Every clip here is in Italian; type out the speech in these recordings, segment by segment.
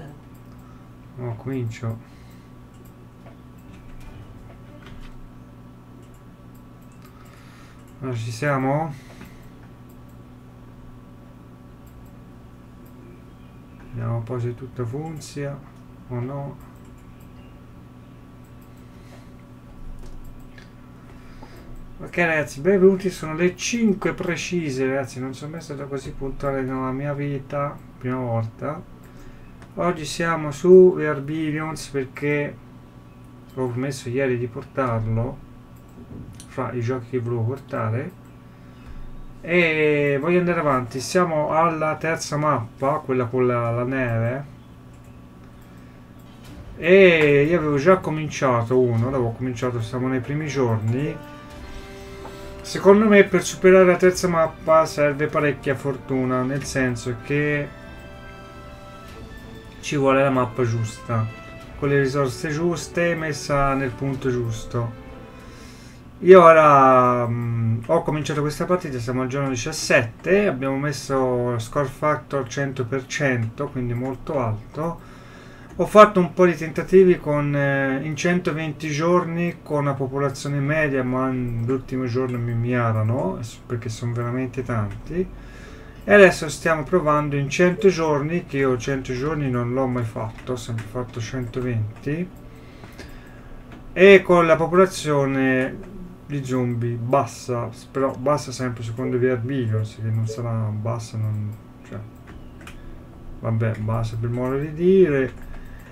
No, comincio. Allora, ci siamo? Vediamo un po' se tutto funziona o no. Ok ragazzi, benvenuti, sono le 5 precise ragazzi, non sono mai stato così puntuale nella mia vita, prima volta. Oggi siamo su Verbalions perché ho promesso ieri di portarlo fra i giochi che volevo portare e voglio andare avanti. Siamo alla terza mappa, quella con la neve, e io avevo già cominciato l'avevo cominciato, siamo nei primi giorni. Secondo me per superare la terza mappa serve parecchia fortuna, nel senso che ci vuole la mappa giusta, con le risorse giuste, messa nel punto giusto. Io ora ho cominciato questa partita, siamo al giorno 17, abbiamo messo score factor 100%, quindi molto alto. Ho fatto un po' di tentativi in 120 giorni con una popolazione media, ma l'ultimo giorno mi arano, perché sono veramente tanti. E adesso stiamo provando in 100 giorni, che io 100 giorni non l'ho mai fatto, ho sempre fatto 120. E con la popolazione di zombie bassa, però bassa sempre secondo Verbalions, che non sarà bassa, cioè, vabbè, bassa per modo di dire.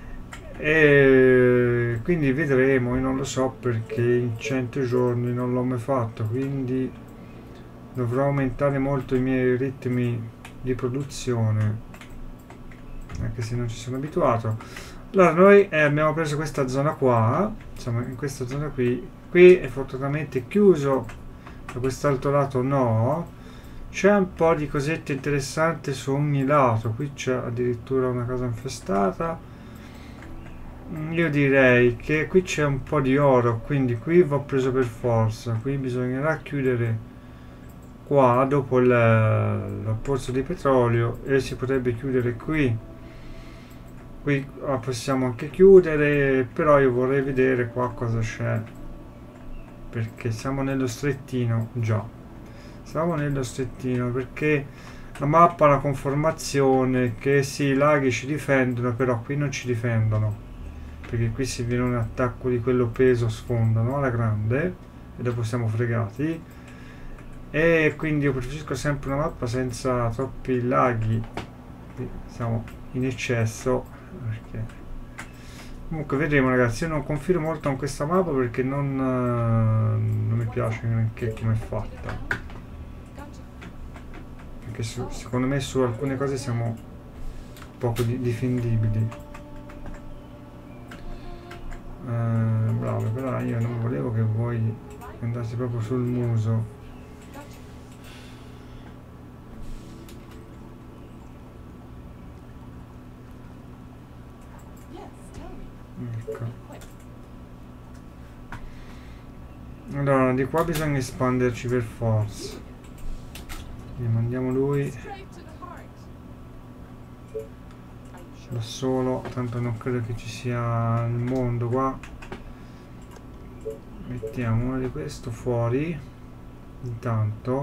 E quindi vedremo, io non lo so perché in 100 giorni non l'ho mai fatto, quindi dovrò aumentare molto i miei ritmi di produzione, anche se non ci sono abituato. Allora noi abbiamo preso questa zona qua, insomma in questa zona qui è fortunatamente chiuso, da quest'altro lato no. C'è un po' di cosette interessanti su ogni lato, qui c'è addirittura una casa infestata. Io direi che qui c'è un po' di oro, quindi qui va preso per forza. Qui bisognerà chiudere qua dopo il pozzo di petrolio e si potrebbe chiudere qui. Qui possiamo anche chiudere, però io vorrei vedere qua cosa c'è, perché siamo nello strettino. Già, siamo nello strettino perché la mappa ha una conformazione che sì, i laghi ci difendono, però qui non ci difendono, perché qui se viene un attacco di quello peso sfondano alla grande e dopo siamo fregati. E quindi io preferisco sempre una mappa senza troppi laghi, siamo in eccesso, perché comunque vedremo ragazzi. Io non confido molto in questa mappa perché non mi piace neanche come è fatta, perché secondo me su alcune cose siamo poco difendibili. Bravo, però io non volevo che voi andaste proprio sul muso. Ecco. Allora di qua bisogna espanderci per forza, quindi mandiamo lui da solo, tanto non credo che ci sia il mondo qua. Mettiamo uno di questo fuori intanto.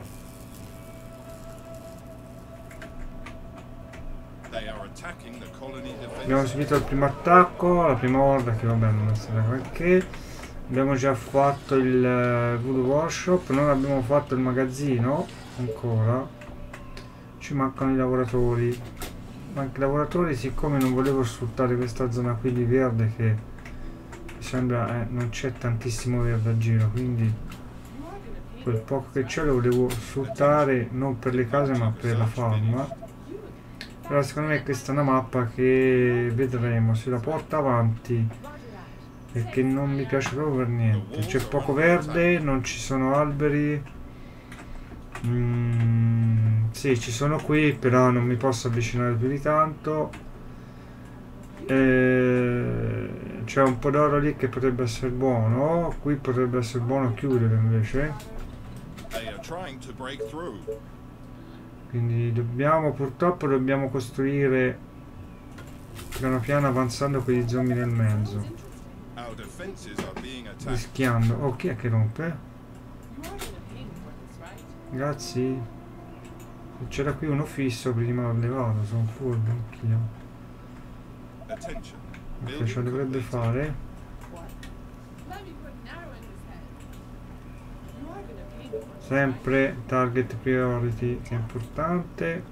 Abbiamo subito il primo attacco, la prima orda, che vabbè non è stata qualche. Abbiamo già fatto il Voodoo Workshop, non abbiamo fatto il magazzino ancora, ci mancano i lavoratori. Anche i lavoratori, siccome non volevo sfruttare questa zona qui di verde, che mi sembra non c'è tantissimo verde a giro, quindi quel poco che c'è lo volevo sfruttare non per le case ma per la farm. Però secondo me questa è una mappa che vedremo se la porta avanti, perché non mi piace proprio per niente. C'è poco verde, non ci sono alberi. Sì, ci sono qui, però non mi posso avvicinare più di tanto. C'è un po' d'oro lì che potrebbe essere buono. Qui potrebbe essere buono chiudere invece. Quindi purtroppo dobbiamo costruire piano piano avanzando con gli zombie nel mezzo. Rischiando. Oh, chi è che rompe? Grazie. C'era qui uno fisso, prima l'ho levato, sono furbo anch'io. Ok, ce lo dovrebbe fare. Sempre target priority, che è importante.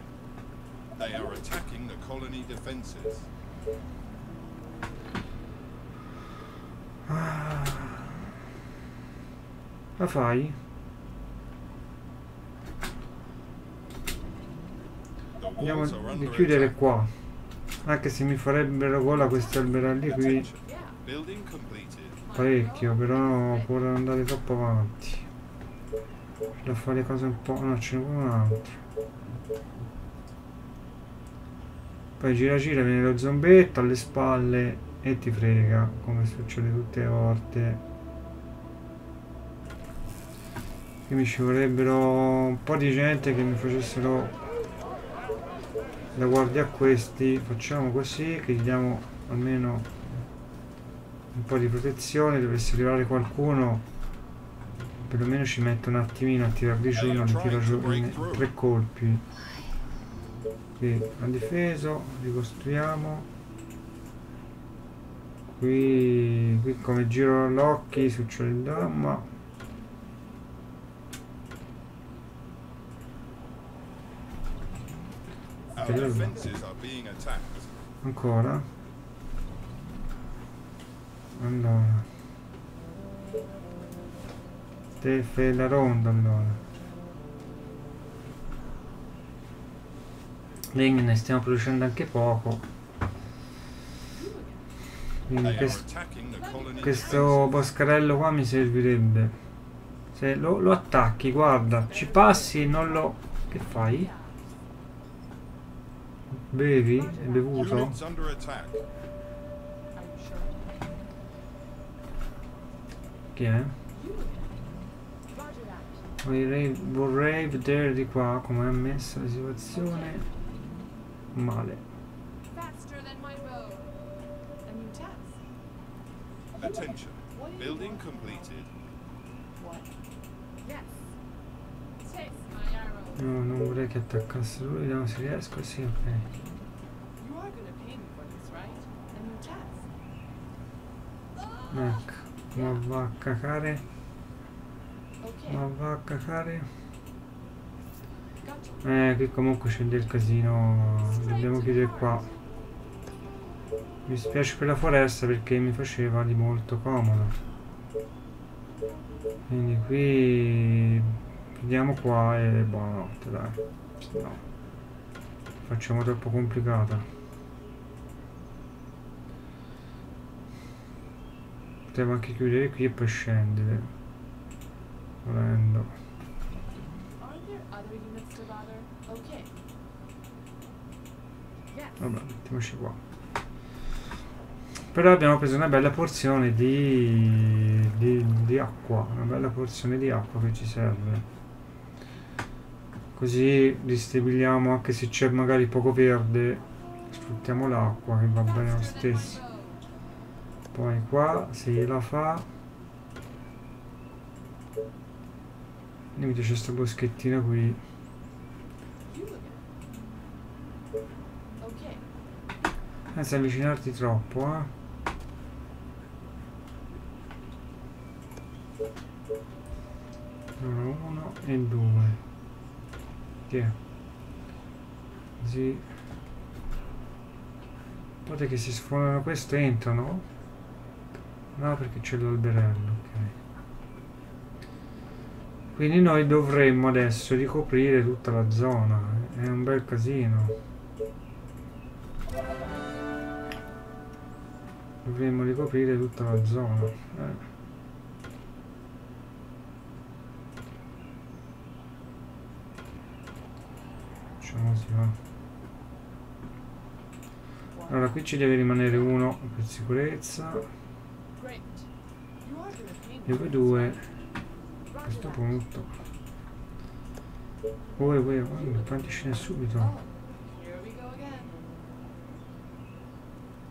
La fai? Andiamo di chiudere qua. Anche se mi farebbero gola questi alberelli qui. Parecchio, però no, può andare troppo avanti. Da fare cose un po'. No, ce ne vuole un altro. Poi gira gira, viene lo zombetto alle spalle e ti frega, come succede tutte le volte. Quindi ci vorrebbero un po' di gente che mi facessero da guardia a questi. Facciamo così, che gli diamo almeno un po' di protezione. Dovesse arrivare qualcuno, perlomeno ci metto un attimino a tirarli giù, non li tiro giù in 3 colpi. Qui ha difeso, ricostruiamo. Qui come giro l'occhio succede il dramma. Ancora. Allora te fai la ronda allora. Legno ne stiamo producendo anche poco, quindi questo boscarello qua mi servirebbe. Se lo attacchi, guarda, ci passi, non lo... Che fai? Bevi? Hai bevuto? Chi è? Vorrei vedere di qua come è messa la situazione. Male. No, non vorrei che attaccasse lui, vediamo se riesco, sì, ok. Ecco, ma va a cacare. Ma va a cacare. Qui comunque c'è del casino, dobbiamo chiudere qua. Mi spiace per la foresta perché mi faceva di molto comodo. Quindi qui chiudiamo qua e buonanotte, dai. No, facciamo troppo complicata. Potremmo anche chiudere qui e poi scendere. Volendo. Vabbè, mettiamoci qua. Però abbiamo preso una bella porzione di acqua, una bella porzione di acqua che ci serve. Così distabiliamo, anche se c'è magari poco verde, sfruttiamo l'acqua che va bene lo stesso. Poi qua si la fa. C'è questo boschettino qui. Senza avvicinarti troppo, Uno e due. Tiè. Così. Guardate che si sfondano questo e entrano. No, perché c'è l'alberello, ok. Quindi noi dovremmo adesso ricoprire tutta la zona. È un bel casino. Dovremmo ricoprire tutta la zona. Facciamo così, va. Allora qui ci deve rimanere uno per sicurezza. E poi due a questo punto. Quanti ce n'è subito?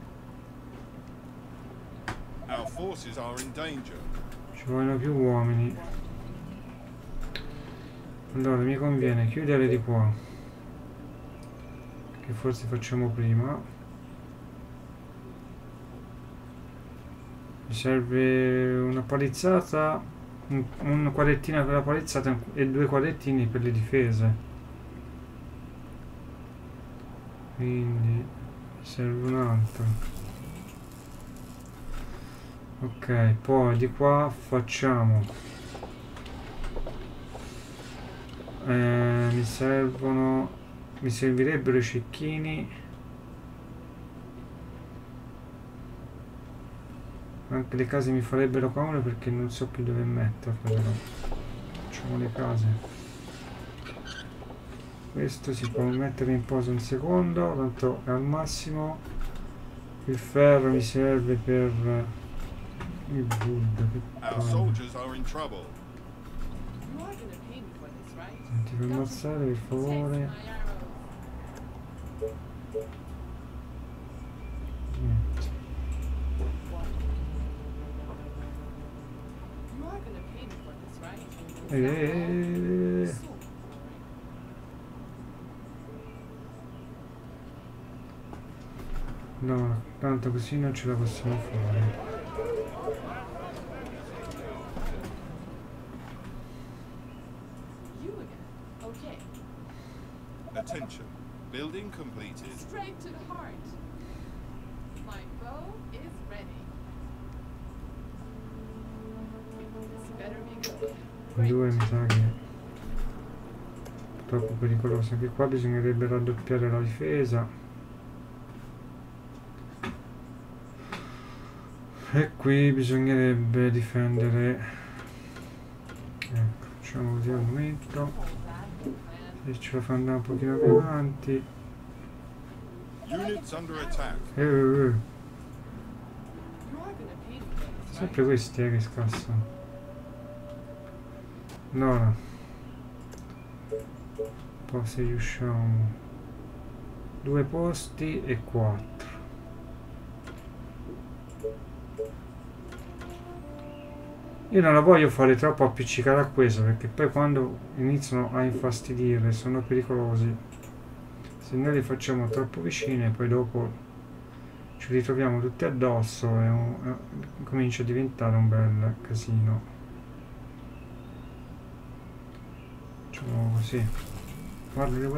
Ci vogliono più uomini. Allora mi conviene chiudere di qua, che forse facciamo prima. Mi serve una palizzata, un quadrettino per la palizzata e 2 quadrettini per le difese. Quindi serve un altro. Ok, poi di qua facciamo mi servirebbero i cecchini, anche le case mi farebbero comodo perché non so più dove metterle, però facciamo le case. Questo si può mettere in posa un secondo, tanto è al massimo. Il ferro mi serve per il wood. Ti puoi ammazzare per favore? Niente. No, tanto così non ce la possiamo fare. Attention, building completed. Straight to the heart. My bow is ready. This better be good. Due mi sa che è troppo pericoloso. Anche qua bisognerebbe raddoppiare la difesa. E qui bisognerebbe difendere. Ecco, facciamo così al momento. Se ce la fa andare un pochino più avanti. Sempre questi che scassano. No. Poi se riusciamo 2 posti e 4. Io non la voglio fare troppo appiccicare a questo, perché poi quando iniziano a infastidire sono pericolosi. Se noi li facciamo troppo vicine, poi dopo ci ritroviamo tutti addosso e comincia a diventare un bel casino. Facciamo così. Guarda.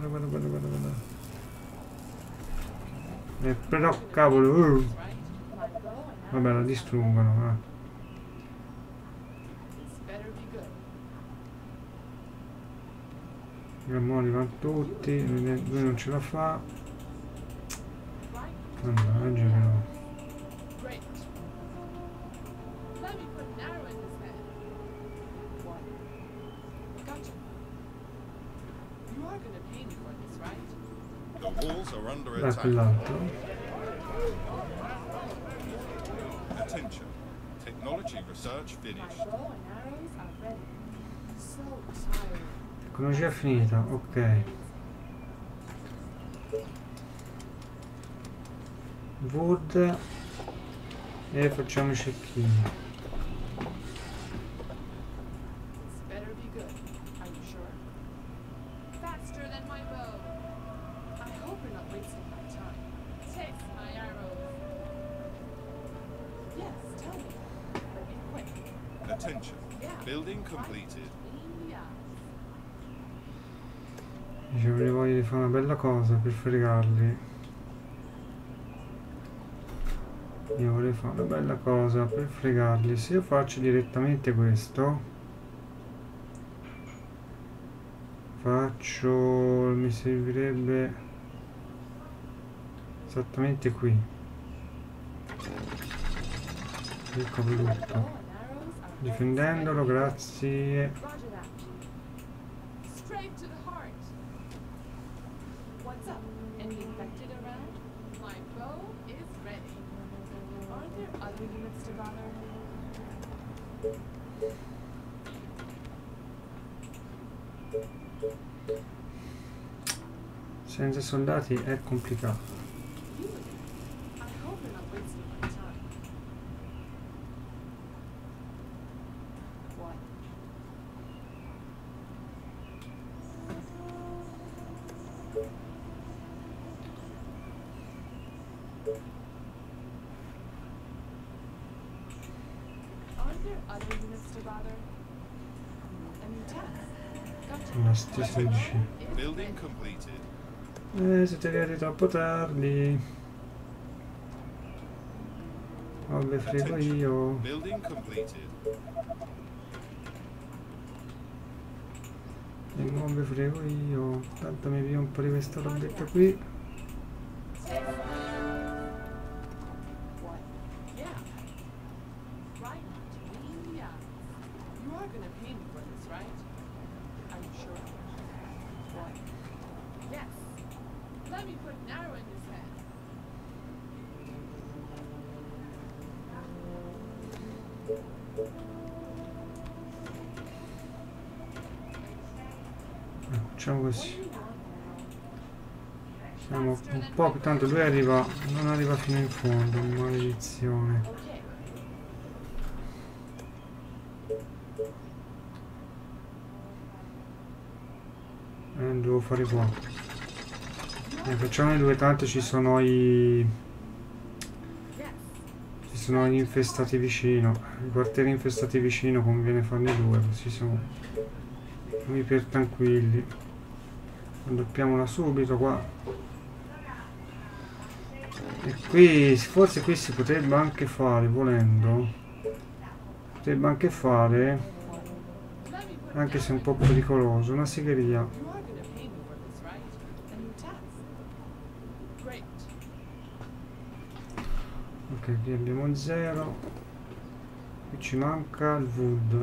Però cavolo, vabbè, la distruggono. I grammoni vanno tutti, lui non ce la fa. Mannaggia no. Da quell'altro. Attention. Technology research finished. Tecnologia finita, ok. Wood e facciamo i cecchini. Attention. Building completed. Ci avrei voglia di fare una bella cosa per fregarli. Io vorrei fare una bella cosa per fregarli. Se io faccio direttamente questo, mi servirebbe esattamente qui. Ecco tutto. Difendendolo, grazie. Senza soldati è complicato. Aren't there other units to bother? A new task. Gotcha. La stessa dice. Building completed. Siete arrivati troppo tardi. Oh, le frego io. Building completed. E non vi frego io. Tanto mi via un po' di questa robetta qui. What? Yeah. Right. Yeah. You are gonna pay me for this, right? Are you sure? What? Yes. Let me put an arrow in his head. Facciamo così. Siamo un po', tanto lui arriva, non arriva fino in fondo, maledizione. Okay. Devo fare qua. Facciamo i due, tanto ci sono i... Yes. Ci sono gli infestati vicino. I quartieri infestati vicino conviene farne due, così siamo per tranquilli. Doppiamola subito qua. E qui, forse qui si potrebbe anche fare, volendo. Potrebbe anche fare, anche se è un po' pericoloso, una segheria. You are gonna pay me for this, right? A new task. Great. Ok, qui abbiamo 0. Qui ci manca il wood.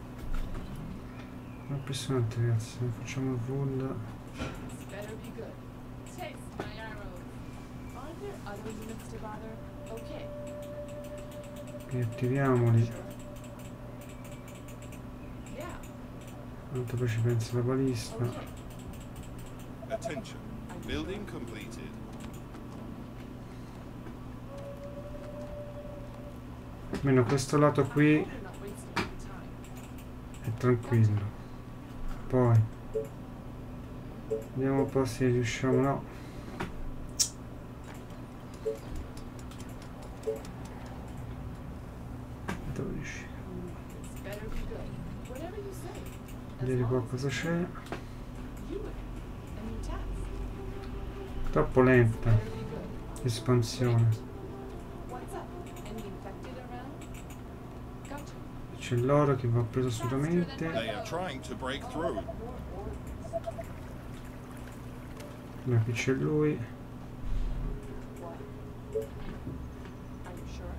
Una impressionante, ragazzi. Facciamo il wood. This better be good. Taste my arrows. Aren't there other units to bother? Okay. Qui attiviamoli. Sure. Yeah. Tanto poi ci pensa la balista. Okay. Attention. Building completed. Almeno questo lato qui We're not wasting any time. è tranquillo. Poi vediamo un po' se riusciamo. No. Dove riusciamo? This better be good. Whatever you say. As Vedere qua long as cosa it's c'è. you would. A new task. Troppo lenta Better be good. l'espansione. What's up? Any infected around? Gotcha. C'è l'oro che va preso assolutamente. They are trying to break through. No, qui c'è lui. What? Are you sure?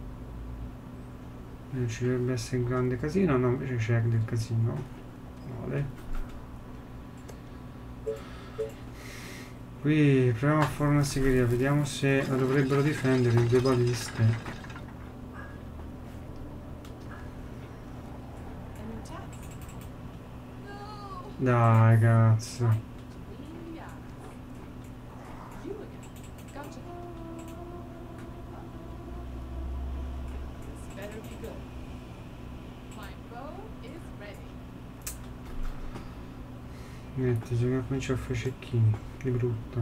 Ci dovrebbe essere un grande casino. No, invece c'è del casino. Vale. Qui proviamo a fare una segheria. Vediamo se la dovrebbero difendere le due baliste. A new task. No. Dai, cazzo. Yeah. You again. Gotcha. This better be good. My bow is ready. Niente, bisogna cominciare a fare cecchini. Che brutto.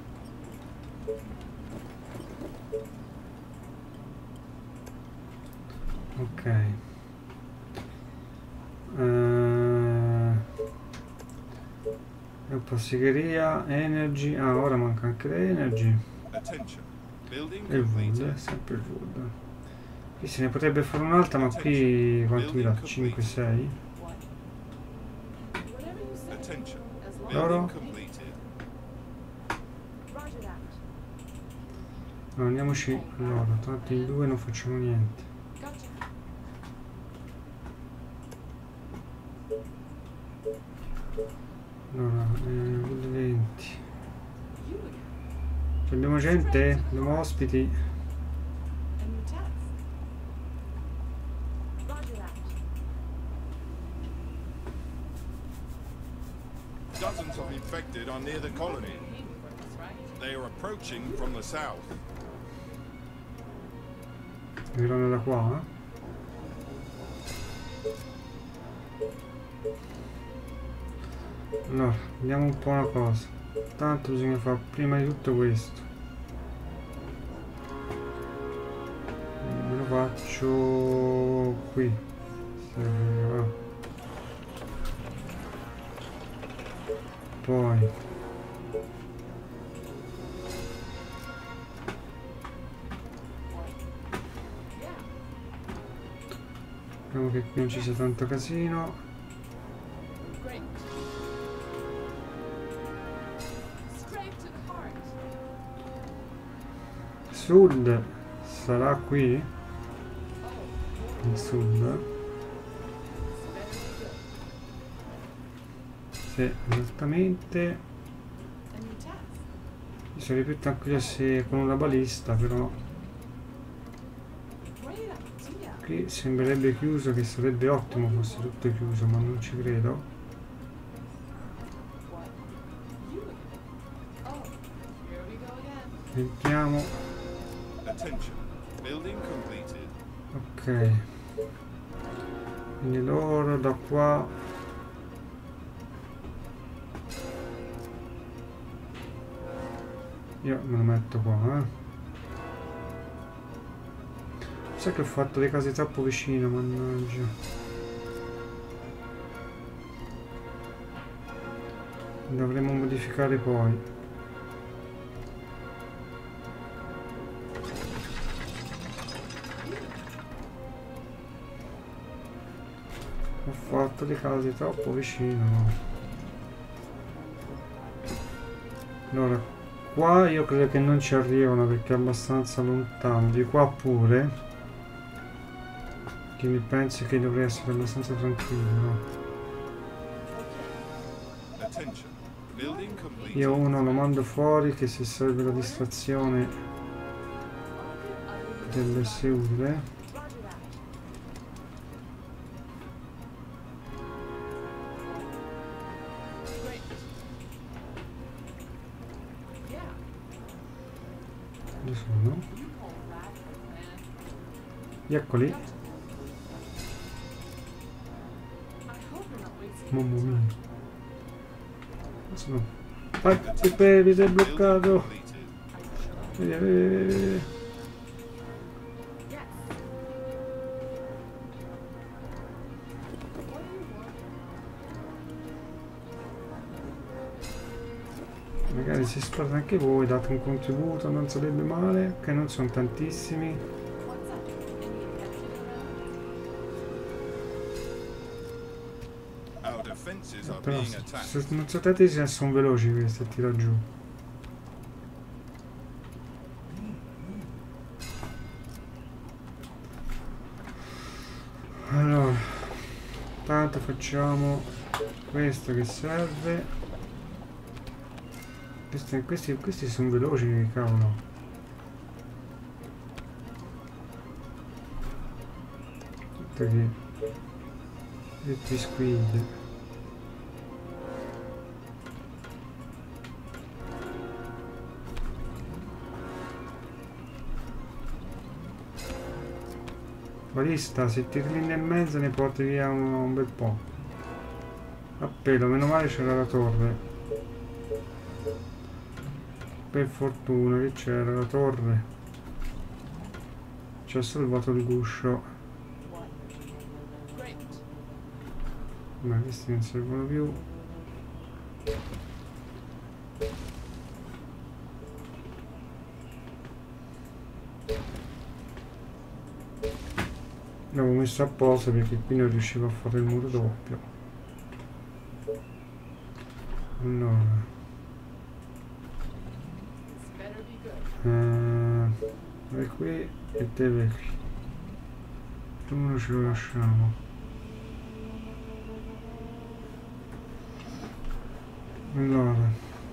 Ok. Un po' segheria, energy. Ah, ora manca anche l'energy. Attention. Building E il wood, completed. sempre il wood. Qui se ne potrebbe fare un'altra, ma qui quanto mi dà? 5, 6? What? Whatever you say. Attention. As long Loro? Building completed. Roger that. No, andiamoci loro, tanto in due non facciamo niente. Gotcha. Allora, wood 20. You again. Abbiamo gente? Abbiamo ospiti? A new task. Roger that. Dozens of infected are near the colony. Pay me for this, right? They are approaching from the south. Arrivano da qua? Allora, vediamo un po' una cosa. Tanto bisogna fare prima di tutto questo. faccio qui. Se va. Poi speriamo che qui non ci sia tanto casino. Great. Straight to the heart. Sud sarà qui? Oh, Il sud? Sì, esattamente. a new task. Io sarei più tranquillo se con una balista, però Great idea. qui sembrerebbe chiuso, che sarebbe ottimo fosse tutto chiuso, ma non ci credo. What? You again? Oh, here we go again. Vediamo. Attention. Building completed. Ok. Quindi loro da qua. Io me lo metto qua, Sai che ho fatto le case troppo vicino, mannaggia. Dovremmo modificare poi. Ho fatto le case troppo vicino. Allora, qua io credo che non ci arrivano perché è abbastanza lontano. Di qua pure. Quindi penso che dovrei essere abbastanza tranquillo. Attention. Building completed. Io uno lo mando fuori che se serve la distrazione potrebbe essere utile. Great. Yeah, Dove sono? you call that a plan. Eccoli. I hope you're not wasting Mamma any mia. time. Sono. Vai, mi sei bloccato. Are you sure? Vedi. Yes. What do you want? Magari se sparate anche voi, date un contributo, non sarebbe male, che non sono tantissimi. What's up? Any infection around? Our defenses are Però being attacked. se non sapete se sono veloci questi a tirare giù. Allora, tanto facciamo questo che serve. Questi sono veloci, cavolo. Guarda che squid. Barista, se ti tiri nel mezzo ne porti via un bel po'. A pelo, meno male c'era la torre. Per fortuna che c'era la torre. Ci ha salvato il guscio. Great. Ma questi non servono più. L'avevo messo apposta perché qui non riuscivo a fare il muro doppio. Allora, This better be good. vai qui e te vai qui. Uno ce lo lasciamo. Allora,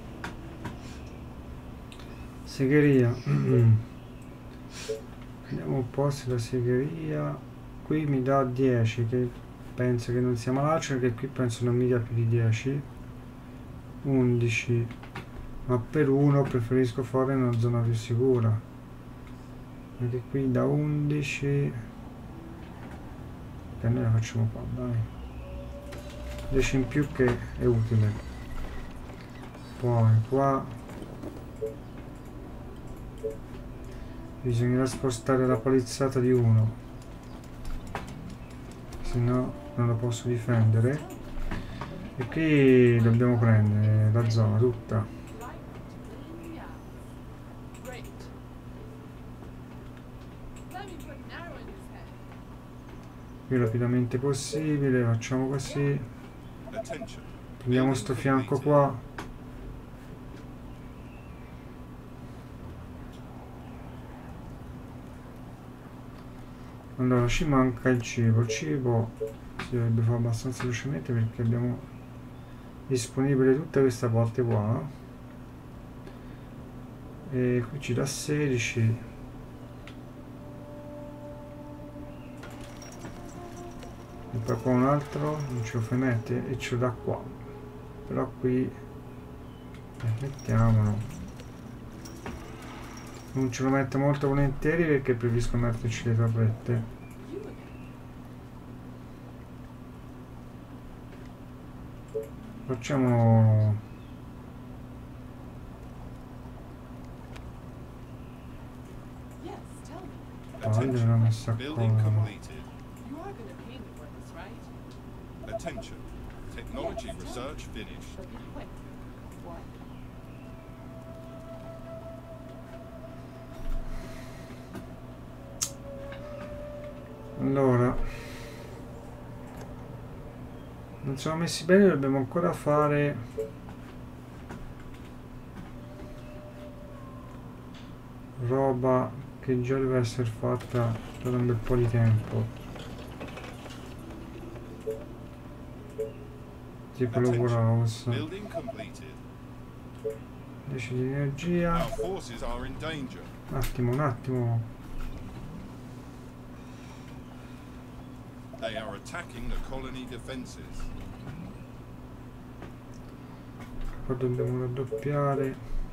segheria. Vediamo un po' se la segheria qui mi dà 10, che penso che non sia malaccio, perché qui penso non mi dia più di 10. 11, ma per uno preferisco fare una zona più sicura, perché qui da 11 e noi la facciamo qua, dai, 10 in più che è utile. Poi qua Bisognerà spostare la palizzata di uno, se no non lo posso difendere. E qui dobbiamo prendere la zona tutta. Yeah. Great. Let me put an arrow in his head. Più rapidamente possibile, facciamo così. Attention. Prendiamo sto fianco qua. Allora ci manca il cibo. Il cibo si dovrebbe fare abbastanza velocemente perché abbiamo disponibile tutta questa parte qua. E qui ci dà 16. E poi qua un altro non ce lo fai mettere e ce lo dà qua. Però qui mettiamolo. Non ce lo metto molto volentieri perché preferisco metterci le torrette. You again. Facciamo Yes, tell me. palle l'ho messa Building qua. completed. You are gonna pay me for this, right? Attention. Technology research finished. But be quick. What? Allora, non siamo messi bene, dobbiamo ancora fare roba che già deve essere fatta da un bel po' di tempo, tipo l'Overhouse. Building completed. 10 di energia. Our forces are in danger. Un attimo. They are attacking the colony defenses. Qua dobbiamo raddoppiare.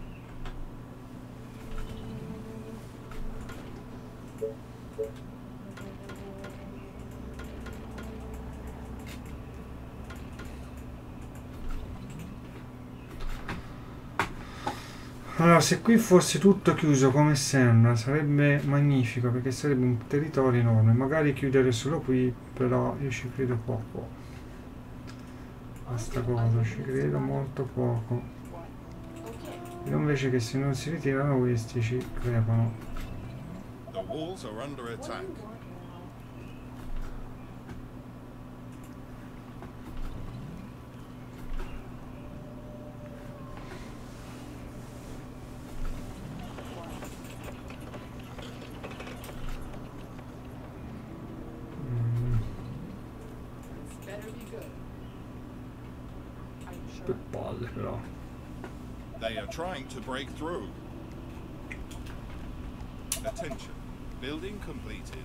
Allora, se qui fosse tutto chiuso come sembra sarebbe magnifico perché sarebbe un territorio enorme. Magari chiudere solo qui, però io ci credo poco a sta cosa, ci credo molto poco. What? Okay. Io invece che se non si ritirano questi ci crepano. The walls are under What do attack. you want now? Mm, This better be good. Are you che sure? palle però. They are trying to break through. Attention. Building completed.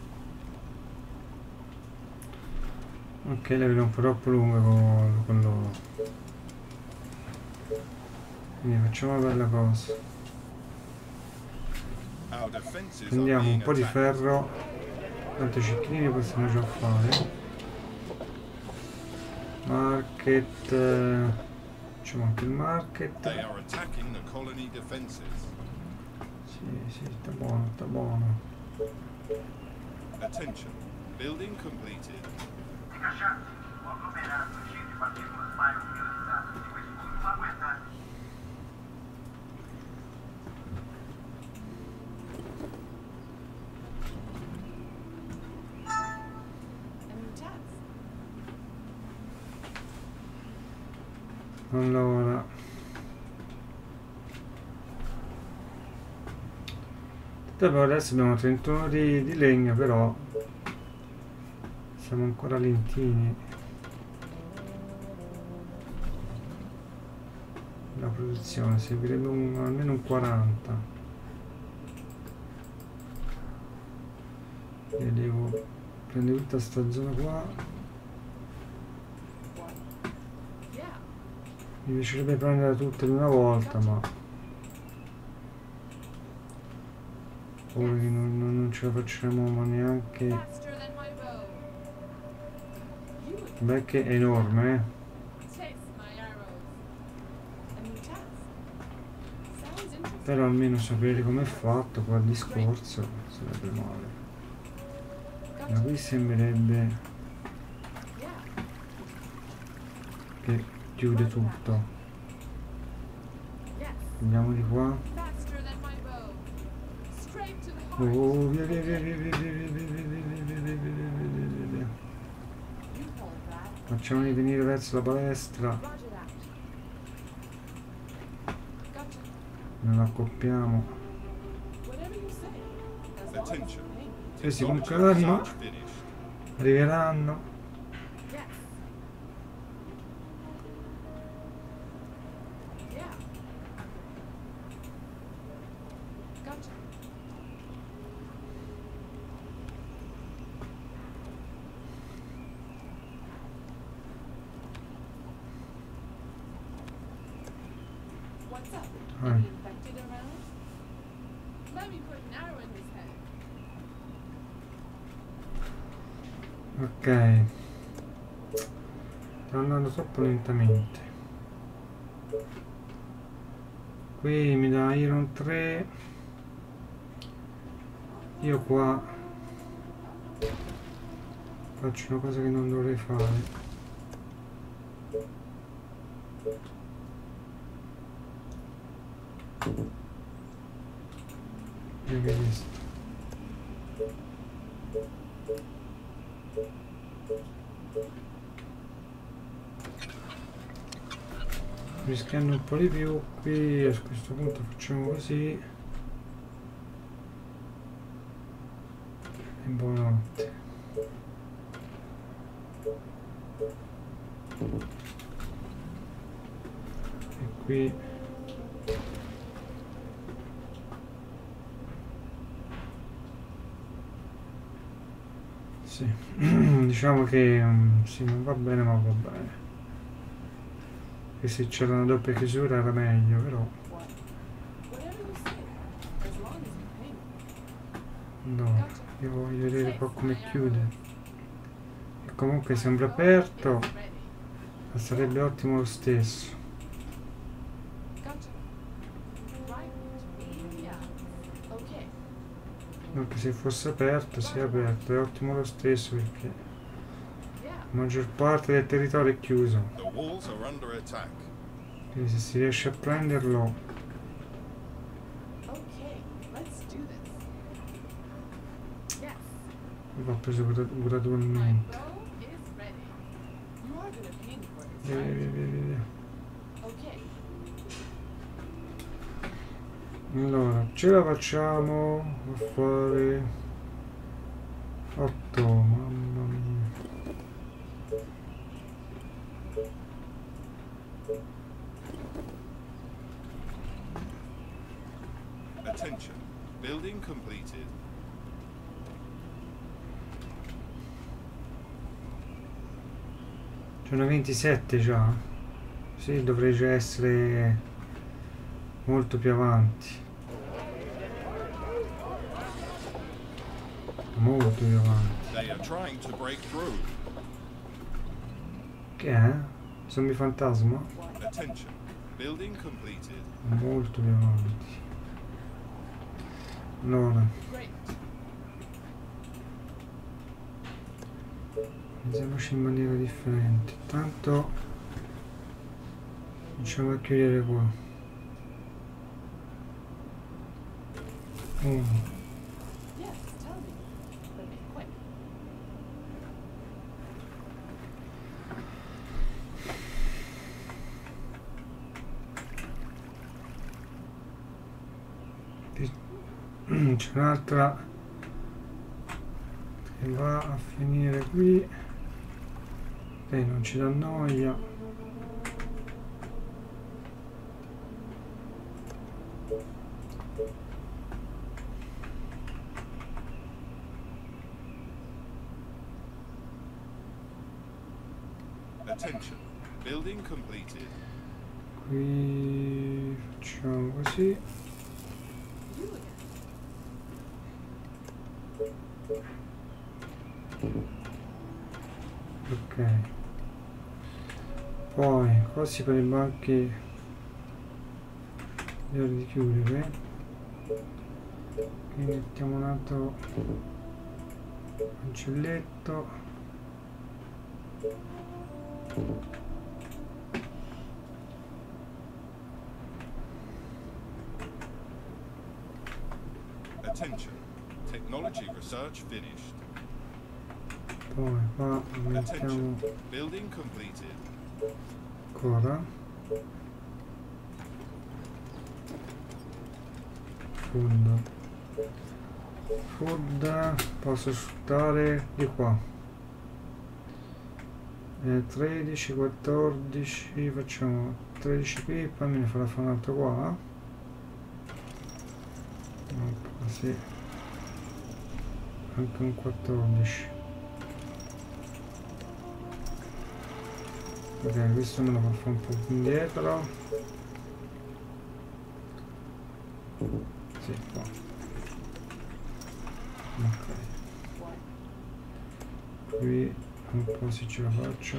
Ok, le vedo un po' troppo lunghe con loro. Quindi facciamo una bella cosa. Our defenses are Prendiamo un being po' di attacked. ferro. Tanto cecchini li possiamo già fare. Market. Facciamo anche il They market. are attacking the colony defenses. Sì, sta buono, sta buono. Attention. Building completed. A new task. Allora. Vabbè, adesso abbiamo 31 di legno, però siamo ancora lentini. La produzione servirebbe almeno un 40. E devo prendere tutta sta zona qua. What? Yeah. Mi piacerebbe prendere tutte di una volta, ma ora che non ce la facciamo ma neanche. Faster than my bow. You again. Beh, che è enorme, Taste my arrows. A new task. Sounds interesting. Però almeno sapere com'è fatto qua il discorso sarebbe male. Da qui sembrerebbe che chiude tutto. Andiamo di qua. Oh, via via via via via via via via via via via via. Facciamoli venire verso la palestra. Non accoppiamo. Attention. Questi con calma Charge finished. arriveranno. What's up? Any infected around? Let me put an arrow in his head. Ok. Sta andando troppo lentamente. Qui mi dà Iron 3. Io qua faccio una cosa che non dovrei fare. E questo. Rischiando un po' di più qui, a questo punto facciamo così e buonanotte. E qui sì. Diciamo che sì, non va bene ma va bene. E se c'era una doppia chiusura era meglio, però Whatever you say, as long as you pay me. no, io voglio vedere qua come chiude. E comunque sembra aperto, It's ready. ma sarebbe ottimo lo stesso. Gotcha. Right. Yeah. Okay. Anche se fosse aperto, sia aperto, è ottimo lo stesso perché Yeah. la maggior parte del territorio è chiuso. The walls are under attack. Quindi se si riesce a prenderlo, Okay. Let's do this. Yes. va preso My gradualmente. bow is ready. You are gonna pay me for this, Via, via, right? via, via, via. Okay. Allora, ce la facciamo a fare 8, mamma mia. Attention. Building completed. Sono 27 già? Sì, dovrei già essere molto più avanti. Molto più avanti. They are trying to break through. Che è? Zombie fantasma? Attention. Building completed. Molto più avanti. Allora, Great. pensiamoci in maniera differente. Tanto cominciamo a chiudere qua. 1, Yes, tell me. But be quick. c'è un'altra che va a finire qui, che non ci dà noia. Attention. Building completed. Qui facciamo così. You again. Ok, poi quasi per i banchi è ora di chiudere, quindi mettiamo un altro cancelletto. Attention. Technology research finished. Poi qua mettiamo Attention. Building completed. ancora food, posso sfruttare di qua 13, 14, facciamo 13 qui, poi me ne farà fare un altro qua, così anche un 14. Ok, questo me lo fa fare un po' più indietro. Sì, qua. Ok. Qui un po' se ce la faccio.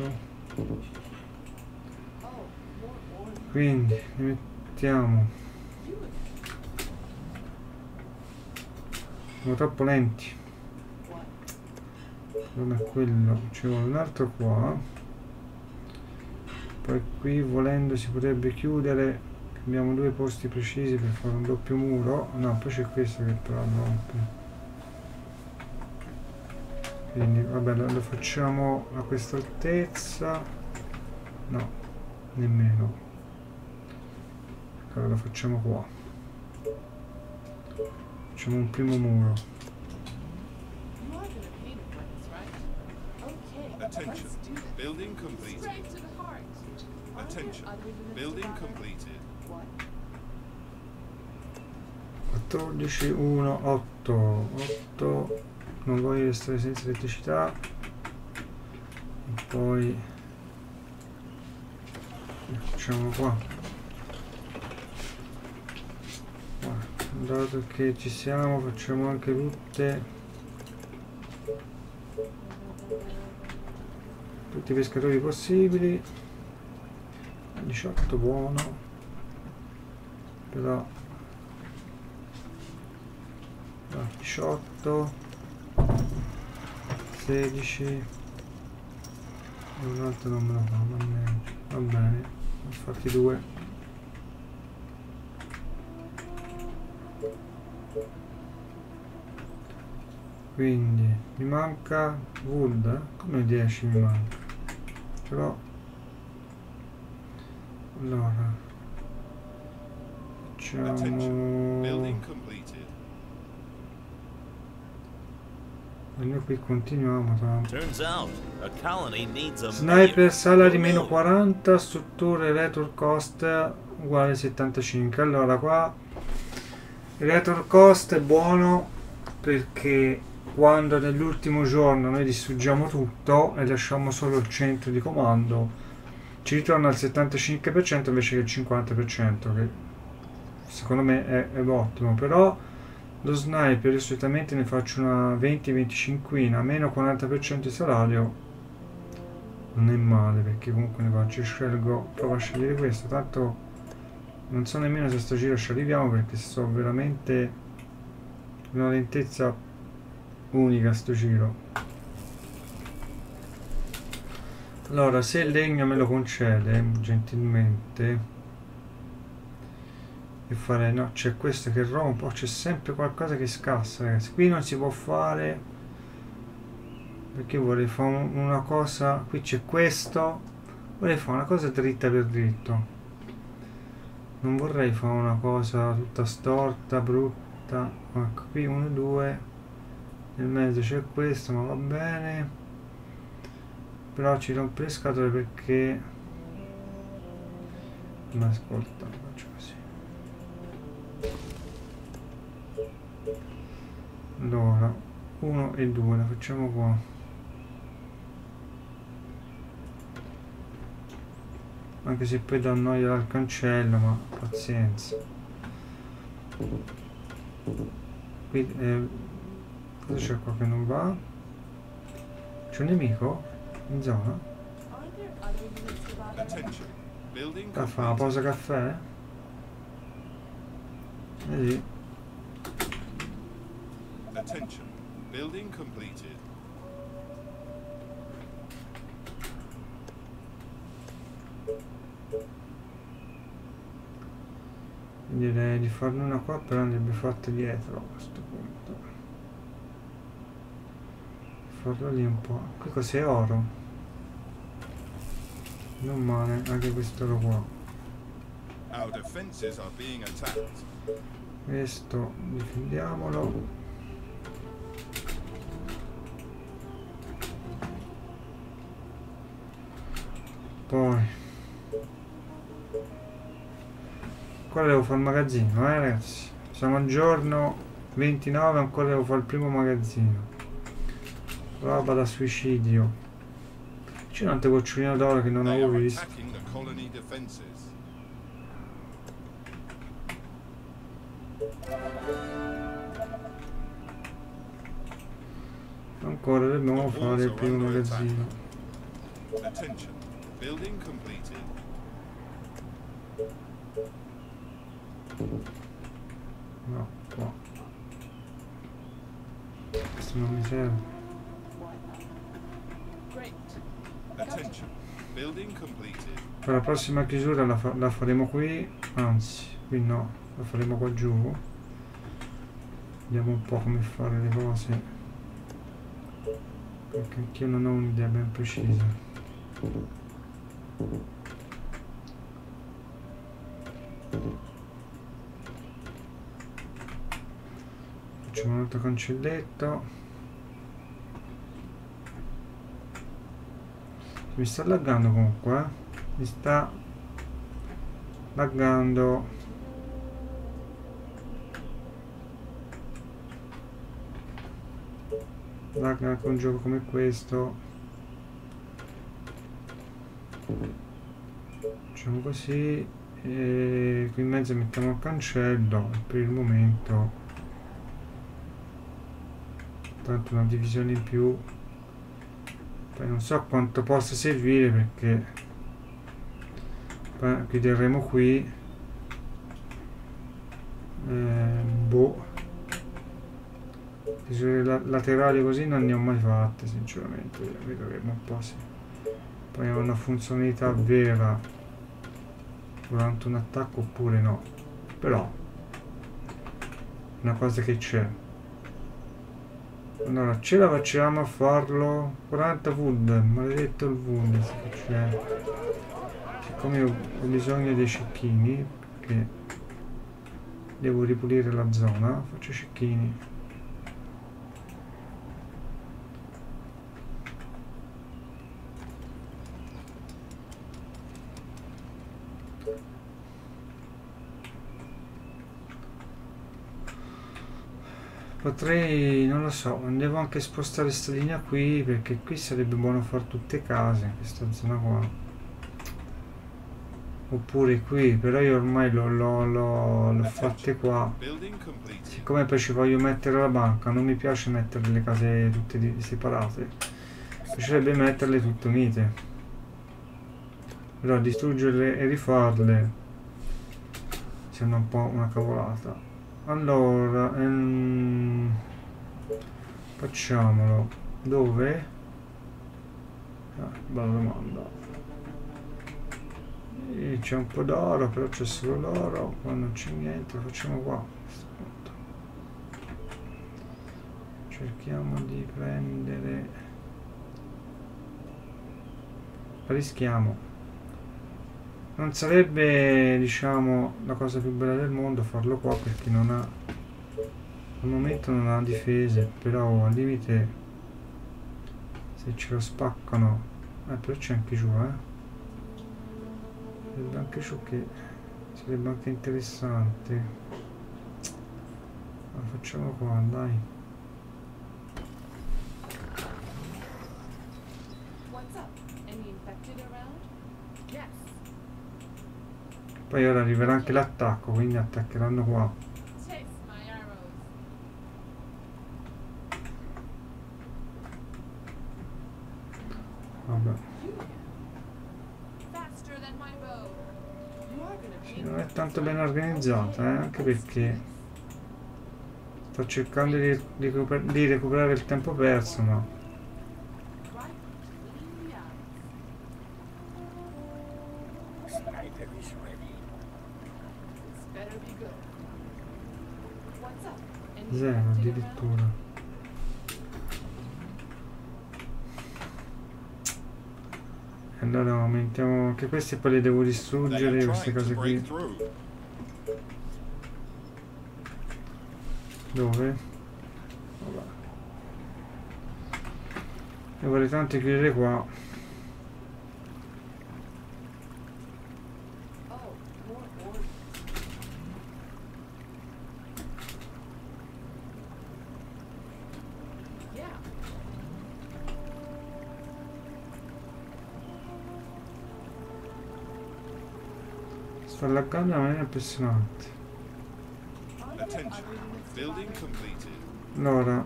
Quindi ne mettiamo. Sono troppo lenti. Non è quello, ci vuole un altro qua. Poi qui volendo si potrebbe chiudere, abbiamo due posti precisi per fare un doppio muro. No, poi c'è questo che però rompe, quindi vabbè, lo facciamo a questa altezza, no, nemmeno, allora lo facciamo qua, facciamo un primo muro. Attention. Building completed. Attention. Building completed. 14, 1, 8, 8, non voglio restare senza elettricità, e poi facciamo qua. Dato che ci siamo, facciamo anche tutti i pescatori possibili. 18 buono, però 18, 16, un altro non me lo fa, mannaggia. Va bene, ho fatti due. Quindi mi manca wood, come 10 mi manca, però allora facciamo, e noi qui continuiamo tanto. Sniper salary meno 40, strutture return cost uguale 75. Allora qua il return cost è buono perché quando nell'ultimo giorno noi distruggiamo tutto e lasciamo solo il centro di comando, ci ritorna al 75% invece che il 50%, che secondo me è ottimo. Però lo sniper io solitamente ne faccio una 20-25, meno 40% di salario non è male, perché comunque ne faccio, provo a scegliere questo, tanto non so nemmeno se sto giro ci arriviamo, perché sto veramente una lentezza unica sto giro. Allora, se il legno me lo concede gentilmente, e fare, no, c'è questo che rompe, c'è sempre qualcosa che scassa, ragazzi. Qui non si può fare, perché vorrei fare una cosa, qui c'è questo, vorrei fare una cosa dritta per dritto, non vorrei fare una cosa tutta storta, brutta. Ecco, qui 1 e 2, nel mezzo c'è questo, ma va bene. Però ci rompe le scatole perché, ma ascolta, faccio così. Allora 1 e 2 la facciamo qua, anche se poi dà noia al cancello, ma pazienza. Qui cosa c'è qua che non va? C'è un nemico in zona? Attention. Building Fa una pausa caffè? Vedi? Attention. Building completed. Direi di farne una qua, però andrebbe fatta dietro a questo punto. Farlo lì un po'. Qui cos'è? Oro? Non male, anche quest'oro qua. Our defenses are being attacked. Questo difendiamolo. Poi ancora devo fare il magazzino, ragazzi. Siamo al giorno 29, ancora devo fare il primo magazzino. Roba da suicidio. C'è tante goccioline d'oro che non They avevo are visto. attacking the colony defenses. Ancora dobbiamo fare il primo magazzino. Attention. Building completed. No, qua. Questo non mi serve. Great. Attention. Building completed. Per la prossima chiusura la faremo qui, anzi, qui no, la faremo qua giù. Vediamo un po' come fare le cose, perché anch'io non ho un'idea ben precisa. Facciamo un altro cancelletto. Mi sta laggando comunque, eh? Mi sta laggando. Lagga anche un gioco come questo. Facciamo così e qui in mezzo mettiamo il cancello per il momento. Tanto una divisione in più. Poi non so quanto possa servire, perché poi chiuderemo qui. Boh, misure laterali così non ne ho mai fatte sinceramente, vedremo un po' se poi ha una funzionalità vera durante un attacco oppure no, però una cosa che c'è. Allora ce la facciamo a farlo. 40 wood, maledetto il wood. Siccome ho bisogno dei cecchini, perché devo ripulire la zona, faccio cecchini. Potrei, non lo so, devo anche spostare questa linea qui, perché qui sarebbe buono fare tutte case in questa zona qua, oppure qui, però io ormai l'ho fatte qua. Siccome poi ci voglio mettere la banca, non mi piace mettere le case tutte separate, mi piacerebbe metterle tutte unite, però distruggerle e rifarle sembra un po' una cavolata. Allora, facciamolo. Dove? Bella domanda. C'è un po' d'oro, però c'è solo l'oro. Qua non c'è niente, lo facciamo qua a questo punto. Cerchiamo di prendere. Rischiamo. Non sarebbe, diciamo, la cosa più bella del mondo farlo qua, perché non ha, al momento non ha difese, però al limite se ce lo spaccano, però c'è anche giù, sarebbe anche giù, che sarebbe anche interessante. Ma facciamo qua, dai. Poi ora arriverà anche l'attacco, quindi attaccheranno qua. Vabbè. Sì, non è tanto ben organizzata, anche perché Sto cercando di recuperare il tempo perso, ma Right. Yeah. Sniper is ready. This better be good. What's up? Any zero infected around? addirittura. E allora aumentiamo anche questi e poi li devo They are distruggere queste trying to cose break qui. through. Dove? Vabbè. E vorrei tanto chiudere qua. Oh, more orders. Yeah. Sta laggando in maniera impressionante. Attention. Building completed. Allora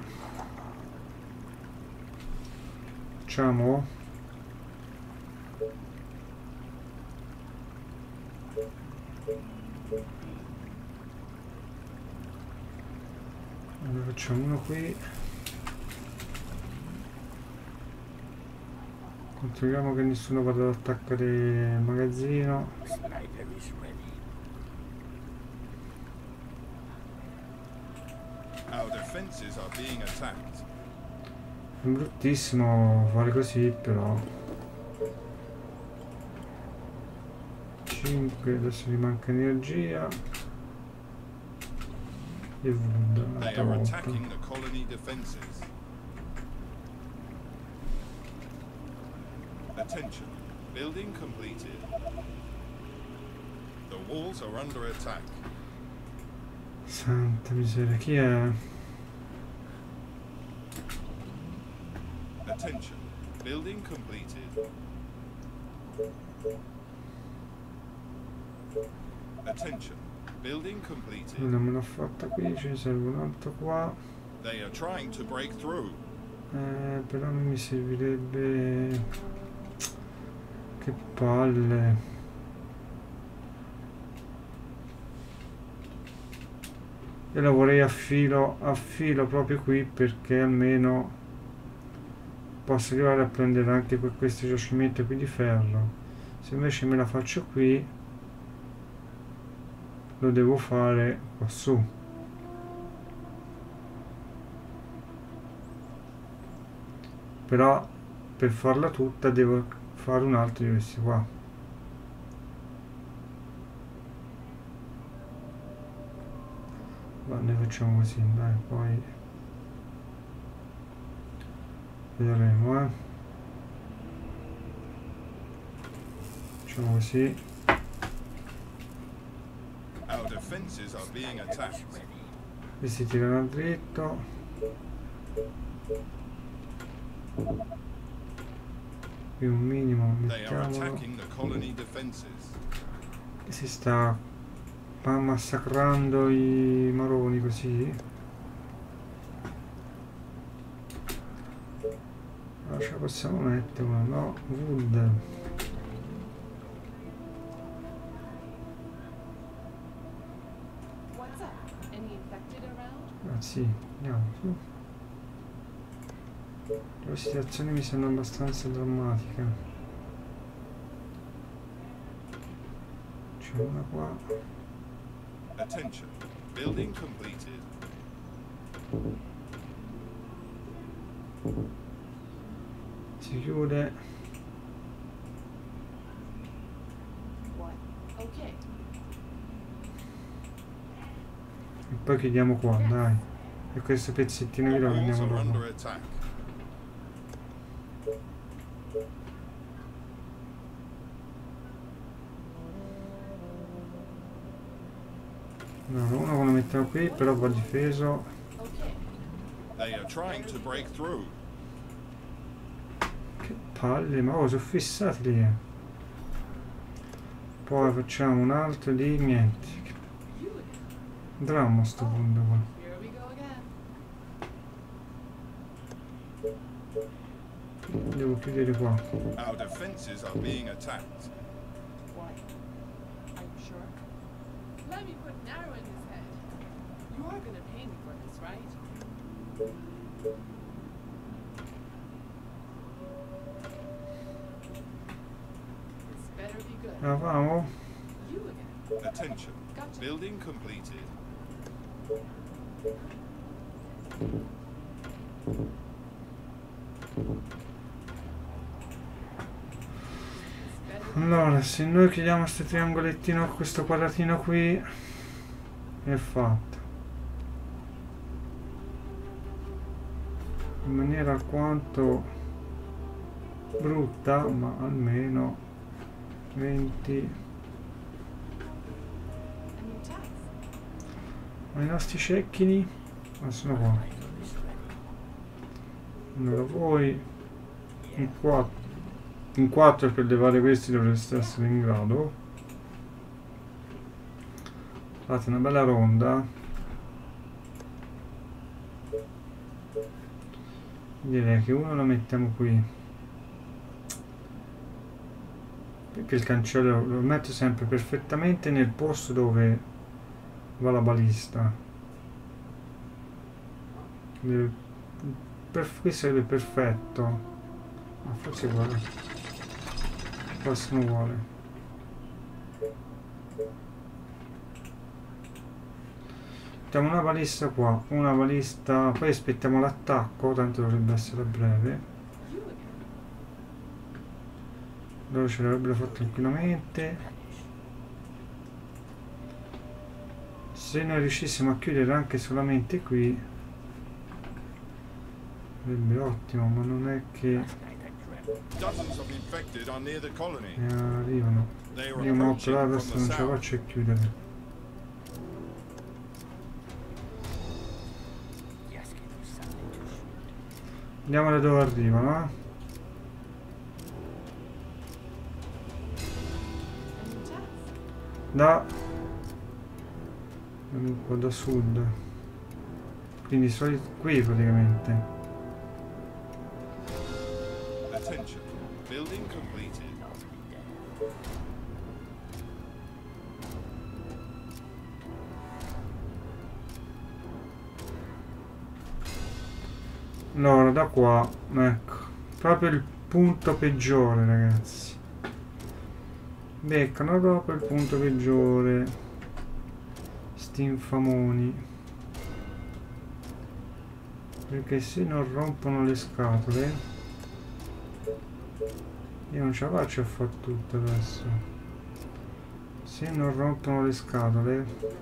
facciamo allora, facciamo uno qui, controlliamo che nessuno vada ad attaccare il magazzino. Sniper is ready. Our defenses are being attacked. È bruttissimo fare così, però 5, adesso gli manca energia e wood They un'altra are volta. attacking the colony defenses. Attention. Building completed. The walls are under attack. Santa miseria, chi è? Attention. Building completed. Attention. Building completed. Non me l'ho fatta qui, ce ne serve un altro qua. They are trying to break through. Però mi servirebbe... Che palle. Io la vorrei a filo proprio qui, perché almeno posso arrivare a prendere anche questi giacimenti qui di ferro. Se invece me la faccio qui, lo devo fare qua su. Però per farla tutta devo fare un altro di questi qua. Ma ne facciamo così, dai, poi vedremo, facciamo così. Our defenses are being attacked. Questi tirano a dritto. Qui un minimo They are mettiamolo. attacking the colony defenses. Si sta massacrando i maroni così. Allora ce la possiamo mettere una, no? Wood. What's up? Any infected around? Ah sì, andiamo su. La situazione mi sembra abbastanza drammatica. C'è una qua. Attention. Building completed. Si chiude. What? Okay. E poi chiudiamo qua, dai. E questo pezzettino qui The lo walls prendiamo are under dopo. attack. No, uno lo mettiamo qui, però va difeso. Okay. They are trying to break through. Che palle, ma sono fissati lì. Poi facciamo un altro di niente. Che You. dramma sto punto qua. Here we go again. Devo chiudere qua. Our defenses are being attacked. Why? Are you sure? Let me put an arrow in his head. You are gonna pay me for this, right? This better be good. Eravamo? You again. Attention. Gotcha. Building completed. This better Allora, se noi chiudiamo questo triangolettino, questo quadratino qui, è fatto. In maniera alquanto brutta, ma almeno 20. a new task. Ma i nostri cecchini, ma sono qua. Allora voi in 4 per levare questi dovreste essere in grado. Fate una bella ronda. Direi che uno lo mettiamo qui, perché il cancello lo metto sempre perfettamente nel posto dove va la balista. Qui sarebbe perfetto, ma forse guarda, qua sono uguali. Mettiamo una balista qua, una balista, poi aspettiamo l'attacco, tanto dovrebbe essere a breve. You again. Loro ce l'avrebbero fatto tranquillamente. Se noi riuscissimo a chiudere anche solamente qui sarebbe ottimo, ma non è che Dozens of infected are near the colony. arrivano. They are Io mo approaching però from adesso the non ce la south. faccio a chiudere. Andiamo da dove arrivano, A new task. Da un po' da sud. Quindi qui praticamente. Attention. Building completed. Allora, da qua, ecco, proprio il punto peggiore, ragazzi. Beccano proprio il punto peggiore. Sti infamoni. Perché se non rompono le scatole, io non ce la faccio a fare tutto adesso. Se non rompono le scatole,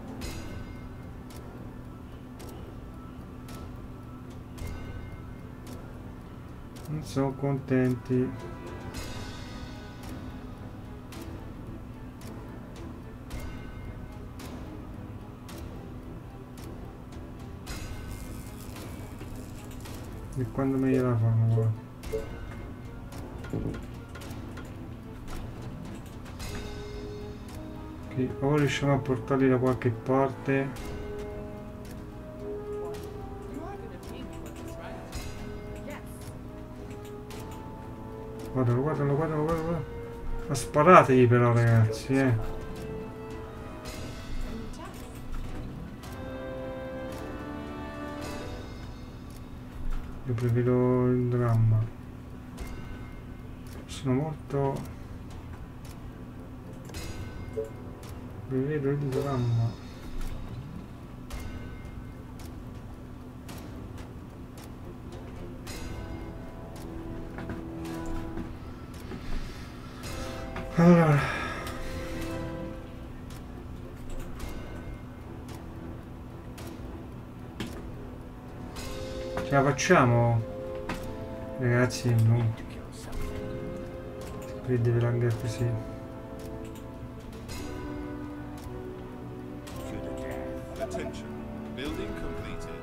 non sono contenti. E quando me gliela fanno, guarda. Ok, o riusciamo a portarli da qualche parte. You are gonna pay me for this, right? Yes. Guardalo, guardalo, guardalo, guardalo. Ma sparategli però, ragazzi, A new task. Io prevedo il dramma. Sono molto... Prevedo il dramma. Allora, ce la facciamo? Ragazzi, no. Qui deve langare così. Attention. Building completed.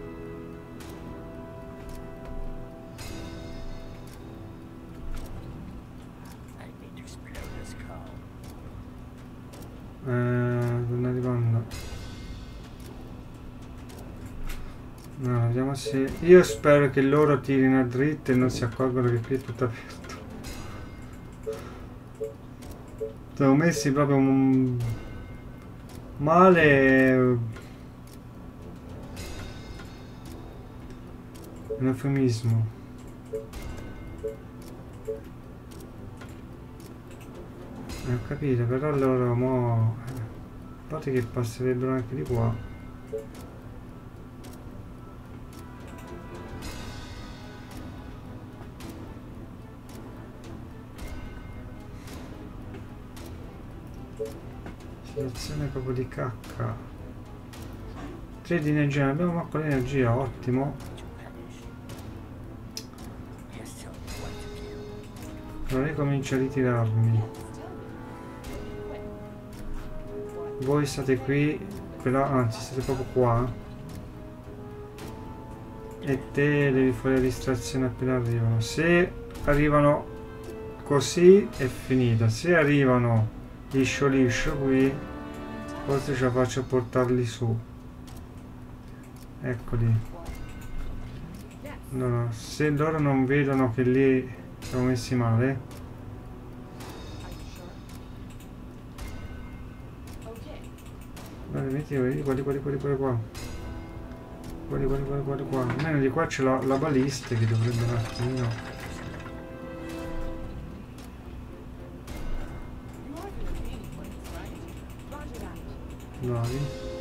I need to explode this car. Stanno arrivando. No, vediamo se... Io spero che loro tirino a dritto e non si accorgono che qui è tutto aperto. Siamo messi proprio male. un eufemismo. Ho capito, però loro mo... a parte che passerebbero anche di qua. Situazione proprio di cacca. 3 di energia, ne abbiamo manco l'energia, ottimo. Allora ricomincio a ritirarmi. Voi state qui, però anzi state proprio qua. E te devi fare la distrazione appena arrivano. Se arrivano così è finita. Se arrivano liscio liscio qui, forse ce la faccio a portarli su. Eccoli. No, se loro non vedono che lì siamo messi male. Guarda, metti quelli qua. Quelli qua. Almeno di qua c'è la balista che dovrebbe un attimino. Bravi.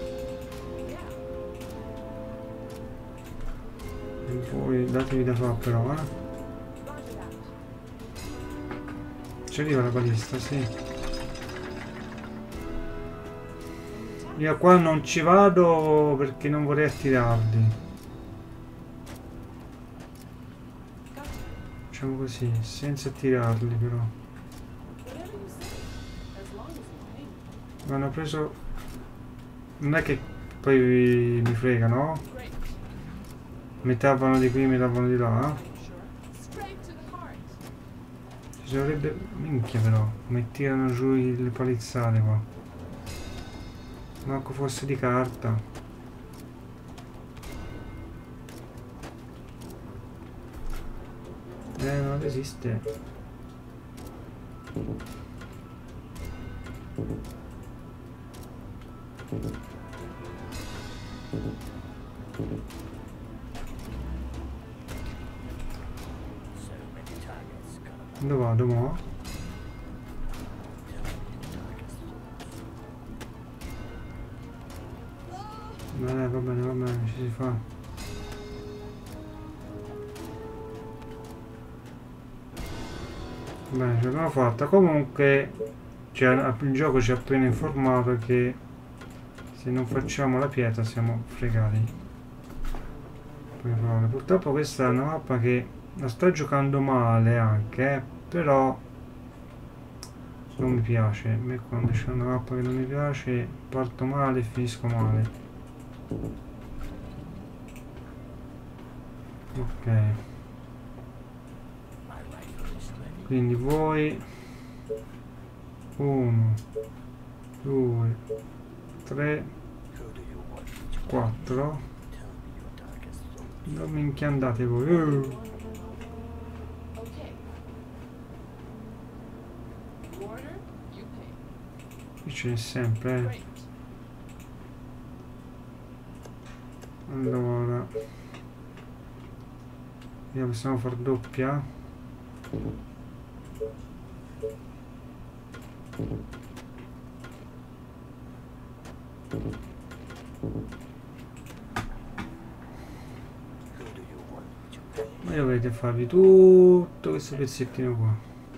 E poi datevi da fare però, Ci arriva la balista, sì. Io qua non ci vado perché non vorrei attirarli. Facciamo così, senza attirarli però. Mi hanno preso... Non è che poi mi frega, no? Metà vanno di qui, metà vanno di là. Ci dovrebbe... Minchia però, come tirano giù le palizzate qua. Manco fosse di carta. Non resiste. Dove vado mo? Va bene, ci si fa. Bene, ce l'abbiamo fatta. Comunque il gioco ci ha appena informato che se non facciamo la pietra siamo fregati. Purtroppo questa è una mappa che la sto giocando male anche, però non mi piace. A me quando c'è una mappa che non mi piace parto male e finisco male. Ok, quindi voi 1 2 3 4. Non minchia andate voi. Qui c'è sempre. Allora vediamo, possiamo far doppia. Ma dovete farvi tutto questo pezzettino qua.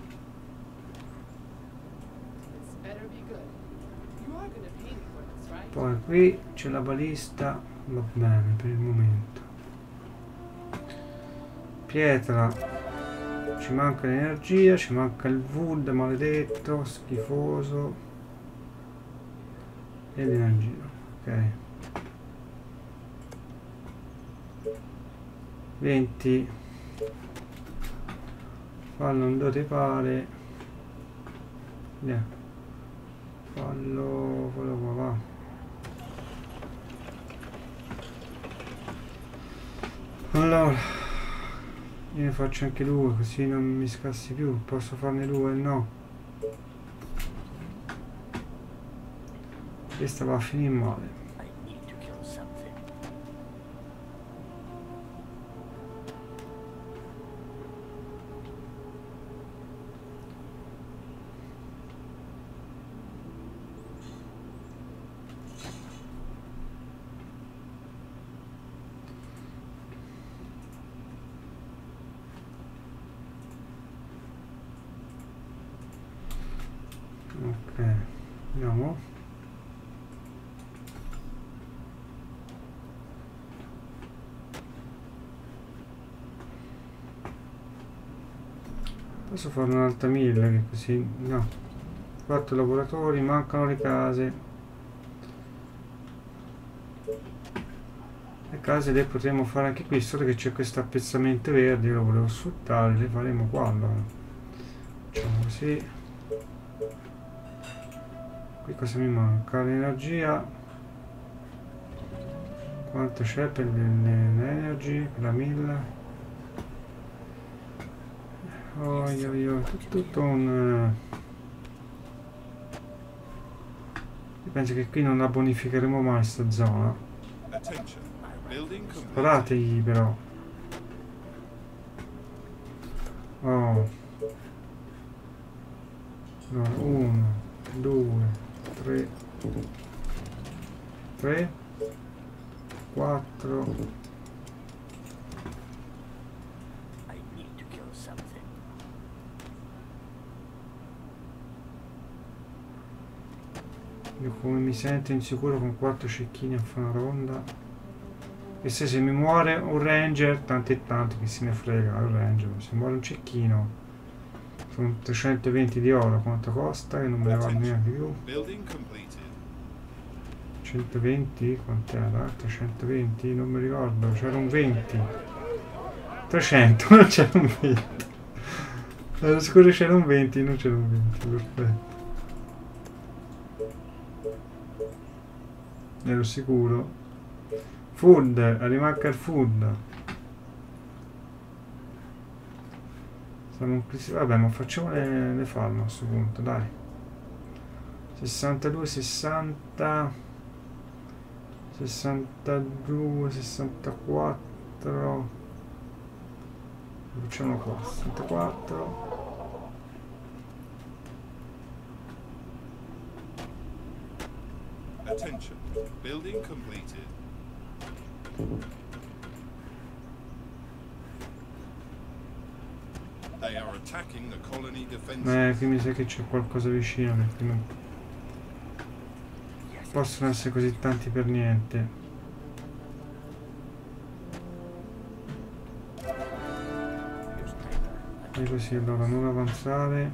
Poi qui c'è la balista, va bene per il momento. Pietra, ci manca l'energia, ci manca il wood maledetto, schifoso, e l'energia, ok. 20. Fallo non dove pare. Fallo qua, va. Allora io ne faccio anche 2 così non mi scassi più. Posso farne 2? No, questa va a finire male. Andiamo. Posso fare un'altra 1000 che così. No. 4 lavoratori, mancano le case. Le case le potremmo fare anche qui, solo che c'è questo appezzamento verde, io lo volevo sfruttare, le faremo qua allora. Facciamo così. Qui cosa mi manca? L'energia. Quanto c'è per l'energy? Per la 1000? Oh, tutto un... Io penso che qui non la bonificheremo mai sta zona. Sparategli però. Oh. Allora, 1, 2, 3, 4. I need to kill something. Io come mi sento insicuro con 4 cecchini a fare una ronda. E se mi muore un ranger, tanti e tanti che se ne frega il ranger. Se muore un cecchino sono 320 di oro, quanto costa? Che non me ne vado neanche più. 120? Quant'era? 320? Non mi ricordo, c'era un 20. 300, non c'era un 20. Ero sicuro che c'era un 20, non c'era un 20, perfetto. Ero sicuro. Food, rimanca il food. Vabbè, ma facciamo le farm a questo punto, dai. 62, 60, 62, 64. Facciamo qua, 64. Attention, building completed. They are attacking the colony defenses. Qui mi sa che c'è qualcosa vicino perché non possono essere così tanti per niente. E così allora non avanzare.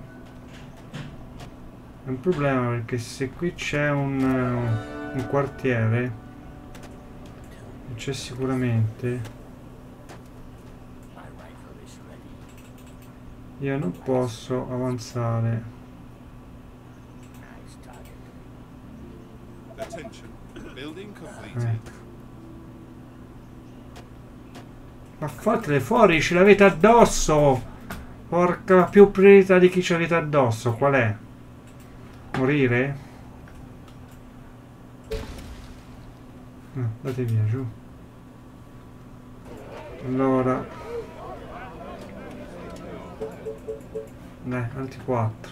È un problema perché se qui c'è un quartiere c'è sicuramente. Io non posso avanzare. Ma fatele fuori, ce l'avete addosso! Porca, più priorità di chi ce l'avete addosso, qual è? Morire? Andate via, giù. Allora, altri 4.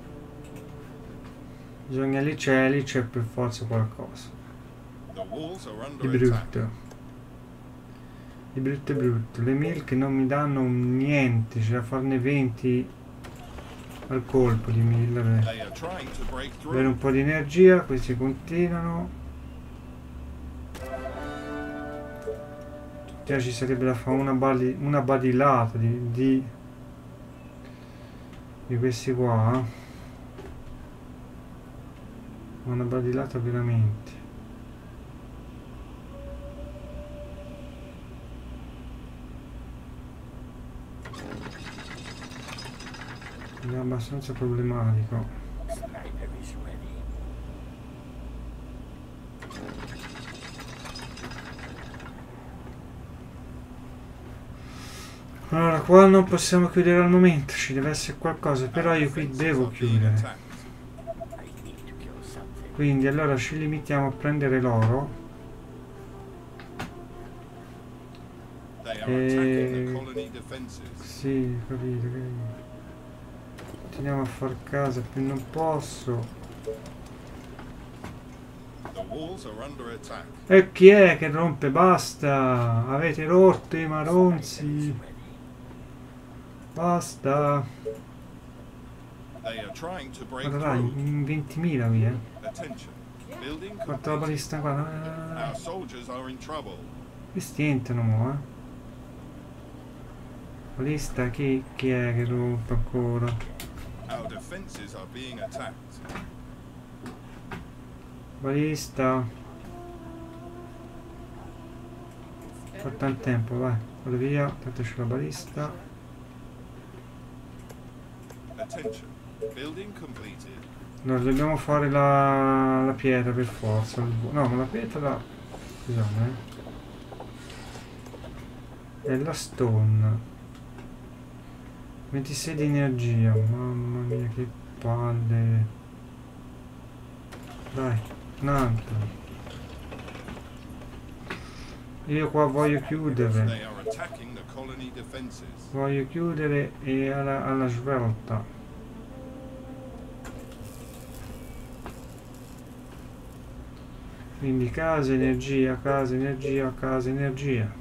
Bisogna lì c'è per forza qualcosa di brutto. Di brutto e brutto. Le mill che non mi danno niente, c'è da farne 20 al colpo di mill. Avere un po' di energia, questi continuano. Ci sarebbe da fare una badilata di questi qua. Una badilata veramente. È abbastanza problematico. Allora, qua non possiamo chiudere al momento, ci deve essere qualcosa, però io qui devo chiudere. Quindi allora ci limitiamo a prendere l'oro. Sì, capito. Continuiamo a far casa, più non posso. E chi è che rompe? Basta! Avete rotto i maronzi! Basta! They are trying to break Guarda dai, through. in 20.000 via. Attention. Building Fatto la completed. balista qua. Our soldiers are in trouble. Questi entrano mo, Balista chi è che rompe ancora? Our defenses are being attacked. Balista. Fa tanto tempo, vai. Vado via, tanto c'è la balista. Attention. Building completed. Allora dobbiamo fare la pietra per forza. No, ma la pietra la... Scusate, è la stone. 26 di energia, mamma mia che palle. Dai, un altro. Io qua voglio They chiudere. are attacking the colony defenses. Voglio chiudere e alla svelta. Quindi casa, energia, casa, energia, casa, energia.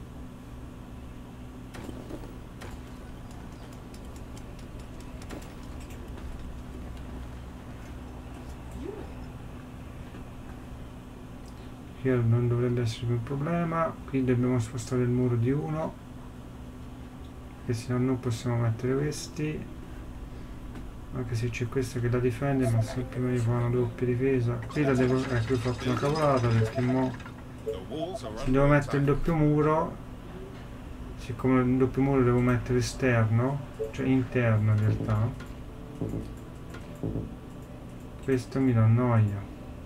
Here non dovrebbe essere più un problema. Qui dobbiamo spostare il muro di uno, perché se no non possiamo mettere questi. Anche se c'è questo che la difende, ma sempre meglio fare una doppia difesa. Qui la devo... ecco, ho fatto una cavolata perché mo The walls are se devo under mettere il attack. doppio muro, siccome il doppio muro devo mettere esterno, cioè interno in realtà, questo mi dà noia.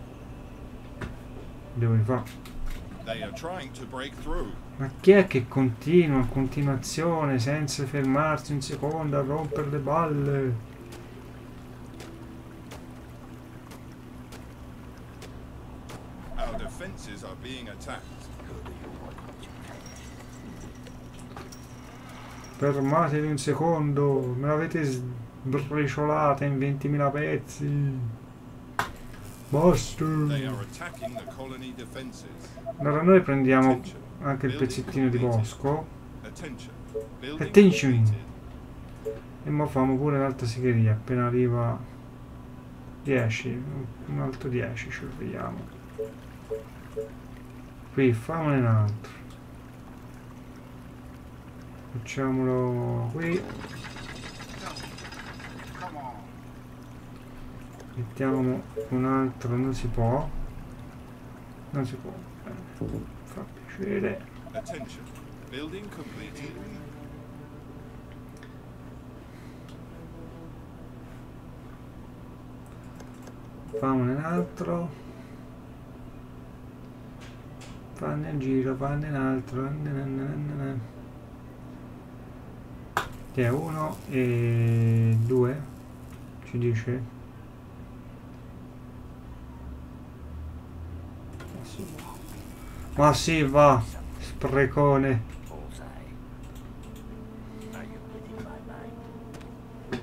Devo rifare. They are trying to break through. Ma chi è che continua a continuazione senza fermarsi un secondo a rompere le balle? Our defenses are being attacked. Fermatevi un secondo, me l'avete sbriciolata in 20.000 pezzi. Basta. They are attacking the colony defenses. Allora noi prendiamo Attention. anche il pezzettino di bosco Attention. Building Attention. completed. e mo famo pure un'altra segheria appena arriva 10, un altro 10 ci vediamo. Qui famone un altro, facciamolo qui, mettiamo un altro, non si può, fa piacere. Attention. Building completed. Famone un altro, fanne il giro, fanne un altro, che è 1 e 2 ci dice. Ma sì, va, sprecone. Bullseye. Are you reading my mind?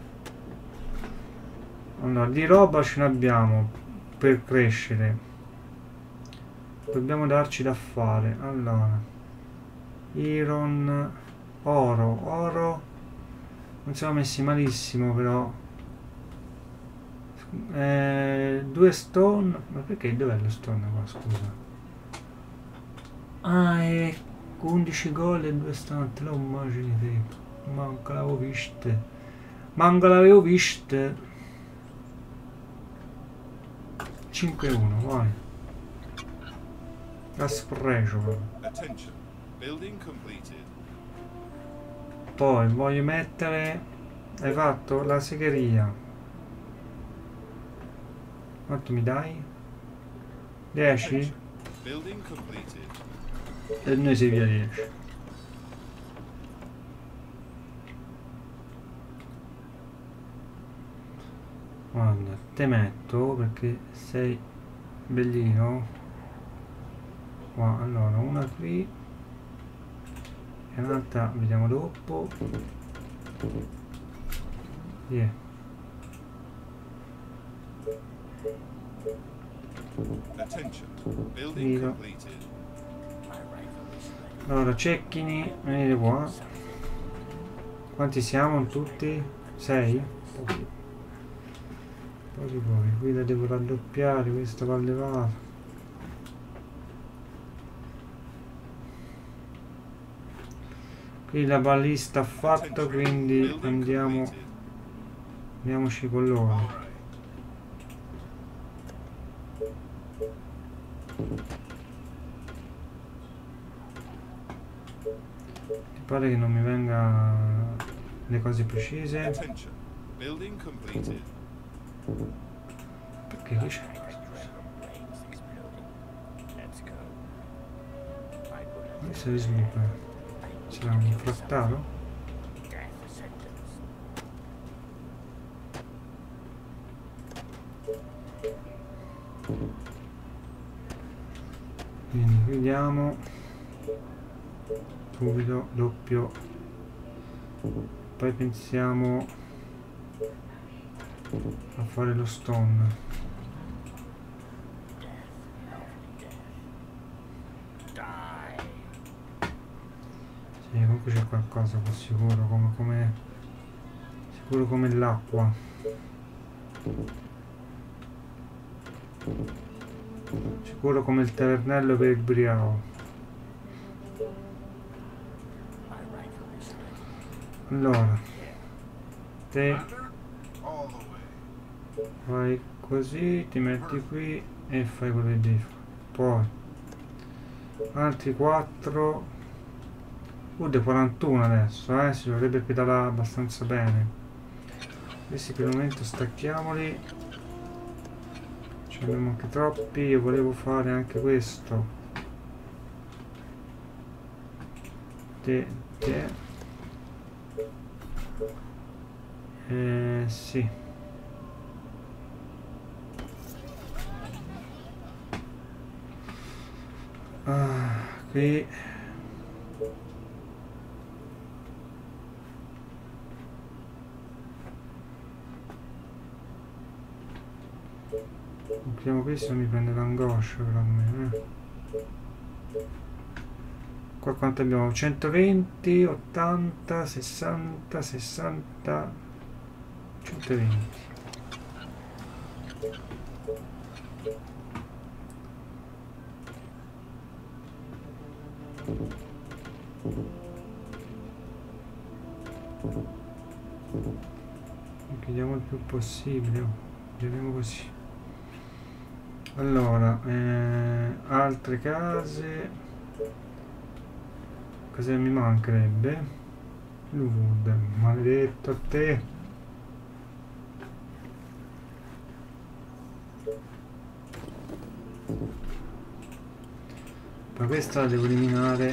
Allora, di roba ce n'abbiamo per crescere, dobbiamo darci da fare. Allora, iron, oro non siamo messi malissimo, però 2 stone, ma perché dov'è lo stone qua, scusa? Ah, è 11 gol e 2 stone, te lo immagini te? Manco l'avevo viste. 5-1, vai. La sprecio proprio. Attention. Building completed. Poi voglio mettere... Hai fatto la segheria. Quanto mi dai? 10? Attention. Building completed. E noi si via 10. Guarda, te metto perché sei bellino. Qua, allora, una qui e un'altra vediamo dopo. Yeah. Attention. Building Miro. completed. My rifle is ready. Allora, cecchini, venite qua. Quanti siamo tutti? 6? Poi qui la devo raddoppiare, questa va levata. Qui la balista fatta, quindi andiamoci con loro. Mi pare che non mi venga le cose precise. Attention. Building completed. Perché che c'è? Planes exploding. Let's go. I put a Adesso sviluppa. C'era un frattalo? death sentence. Quindi chiudiamo subito doppio, poi pensiamo a fare lo stone. Die. Sì, comunque c'è qualcosa qua sicuro, sicuro come l'acqua. Sicuro come il tavernello per il briao. My rifle is ready. Allora, te All the way. fai così, ti metti qui e fai quello che devi fare. Poi altri 4. È 41 adesso, si dovrebbe pedalare abbastanza bene. Questi per il momento stacchiamoli. Ce ne abbiamo anche troppi. Io volevo fare anche questo. Sì. Qui compriamo questo, mi prende l'angoscia per me. Qua quanto abbiamo? 120, 80, 60, 60, 120. Chiediamo il più possibile, vediamo così. Allora, altre case. Cosa mi mancherebbe? Il wood, maledetto a te. Ma questa la devo eliminare.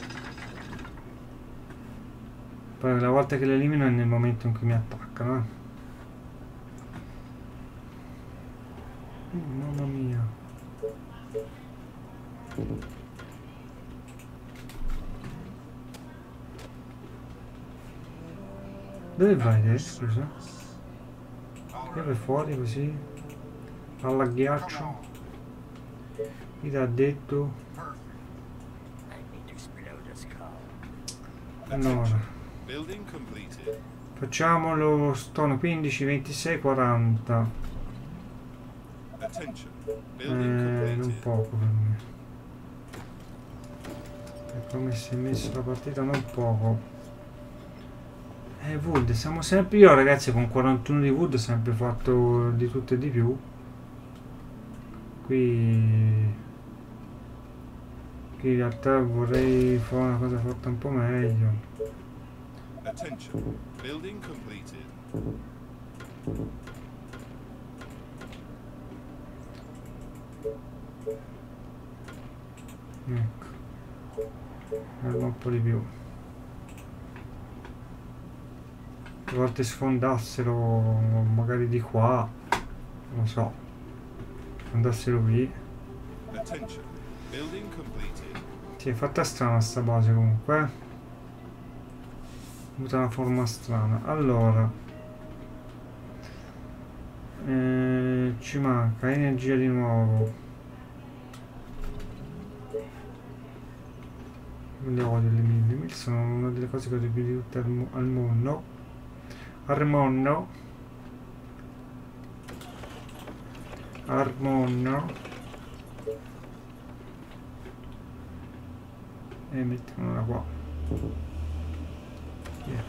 Poi la volta che l'elimino è nel momento in cui mi attaccano. Mamma mia. Dove vai adesso, scusa? Che vai fuori così? Alla ghiaccio? Chi ti ha detto? I need to explode a skull. Allora, Building completed. facciamo lo stone 15, 26, 40. Attention. Building Non completed. poco per me. Per come si è messa la partita, non poco. Wood, siamo sempre io ragazzi con 41 di wood ho sempre fatto di tutto e di più. Qui in realtà vorrei fare una cosa fatta un po' meglio. Attention. Building completed. Ecco, un po' di più. A volte sfondassero magari di qua, non lo so, sfondassero qui. Attention. Building completed. Sì, è fatta strana sta base comunque, ha avuto una forma strana. Allora, ci manca energia di nuovo. Le odio le mille sono una delle cose che ho più di tutte al mondo. Armonno. E mettiamola qua. Yeah.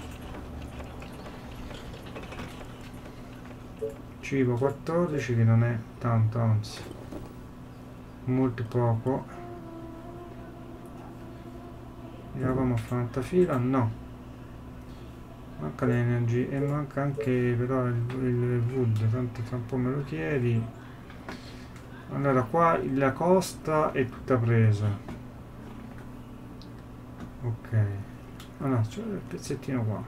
Cibo 14 che non è tanto, anzi molto poco. Eravamo a fare una fila? No. Manca l'energy e manca anche però il wood, tanto tra un po' me lo chiedi. Allora qua la costa è tutta presa. Ok, ah no, c'è il pezzettino qua,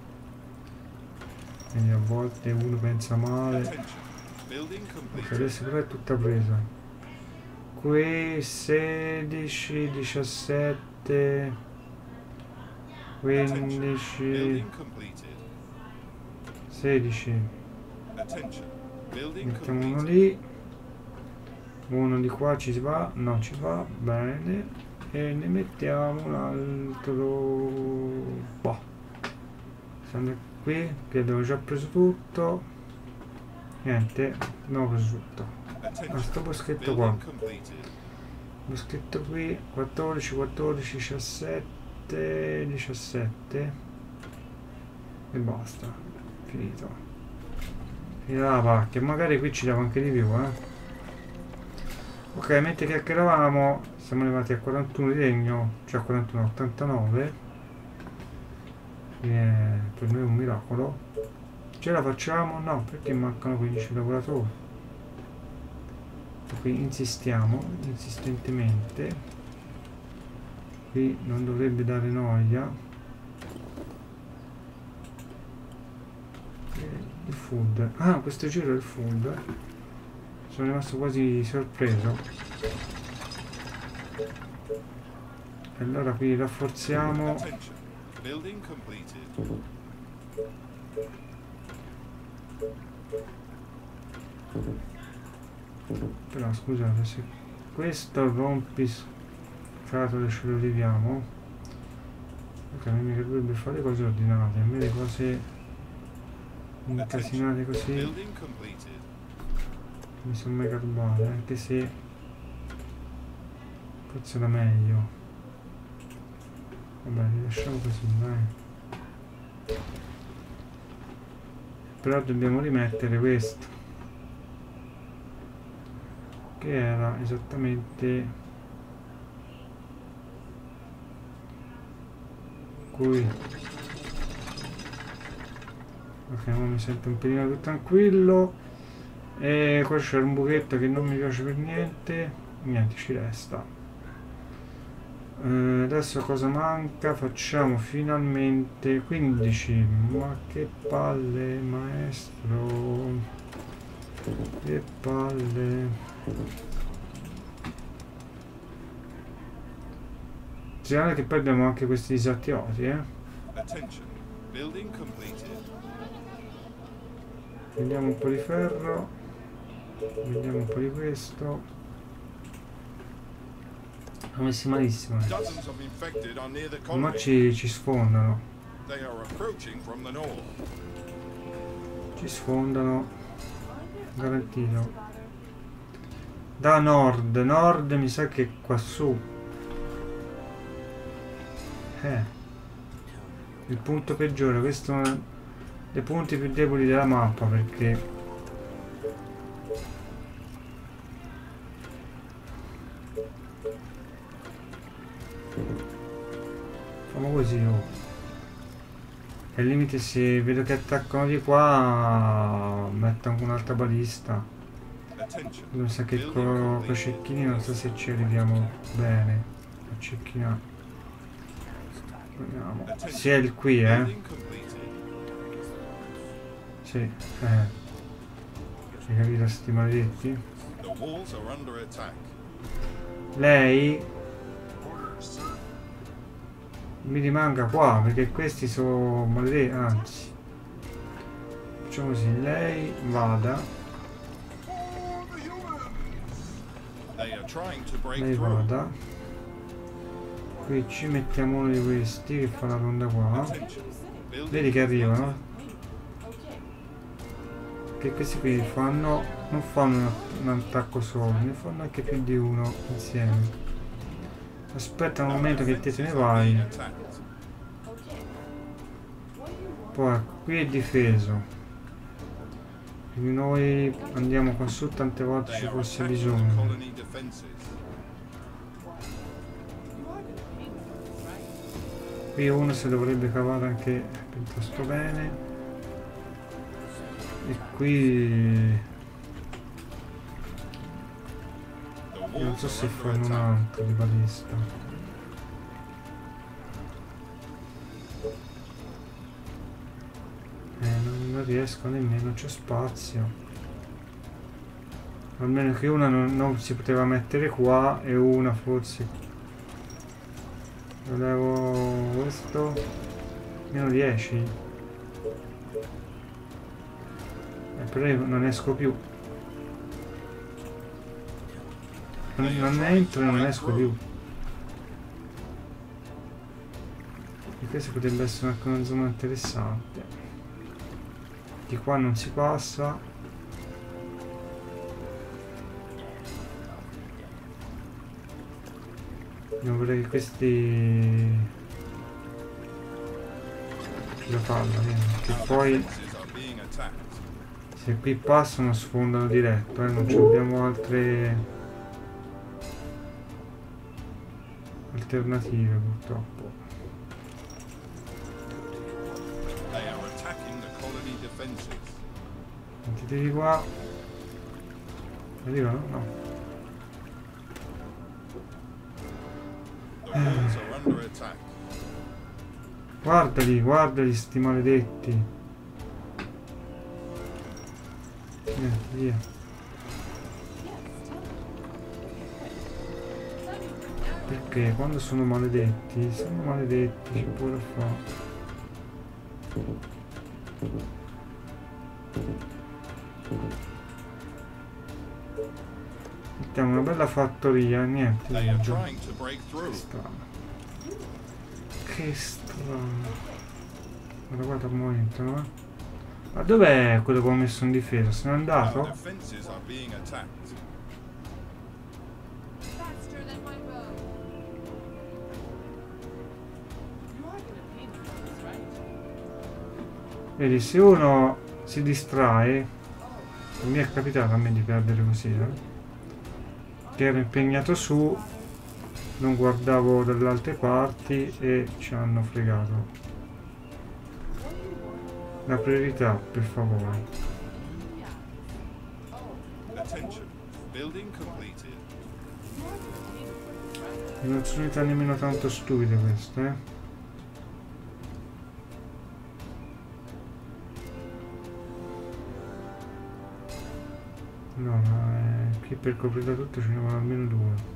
quindi a volte uno pensa male. Ok, adesso però è tutta presa. Qui 16, 17, 15, 16. Mettiamo uno lì, uno di qua ci va, no ci va, bene. E ne mettiamo un altro. Boh. Siamo qui che abbiamo già preso tutto. Niente, abbiamo preso tutto. Sto boschetto qua. Boschetto qui 14, 14, 17, 17 e basta. Finito. Finita la pacchia. Magari qui ci dava anche di più, Ok, mentre chiacchieravamo siamo arrivati a 41 di legno, cioè a 41, 89. Per noi è un miracolo. Ce la facciamo? No, perché mancano 15 lavoratori. Qui insistiamo, insistentemente. Qui non dovrebbe dare noia. Il food. Ah, questo giro è il food. Sono rimasto quasi sorpreso. E allora qui rafforziamo. Però scusate, se questo rompiscatole ce lo leviamo. Ok, non mi dovrebbe fare le cose ordinate, a me le cose incasinate così mi sono mega rubate, anche se forse era meglio. Vabbè, li lasciamo così, dai. Però dobbiamo rimettere questo, che era esattamente qui. Ok, ora mi sento un pelino più tranquillo. E qua c'è un buchetto che non mi piace per niente. Niente, ci resta. Adesso cosa manca? Facciamo finalmente 15. Ma che palle, maestro. Che palle. Guarda che poi abbiamo anche questi disattivati, Vediamo un po' di ferro. Vediamo un po' di questo. Sono messi malissimo. Ma ci sfondano. Ci sfondano. Garantito. Da nord. Nord mi sa che è qua su. Il punto peggiore. Questo è uno dei punti più deboli della mappa, perché facciamo così, e al limite se vedo che attaccano di qua metto anche un'altra balista. Non sa che con i cecchini non so se ci arriviamo bene a cecchinare. Vediamo. Sì, è il qui, sì, hai capito sti maledetti? Lei mi rimanga qua perché questi sono maledetti, anzi facciamo così, lei vada, qui ci mettiamo uno di questi che fa la ronda qua, vedi che arrivano, Che questi qui fanno, non fanno un attacco solo, ne fanno anche più di uno insieme. Aspetta un momento che te ne vai. Poi qui è difeso. Quindi noi andiamo qua su tante volte ci fosse bisogno. Qui uno si dovrebbe cavare anche piuttosto bene. E qui non so se fanno un altro di balista. Non riesco nemmeno, c'è spazio. Almeno che una non si poteva mettere qua e una forse. Volevo questo. Meno 10. Però io non esco più. Non entro e non esco più. E questo potrebbe essere anche una zona interessante. Di qua non si passa. Non vorrei che questi ce la fanno, che poi se qui passano sfondano diretto, non abbiamo altre alternative purtroppo. Mettiti di qua. Arrivano? No. Guardali sti maledetti. Via. Perché quando sono maledetti, ci può da fare. Mettiamo una bella fattoria, niente. Che strano. Guarda il momento, no? Ma dov'è quello che ho messo in difesa? Se n'è andato? Vedi, se uno si distrae, mi è capitato a me di perdere così, che ero impegnato su, non guardavo dalle altre parti e ci hanno fregato. La priorità, per favore. Non sono nemmeno tanto stupide queste, No, qui per coprire tutto ce ne vanno almeno 2.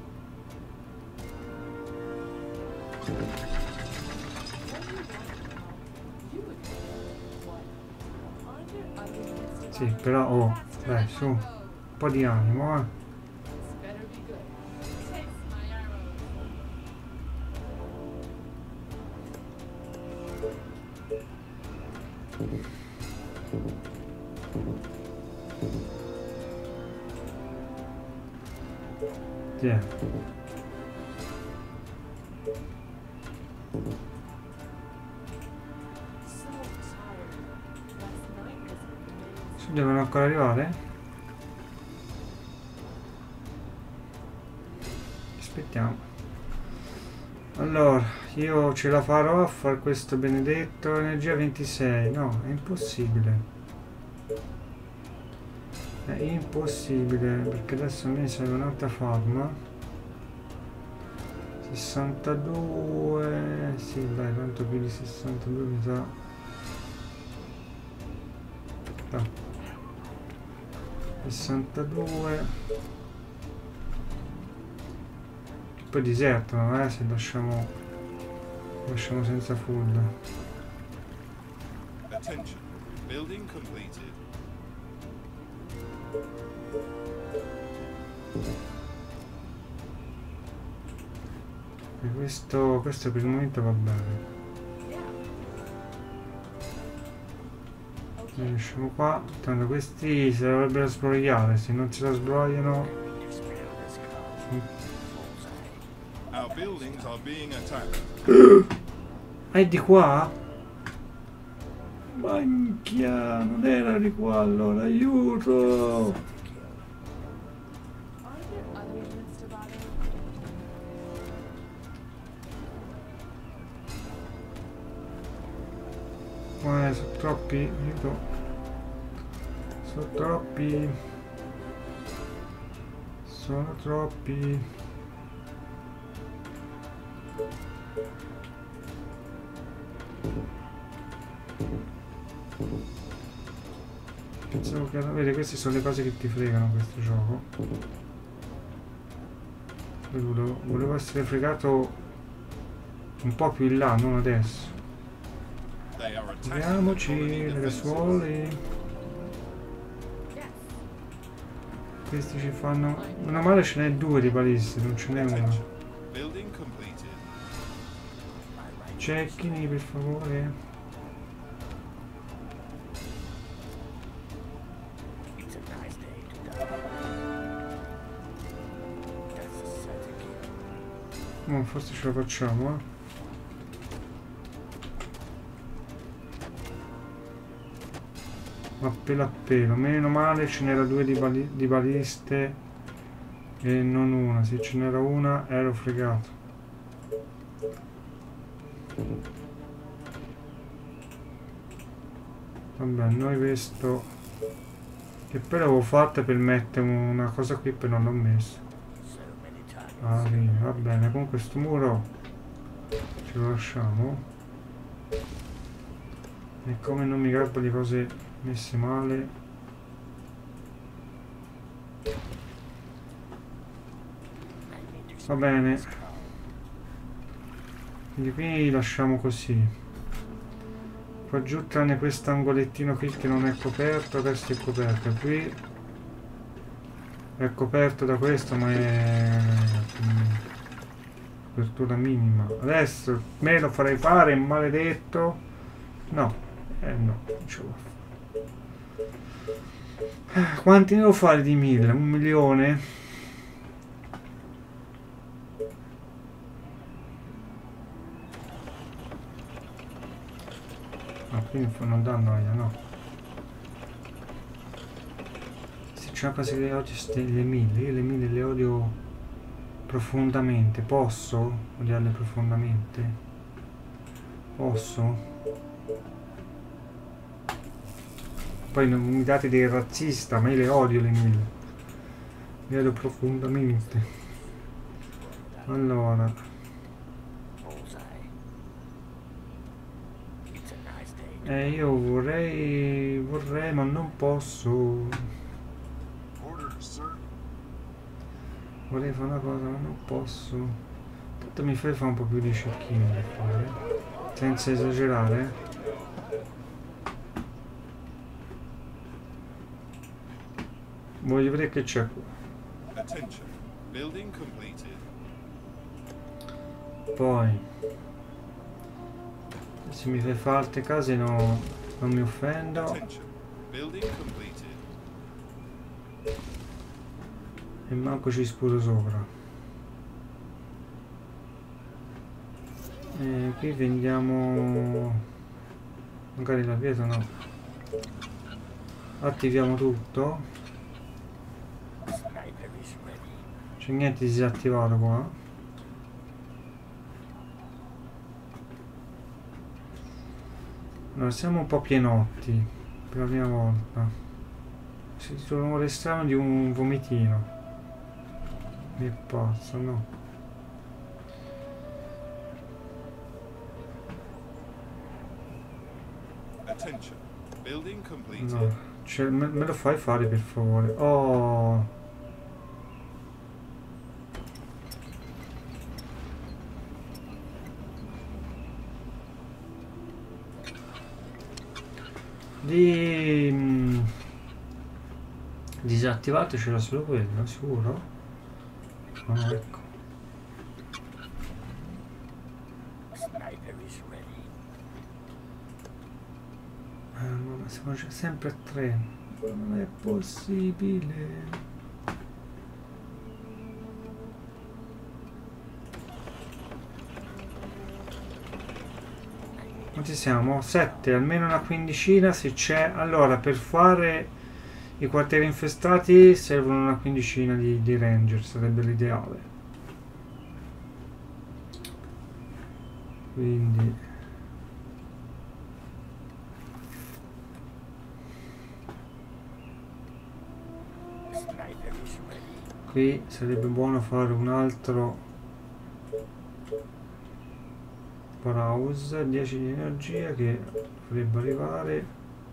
Sì, però, dai, su, un po' di animo, Yeah. Devono ancora arrivare? Aspettiamo. Allora, io ce la farò a fare questo benedetto. Energia 26. No, è impossibile. È impossibile, perché adesso a me serve un'altra farma. 62. Sì, dai, tanto più di 62 mi sa. No. 62. Poi disertano, se lasciamo senza food. Attention, building completed. E questo per il momento va bene. Lasciamo qua, tanto questi si dovrebbero sbrogliare, se non si la sbrogliano. You spread out this car. Bullseye. Our buildings are being attacked. Ah, è di qua? Minchia, non era di qua allora, aiuto! Are there other units to bother? Sono troppi, aiuto. Sono troppi. Sono troppi. Pensavo che... Vedi, queste sono le cose che ti fregano questo gioco. Volevo essere fregato un po' più in là, non adesso. They are attacking the Vediamoci colony le defenses. rasuole. Yes. Questi ci fanno... Meno male ce n'è due di baliste, non ce n'è Attention. una. Building completed. Cecchini, per favore. It's a nice day to die. That's a set again. Forse ce la facciamo, eh. A pelo, meno male ce n'era due di baliste e non una, se ce n'era una ero fregato. Vabbè, noi questo che poi l'avevo fatta per mettere una cosa qui, poi non l'ho messa. So many times. Ah, sì, va bene, comunque questo muro ce lo lasciamo. E come non mi garbo di cose messe male. I need to Va spread bene, this car. quindi qui lasciamo così. Qua giù tranne questo angolettino qui che non è coperto, adesso è coperto. Qui è coperto da questo, ma è copertura minima. Adesso me lo farei fare, maledetto. No, no, non ce l'ho. Quanti ne devo fare di 1000? 1 milione? Ah, quindi non danno aia, no. Se c'è una cosa che odio, le 1000, io le 1000 le odio profondamente. Posso odiarle profondamente? Posso? Poi non mi date dei razzista, ma io le odio le 1000. Le odio profondamente. Allora, Bullseye. It's a nice day. io vorrei, ma non posso. Orders, sir. Vorrei fare una cosa, ma non posso. Tanto mi fai fare un po' più di cecchini per fare. Senza esagerare. Voglio vedere che c'è qua. Attention. Building completed. Poi se mi fai fare altre case no, non mi offendo. Attention. Building completed. E manco ci sputo sopra. E qui vendiamo magari la pietra, no. Attiviamo tutto. Sniper is ready. C'è niente di disattivato qua. Allora siamo un po' pienotti per la prima volta. Si sono restano di un vomitino. Mi pazzo, no. Attention. Building completed. No. Cioè, me lo fai fare per favore. Oh. Disattivato c'era solo quello, sicuro? Ah, ecco. Sniper is ready. Non Ma siamo sempre a 3. Non è possibile. Quanti siamo? 7, almeno una quindicina se c'è. Allora, per fare i quartieri infestati servono una quindicina di ranger, sarebbe l'ideale. Quindi qui sarebbe buono fare un altro browse, 10 di energia che dovrebbe arrivare.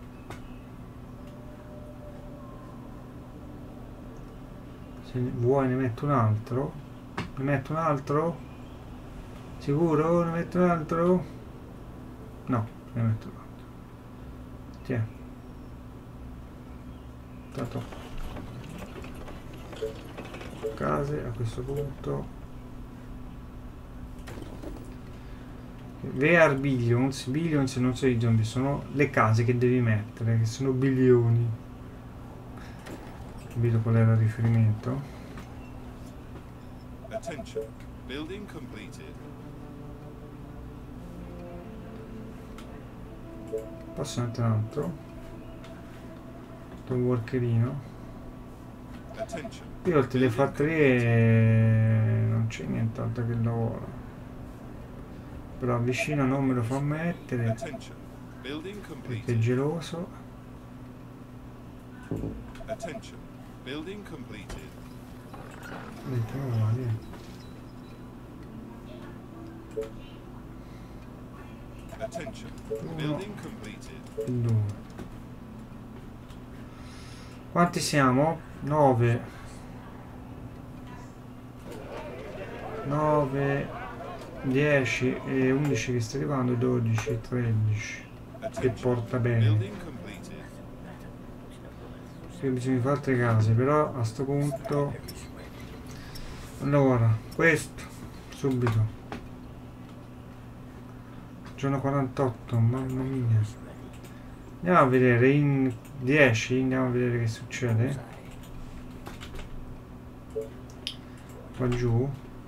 Se vuoi ne metto un altro. Ne metto un altro? Sicuro? Ne metto un altro? No, ne metto un altro. Tieni. Tanto case a questo punto. Where billions, billions non sono i zombie, sono le case che devi mettere, che sono bilioni. Capito qual era il riferimento? Attention. Building completed. Posso mettere un altro? Un workerino. Attention. Io oltre alle fattorie non c'è nient'altro che lavoro. Però vicino non me lo fa mettere Attention. Building perché è completed. geloso. Attention. Building completed. Mettiamo qua, via. Attention. Building completed. 2. Quanti siamo? 9. 9, 10 e 11 che sta arrivando, 12, 13. Che porta bene. Building completed. Qui bisogna fare altre case, però a sto punto. Allora, questo subito. Giorno 48, mamma mia. Andiamo a vedere in 10, andiamo a vedere che succede. Qua giù.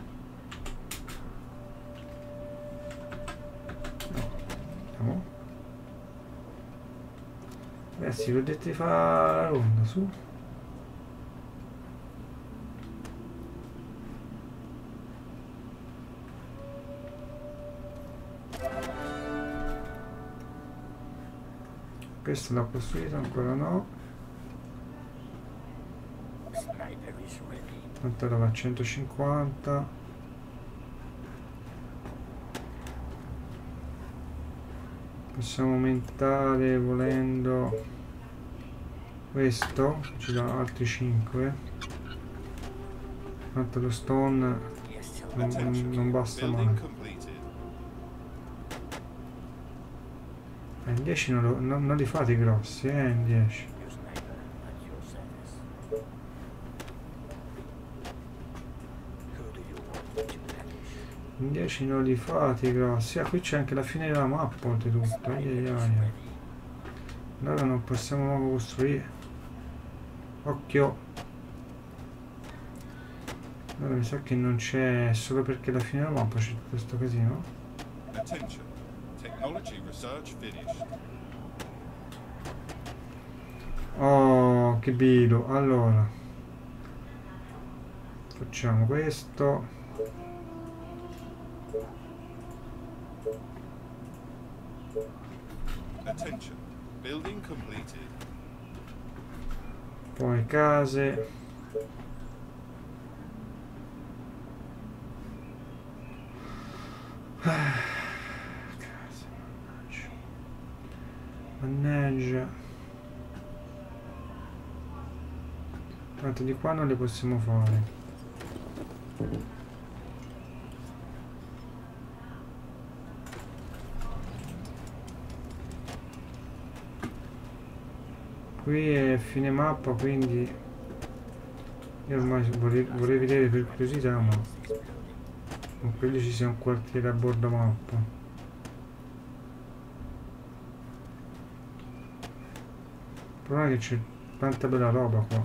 No, andiamo. Ragazzi, vi ho detto di fare la ronda, su. Questo l'ho costruito, ancora no. Quanto era? 150. Possiamo aumentare volendo questo, ci dà altri 5. Tanto lo stone non basta mai. Building completed. In 10 non li fate grossi, in 10. In 10 non li fate grossi. Ah, qui c'è anche la fine della mappa oltretutto. Allora non possiamo nuovo costruire. Occhio. Allora mi sa che non c'è, solo perché la fine della mappa c'è questo casino. Attention. Technology research finished. Oh, che bello. Allora facciamo questo. Attention. Building completed. Poi case. Case, mannaggia. Tanto di qua non le possiamo fare. Qui è fine mappa, quindi io ormai vorrei vedere per curiosità, ma non credo ci sia un quartiere a bordo mappa. problema è che c'è tanta bella roba qua.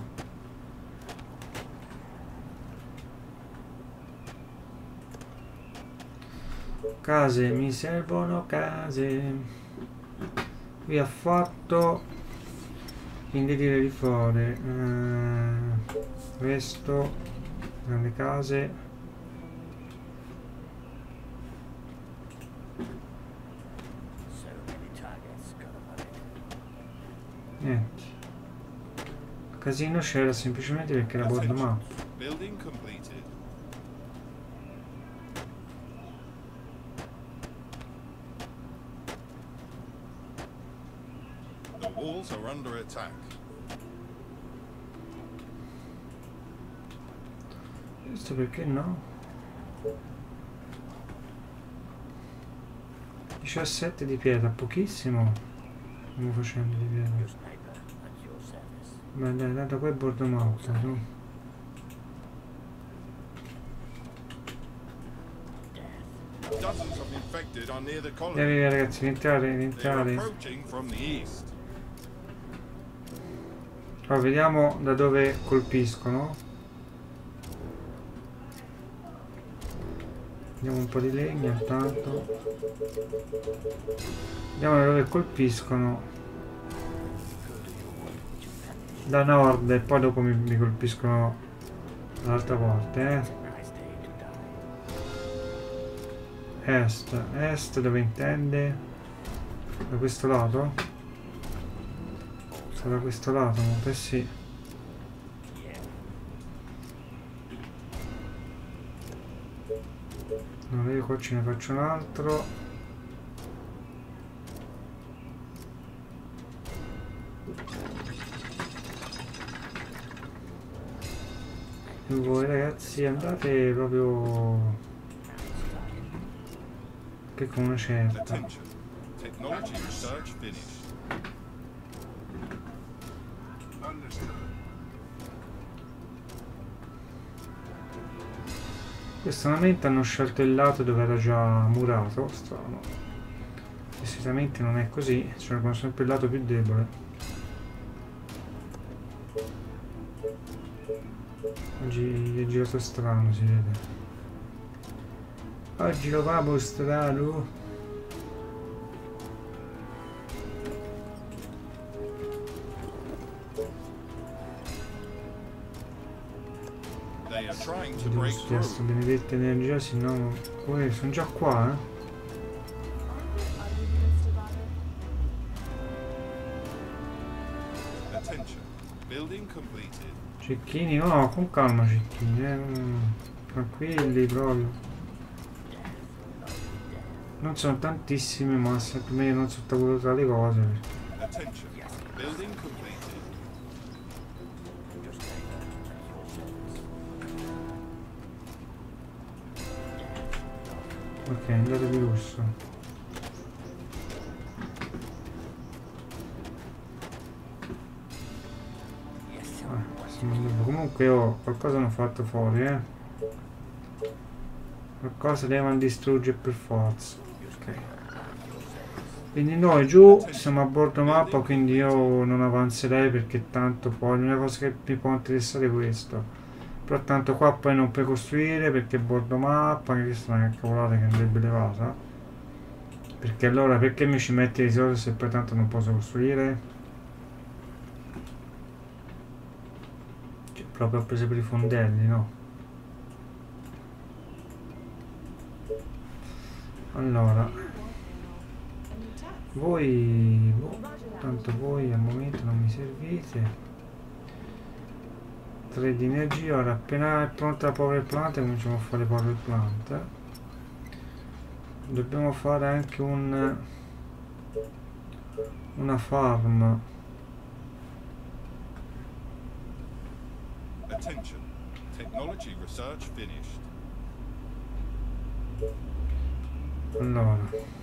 Case, mi servono case. Qui ha fatto, quindi dire di fare questo, grandi case. So many targets got about it. Niente. Il casino c'era semplicemente perché era bordo Attention. mappa. Building completed. The walls are under attack. Questo perché no? 17 di pietra, pochissimo. Stiamo facendo di pietra. Your sniper at your service. Beh dai, tanto qua è bordo mappa, no? Death. Dozens of infected are near the Via colony. via ragazzi, rientrare, They're rientrare. approaching from the east. Allora, vediamo da dove colpiscono. Vediamo un po' di legna intanto. Vediamo da dove colpiscono. Da nord e poi dopo mi colpiscono dall'altra parte, Nice day to die. Est dove intende? Da questo lato? Da questo lato, ma sì. Yeah. Allora io qua ce ne faccio un altro. E voi ragazzi andate proprio che con una certa. Attention. Technology research finished. Questamente hanno scelto il lato dove era già murato, strano. Decisamente non è così, scelgono sempre il lato più debole. Oggi è girato strano, si vede. Oggi lo vamo strano. They are trying to Devo break studiare sta through. benedetta energia, se no... sono già qua, Are you pissed about it? Attention. Building completed. Cecchini, no, con calma cecchini, tranquilli proprio. Non sono tantissimi, ma è sempre meglio non sottovalutare le cose. Attention. Building completed. Your sniper at your service. Ok, è andato di lusso. Yes, sir. Comunque io qualcosa hanno fatto fuori, Qualcosa devono distruggere per forza. Ok. Quindi noi giù siamo a bordo mappa, quindi io non avanzerei perché tanto poi l'unica cosa che mi può interessare è questo. Però tanto qua poi non puoi costruire perché è bordo mappa, che questa è una cavolata che andrebbe levata. Perché allora perché mi ci metti risorse se poi tanto non posso costruire? Cioè, proprio ho preso per i fondelli, no? Allora, voi, tanto voi al momento non mi servite. 3 di energia, ora appena è pronta la power plant cominciamo a fare power plant. Dobbiamo fare anche una farm. Attention. Technology research finished. Allora,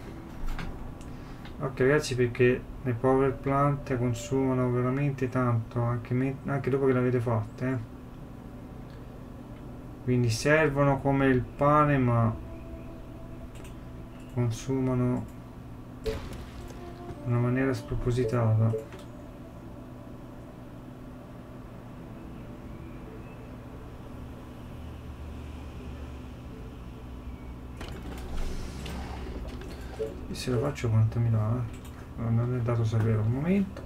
ok ragazzi, perché le power plant consumano veramente tanto anche dopo che l'avete fatte, quindi servono come il pane, ma consumano in una maniera spropositata. se lo faccio quanto mi dà, non è dato sapere al momento.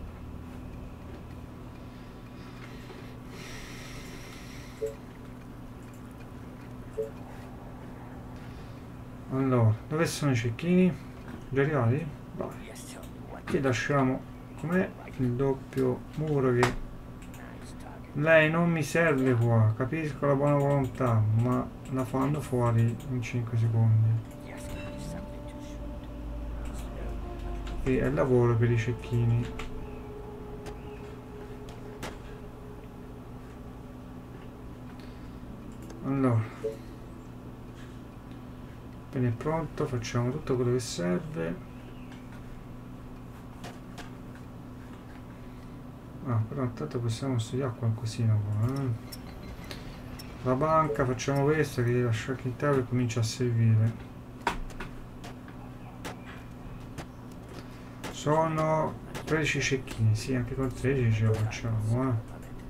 Allora, dove sono i cecchini? Già arrivati? Vai. Yes, tell me what Qui lasciamo com'è il doppio muro che nice target. lei non mi serve qua, capisco la buona volontà, ma la fanno fuori in 5 secondi. Yes, give me something to shoot. E è il lavoro per i cecchini. Allora, appena è pronto facciamo tutto quello che serve. Ah, però intanto possiamo studiare qualcosina qua, eh. La banca, facciamo questo che la shocking tower comincia a servire. Sono 13 cecchini, sì, anche con 13 ce la facciamo, eh.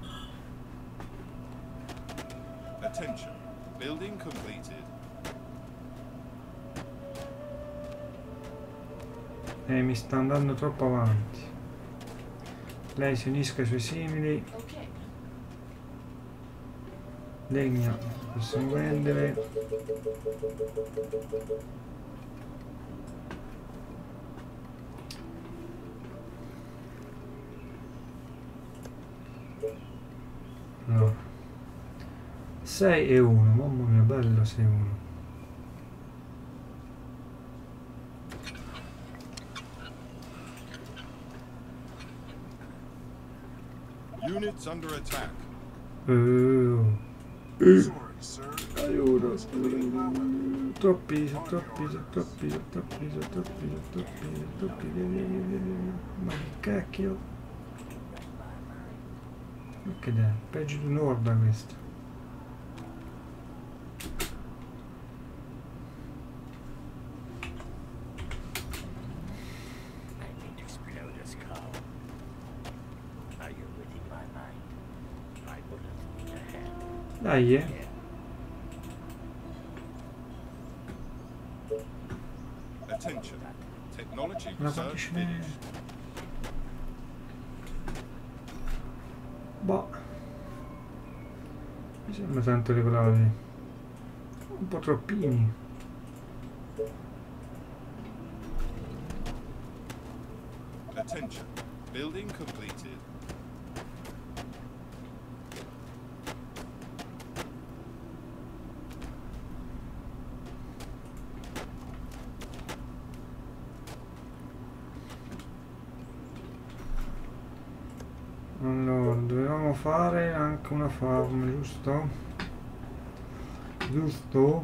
Attention. Building completed. Mi sta andando troppo avanti. Lei si unisca ai suoi simili. Okay. Legna possiamo vendere. No. 6 e 1, mamma mia, bello 6 e 1. Units under attack. Sorry, sir. Aiuto. Troppi, sono troppi, sono troppi, sono troppi, sono troppi, sono troppi, sono troppi, via, via, via, via, via. Ma che cacchio? Ma che è? Peggio di un'orda questo. I need to explode this cow. Are you reading my mind? My bullet in your hand. Dai, Yeah. Attention. Technology Ma research quanti ce n'è? finished. Boh. Mi sembra tanto regolari. Un po' troppini. Attention. Building completed. Allora, dovevamo fare anche una farm, giusto? Giusto?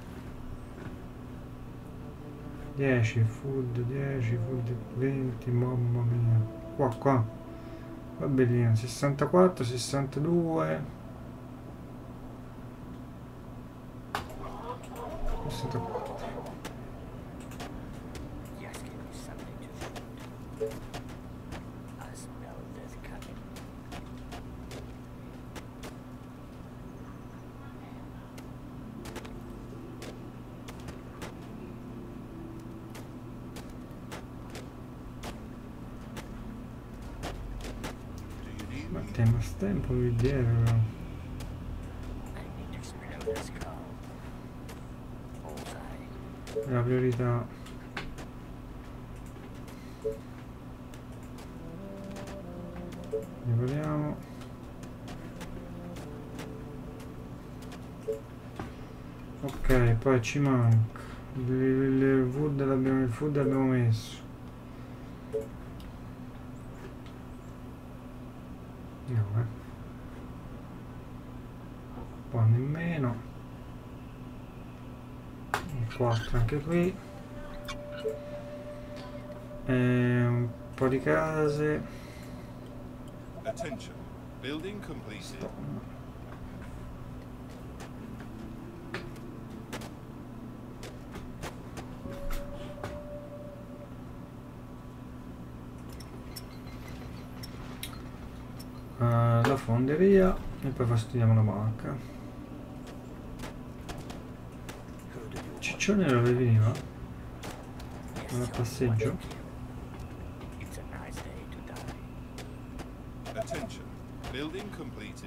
10 food, 10 food, 20, mamma mia. Qua. Va bellino, 64, 62. 64. Yes, give me something to shoot. I smell death coming. Do you need Ma me? te ma stai un po' più dietro, però. I need to explode this cow. Bullseye. È la priorità. Ripariamo. Ok, poi ci manca. Il food l'abbiamo messo. No, qua nemmeno. 4 anche qui. Un po' di case. Attention. Building completed. La fonderia e poi fastidiamo la banca. Who do you want? Ciccione dove veniva? Yes, Vado a passeggio. It's a nice day to die. Attention. Building completed.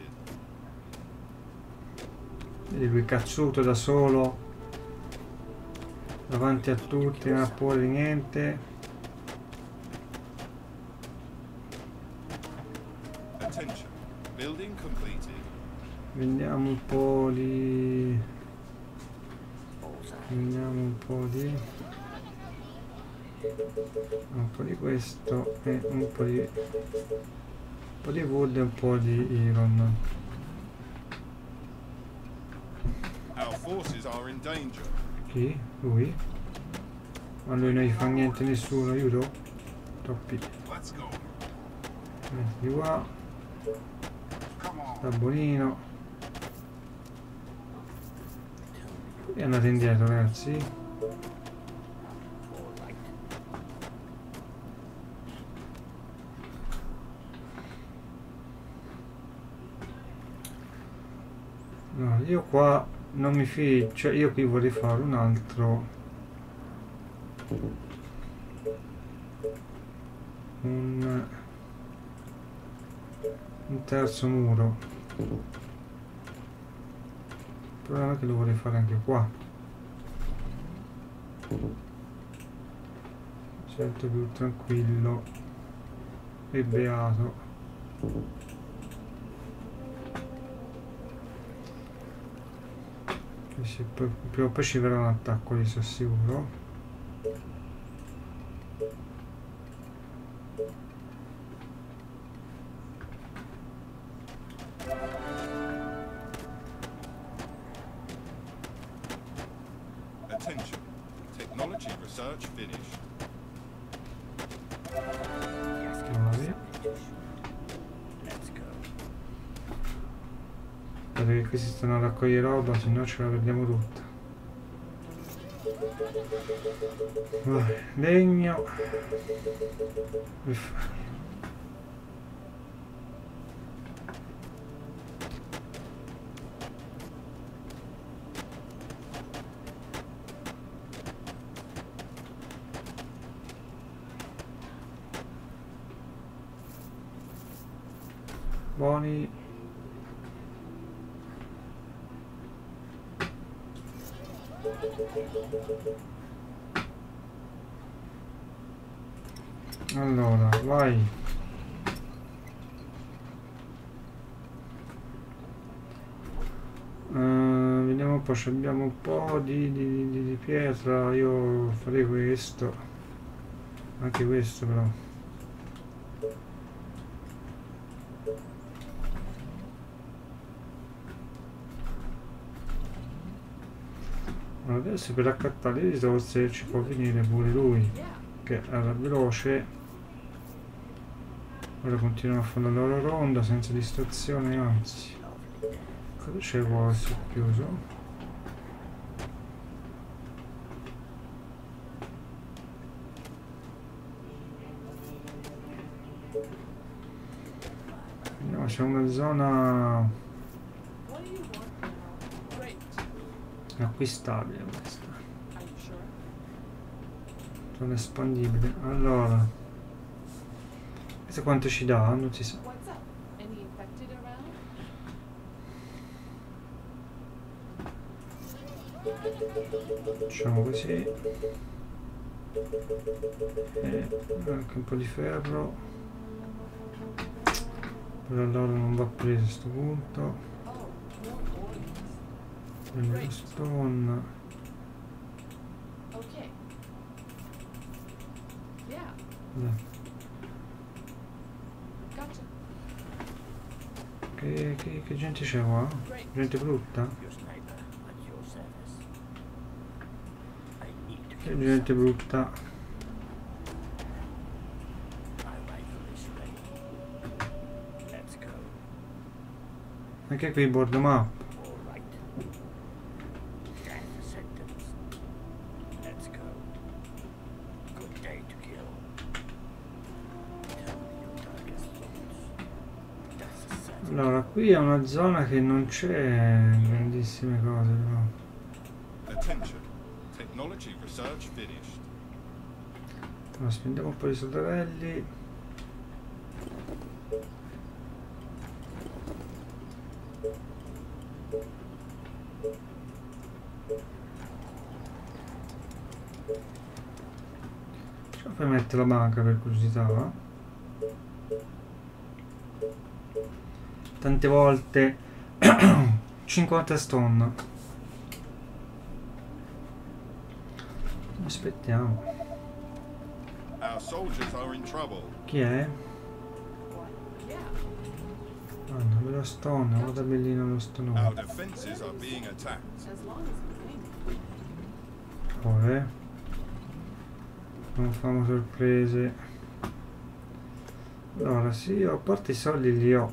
Vedi lui cazzuto da solo. Davanti a tutti, non ha paura di niente. Attention. Building completed. Vendiamo un po' di... Vendiamo un po' di... Un po' di questo e un po' di... Un po' di wood e un po' di iron. Our forces are in danger. Chi? Lui? Ma lui non gli fa niente nessuno, aiuto? Troppi. Let's go. Di qua. Come on. Sta buonino. E andate indietro ragazzi. All right. No, io qua non mi fido, cioè io qui vorrei fare un altro. Un terzo muro. Il problema è che lo vorrei fare anche qua. Sento più tranquillo e beato. E se poi, prima o poi ci verrà un attacco, di sono sicuro. Attention. Technology research finished. Yes, Bravi. let's go. Guarda che qui si stanno a raccogliere roba, se no ce la perdiamo tutta. Vai, legno. Uff. Buoni. Allora, vai. Vediamo un po', ci abbiamo un po' di pietra, io farei questo. Anche questo però. Adesso per raccattare le risorse ci può venire pure lui, che era veloce. Ora continuano a fare la loro ronda senza distrazione, anzi. Cosa c'è qua sul chiuso? No, c'è una zona What do you want now? Great. acquistabile questa. Are you sure? Zona espandibile. Allora, questo quanto ci dà? Non si sa. What's up? Any infected around? Facciamo così. E anche un po' di ferro. Però allora non va preso a questo punto. Oh, more organs. Prendo lo stone. Okay. Yeah, Dai. gotcha. Che gente c'è qua? Great. Gente brutta? Your sniper at your service. I need to Che kill gente something. brutta. My rifle is ready. Let's go. Anche qui board map. All right. Death sentence. Let's go. Good day to kill. Tell me your darkest thoughts. That's a certain. Allora, qui è una zona che non c'è grandissime cose, però. Attention. Technology research finished. Allora, spendiamo un po' di soldarelli. Poi mette la banca per curiosità. Tante volte 50 stone. Aspettiamo. Our soldiers are in trouble. Chi è? Yeah. Ah, non lo stone, ho tabellino lo Our stone. defenses are being attacked. As long as we pay me. Poi non famo sorprese. Allora sì, a parte i soldi li ho.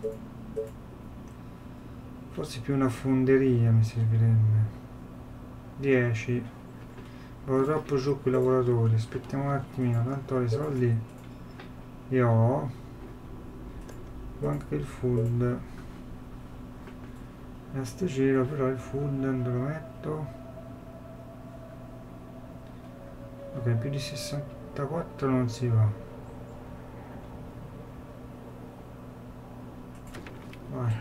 Forse più una fonderia mi servirebbe. 10. Vado troppo giù con i lavoratori. Aspettiamo un attimino, tanto i soldi li ho. Ho anche il food. E a sto giro però il food dove lo metto? Ok, più di 64 non si va. Vai.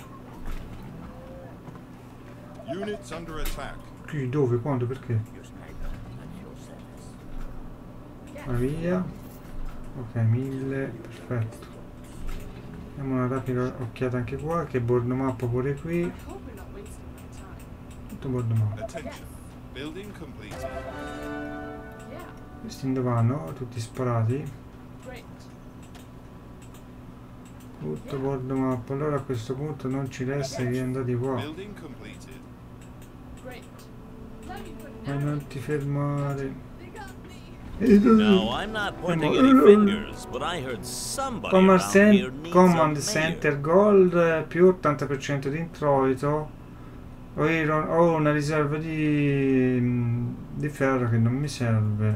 Units under attack. Qui, dove, quando, perché? Your sniper at your service. Va via. Ok, 1000, perfetto. Diamo una rapida occhiata anche qua, che board map pure qui. I hope we're not wasting my time. Tutto board map. Attention. Building completed. Yeah. Questi dove vanno? Tutti sparati. Great. Tutto board map. Allora a questo punto non ci resta che andare qua. Building completed. Great. Let me put Ma non ti fermare. They got me. No, I'm not pointing any fingers, but I heard somebody Command, around here needs Command a Center mayor. Gold più 80% di introito. Ho una riserva di ferro che non mi serve.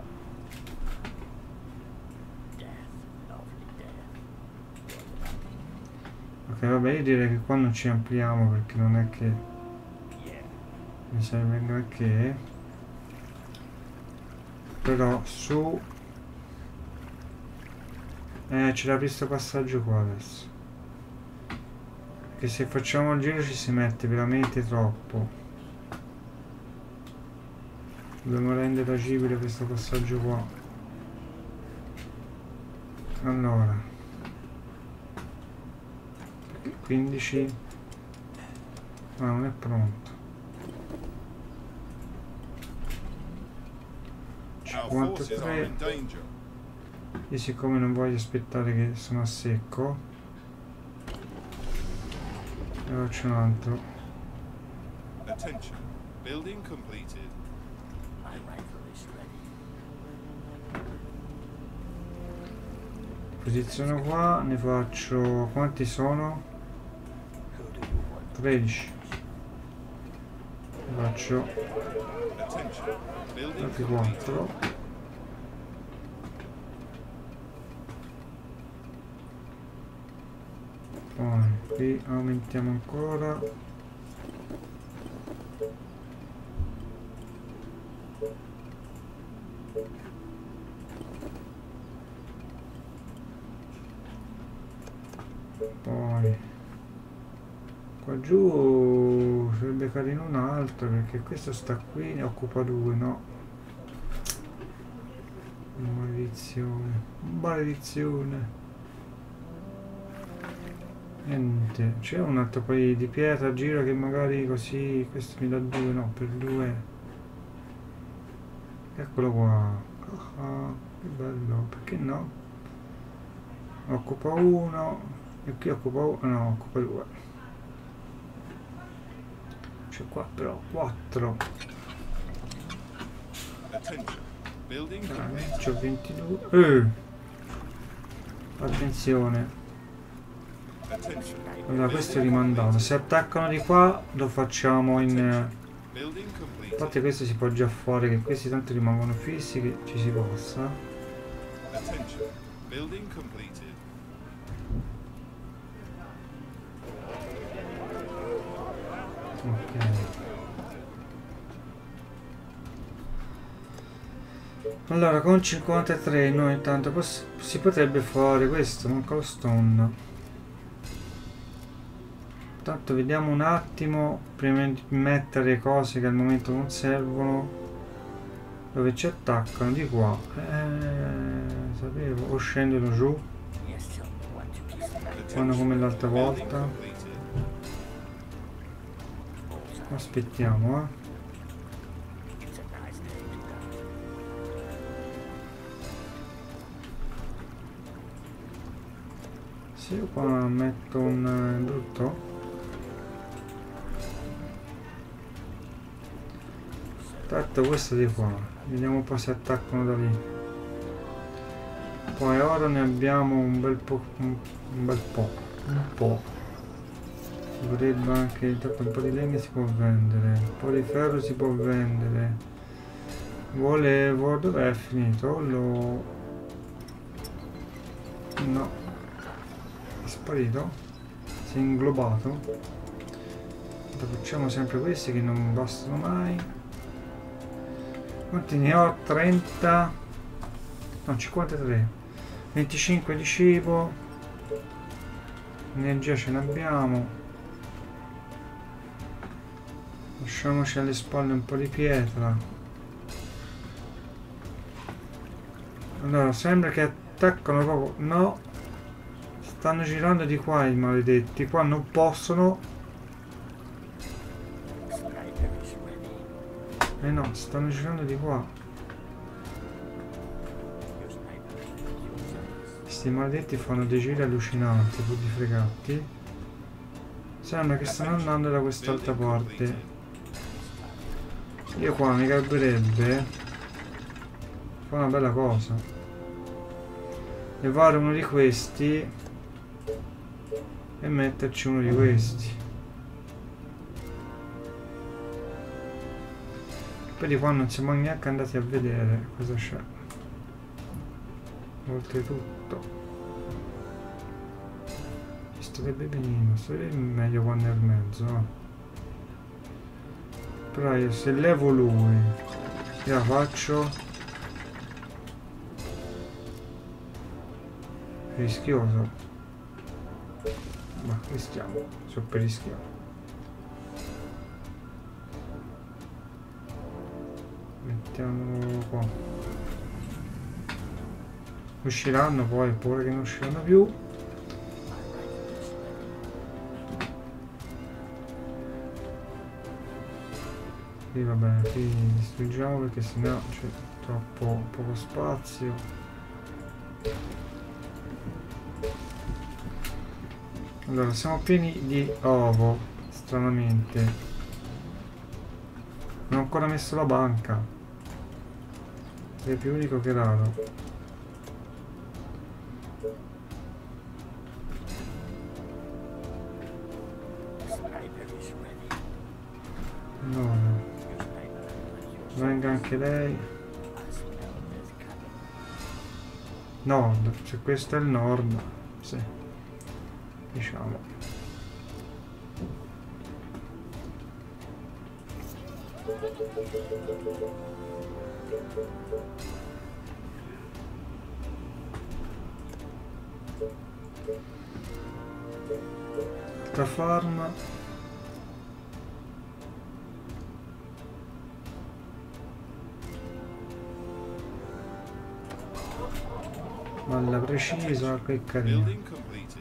Death, lovely death. Ok, vabbè, io direi che qua non ci ampliamo perché non è che Yeah. mi serve granché. Però su c'era questo passaggio qua adesso. Che se facciamo il giro ci si mette veramente troppo. Dobbiamo rendere agibile questo passaggio qua. Allora 15. Ah, non è pronto. Our forces are 53. in danger. Io siccome non voglio aspettare che sono a secco, ne faccio un altro. Attention. Building completed. My rifle is ready. Posiziono qua, ne faccio... quanti sono? Who do you want? 13. Ne faccio Attention. Building altri completed. 4. Poi qui aumentiamo ancora. Poi qua giù sarebbe carino un altro perché questo sta qui e occupa 2, no? Maledizione, maledizione. Niente, c'è un altro paio di pietra a giro che magari così questo mi dà 2, no, per 2. Eccolo qua. Ah, che bello, perché no? Occupa 1 e qui occupa 1, no, occupa 2. C'è qua però 4. Attention. Building completed. C'ho 22. Attenzione. Attention. Allora questo è rimandato. Se attaccano di qua lo facciamo in... Building completed. Infatti questo si può già fare, che questi tanto rimangono fissi, che ci si possa. Attention. Building completed. Ok. Allora, con 53 noi intanto si potrebbe fare questo, non con lo stun. Intanto vediamo un attimo, prima di mettere cose che al momento non servono, dove ci attaccano, di qua. Sapevo, o scendono giù, fanno come l'altra volta. Aspettiamo, Sì, io qua metto un brutto. Tanto questo di qua, vediamo un po' se attaccano da lì. Poi ora ne abbiamo un bel po', un po'. Si potrebbe anche, intanto un po' di legno si può vendere, un po' di ferro si può vendere. Volevo, dov'è finito? No, è sparito, si è inglobato. Facciamo sempre questi che non bastano mai. Quanti ne ho? 30, no, 53, 25 di cibo, energia ce n'abbiamo, lasciamoci alle spalle un po' di pietra. Allora, sembra che attaccano proprio, no, stanno girando di qua i maledetti, qua non possono. Eh no, stanno girando di qua. Questi maledetti fanno dei giri allucinanti, pur di fregatti. Sembra che stanno andando da quest'altra parte. Io qua mi garberebbe fa una bella cosa. Levare uno di questi e metterci uno di questi. Di qua non siamo neanche andati a vedere cosa c'è. Oltretutto starebbe benino, sarebbe meglio quando è nel mezzo, no? Però io se levo lui io la faccio rischioso, ma rischiamo, super rischiamo. Mettiamolo qua. Usciranno poi, pure che non usciranno più. Qui va bene, qui distruggiamo perché sennò c'è troppo poco spazio. Allora, siamo pieni di ovo, stranamente. Non ho ancora messo la banca. È più unico che raro. No. Venga anche lei. Nord, se questo è il nord, sì. Diciamo. Altra farm. Malla precisa, che carina. Building completed.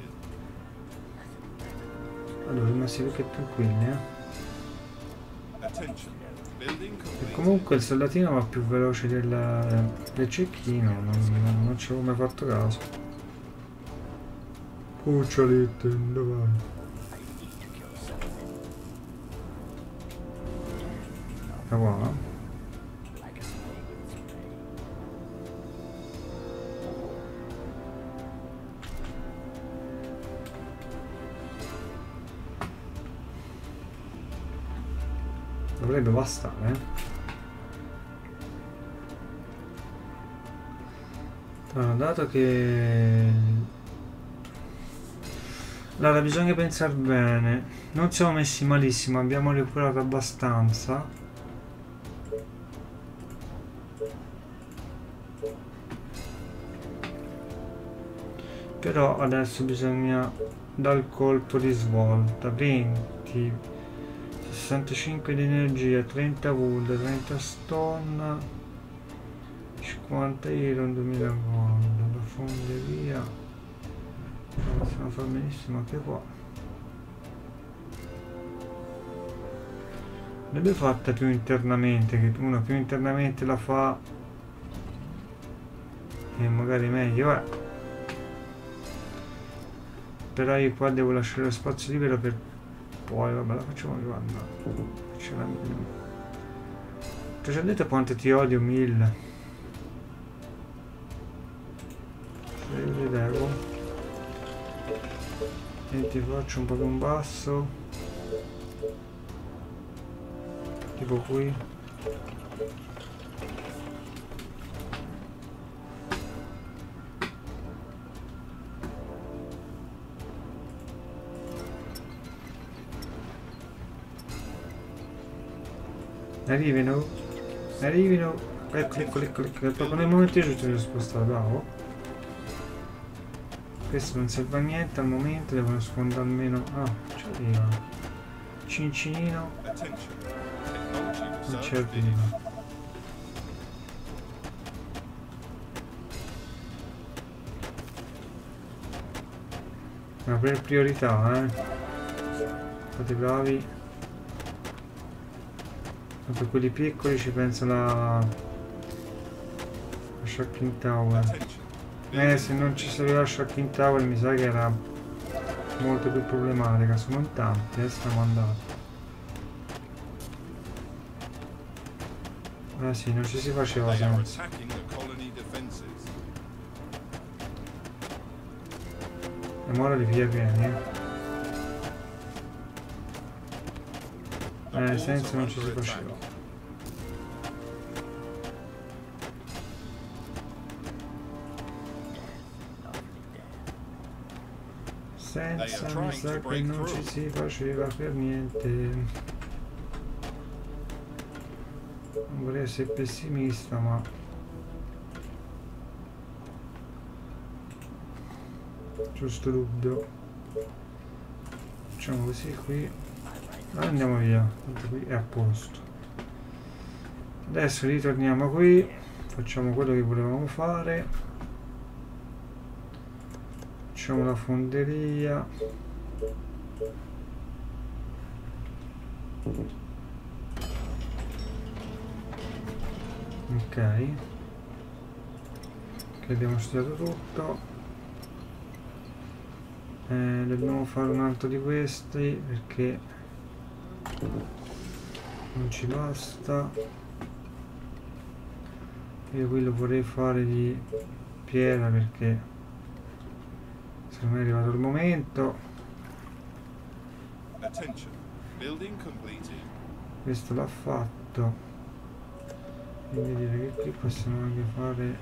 Allora, rimasti più che tranquilli, Attention. Building E completed. comunque il soldatino va più veloce del cecchino, non ci avevo mai fatto caso. Cucciolette, dove vai? Da qua? Dovrebbe bastare, Allora, dato che... Allora, bisogna pensare bene. Non siamo messi malissimo, abbiamo recuperato abbastanza. Però adesso bisogna dal colpo di svolta. 20, 65 di energia, 30 wood, 30 stone, 50 iron, 2000 gold. La fonderia possiamo far benissimo anche qua. L'abbiamo fatta più internamente, che uno più internamente la fa e magari meglio, però io qua devo lasciare lo spazio libero per poi, vabbè, la facciamo guarda. Ti ho già detto quanto ti odio, 1000. Se io vedevo e ti faccio un po' più in basso, tipo qui. Arrivino, eccoli, proprio nel momento giusto li ho spostato, bravo. Questo non serve a niente al momento, devo nascondere almeno, ci arriva, cincinino, non ci arriva. Ma per priorità, fate bravi. Per quelli piccoli ci penso la Shocking Tower. Se non ci serviva la Shocking Tower mi sa che era molto più problematica. Sono in tanti, stiamo andando. Ah sì, non ci si faceva senza. E ora li via pieni, senza non ci si faceva. Senza mi sa che non ci si faceva per niente. Non vorrei essere pessimista, ma giusto dubbio. Facciamo così qui. Andiamo via, tanto qui è a posto. Adesso ritorniamo qui, facciamo quello che volevamo fare, facciamo la fonderia. Ok, che abbiamo studiato tutto. Dobbiamo fare un altro di questi perché non ci basta. Io qui lo vorrei fare di pietra perché secondo me è arrivato il momento. Questo l'ha fatto, quindi direi che qui possiamo anche fare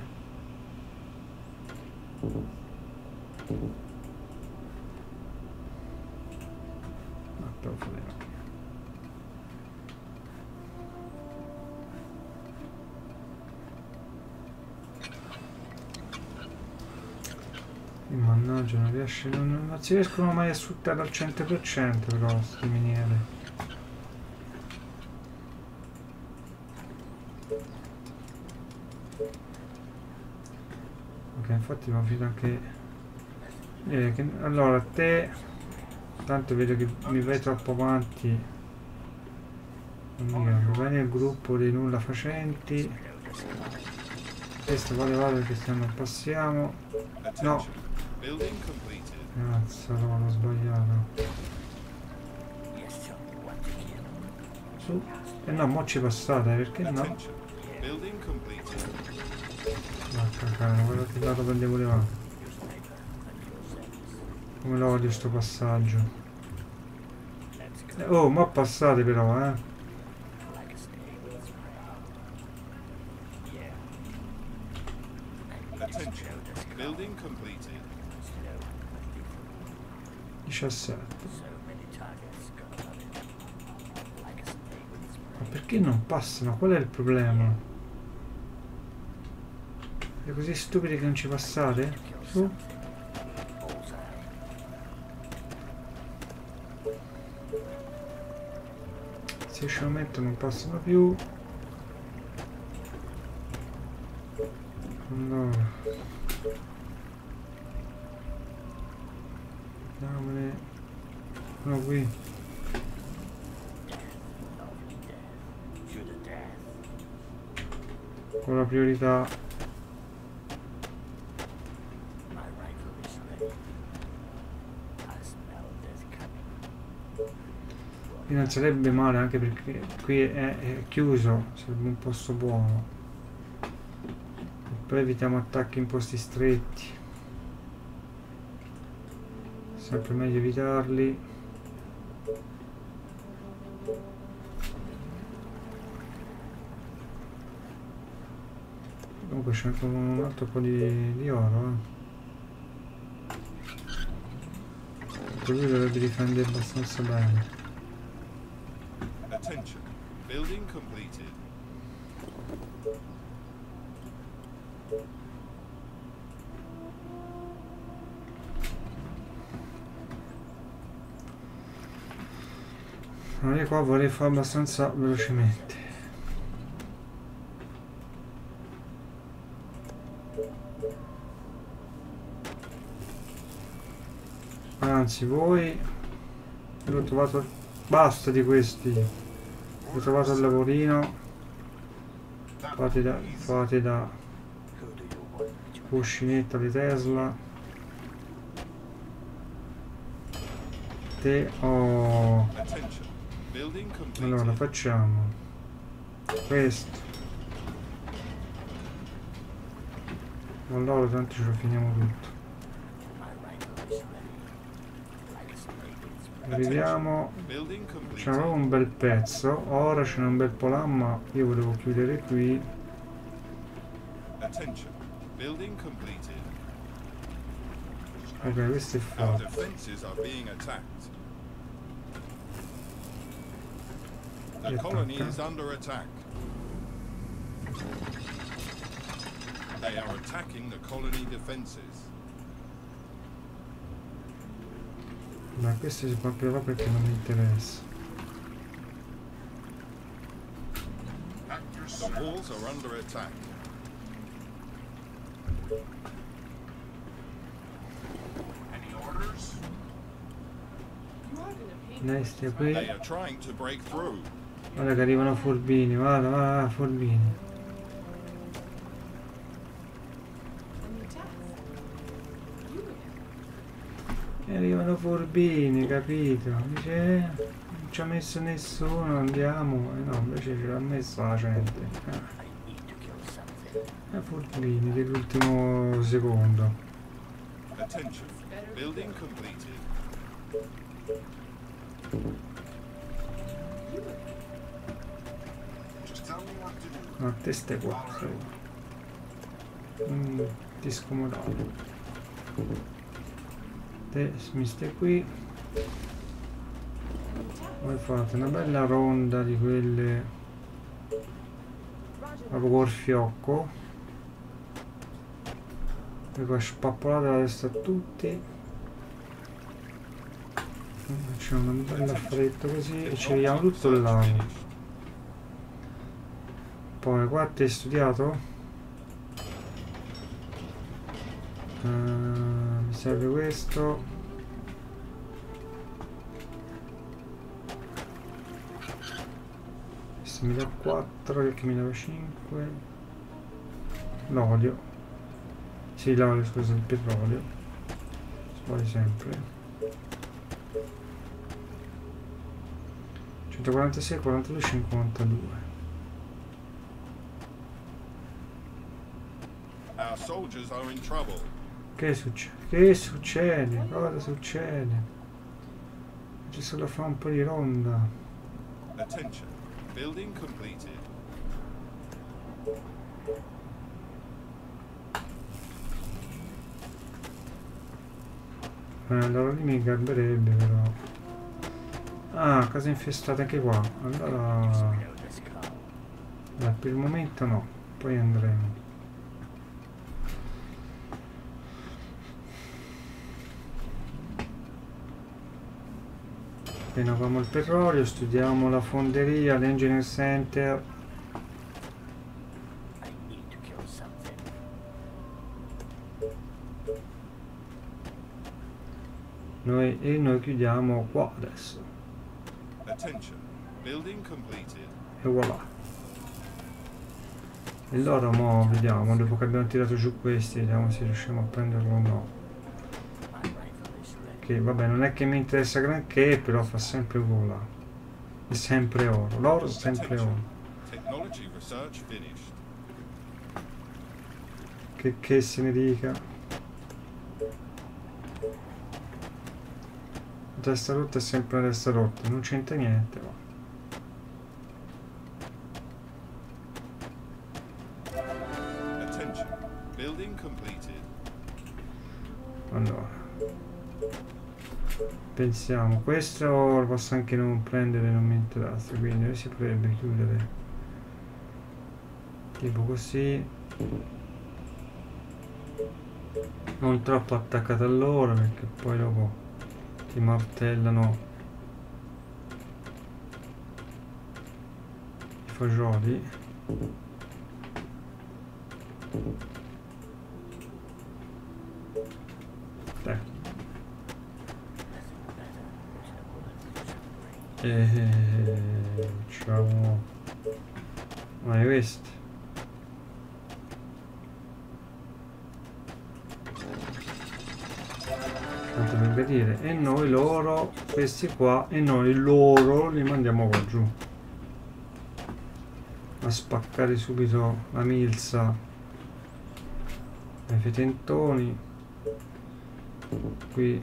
mannaggia, non riesce, non si riescono mai a sfruttare al 100% però queste miniere. Ok, infatti mi vedo anche allora te tanto vedo che mi vai troppo avanti. Vai nel gruppo dei nulla facenti. Questo vale perché se non passiamo. No, cazzo, no, l'ho sbagliato. Su. E no, mo ci passate, perché no? Vacca cara, guardate il lato che volevamo. Come lo odio sto passaggio. Oh, ma passate però, Building completed. 17. Ma perché non passano? Qual è il problema? È così stupidi che non ci passate? Su. Se ce lo metto non passano più. Allora diamone uno qui. Con la priorità. Qui non sarebbe male, anche perché qui è chiuso, sarebbe un posto buono. E poi evitiamo attacchi in posti stretti. Sempre meglio evitarli. Comunque c'è anche un altro po' di oro, lui dovrebbe difendere abbastanza bene. Attention. Building completed. Io qua vorrei fare abbastanza velocemente. Anzi, voi l'ho trovato, basta di questi, ho trovato il lavorino, fate da cuscinetto di Tesla. Te ho... Attention. Building completed. Allora facciamo questo. Allora tanto ce lo finiamo tutto. Arriviamo, Building completed. c'è un bel pezzo, ora c'è un bel po' là, ma io volevo chiudere qui. Attention. Building completed. Ok, questo è Our fatto. defenses are being attacked. The Yeah, colony okay. is under attack. They are attacking the colony defenses. Ma questo si proprio perché non mi interessa. The walls are under attack. Any orders? You are gonna pay Lei stia qui. They are trying to break through. Guarda che arrivano furbini, vada, furbini. a new task. You again. E arrivano furbini, capito? Dice, non ci ha messo nessuno, andiamo. E no, invece ce l'ha messo la gente. Furbini dell'ultimo secondo. Attention. Building completed. Just tell me what to do. No, te stai qua. Ti scomodato. Te mi stai qui. Voi fate una bella ronda di quelle proprio col fiocco. E poi spappolate la testa a tutti. Facciamo una bella fretta così e ci vediamo tutto il lago. Poi qua ti hai studiato? Mi serve questo. Questo mi dà 4, perché mi dava 5. L'olio. Sì, l'olio, scusa, il petrolio. Poi sempre. 146, 42, 52. Our soldiers are in trouble. Che succede? Che succede? Cosa succede? C'è solo da fare un po' di ronda. Attention. Building completed. Allora lì mi garberebbe però. Ah, casa infestata anche qua. Allora per il momento no, poi andremo. Appena avamo il petrolio, studiamo la fonderia, l'engineer center. I need to kill something. Noi chiudiamo qua adesso. Attention. Building completed. E voilà. E allora mo vediamo, dopo che abbiamo tirato giù questi, vediamo se riusciamo a prenderlo o no. My rifle is ready. Che vabbè, non è che mi interessa granché, però fa sempre vola. È sempre oro. L'oro è sempre oro. Technology research finished. Che se ne dica. La testa rotta è sempre una testa rotta, non c'entra niente. Va. Attention. Building completed. Allora. Pensiamo, questo lo posso anche non prendere, non mi interessa, quindi si potrebbe chiudere. Tipo così. Non troppo attaccato a loro perché poi dopo ti martellano i fagioli. Facciamo questo. Tanto per vedere. E noi loro, questi qua, e noi loro li mandiamo qua giù a spaccare subito la milza ai fetentoni. Qui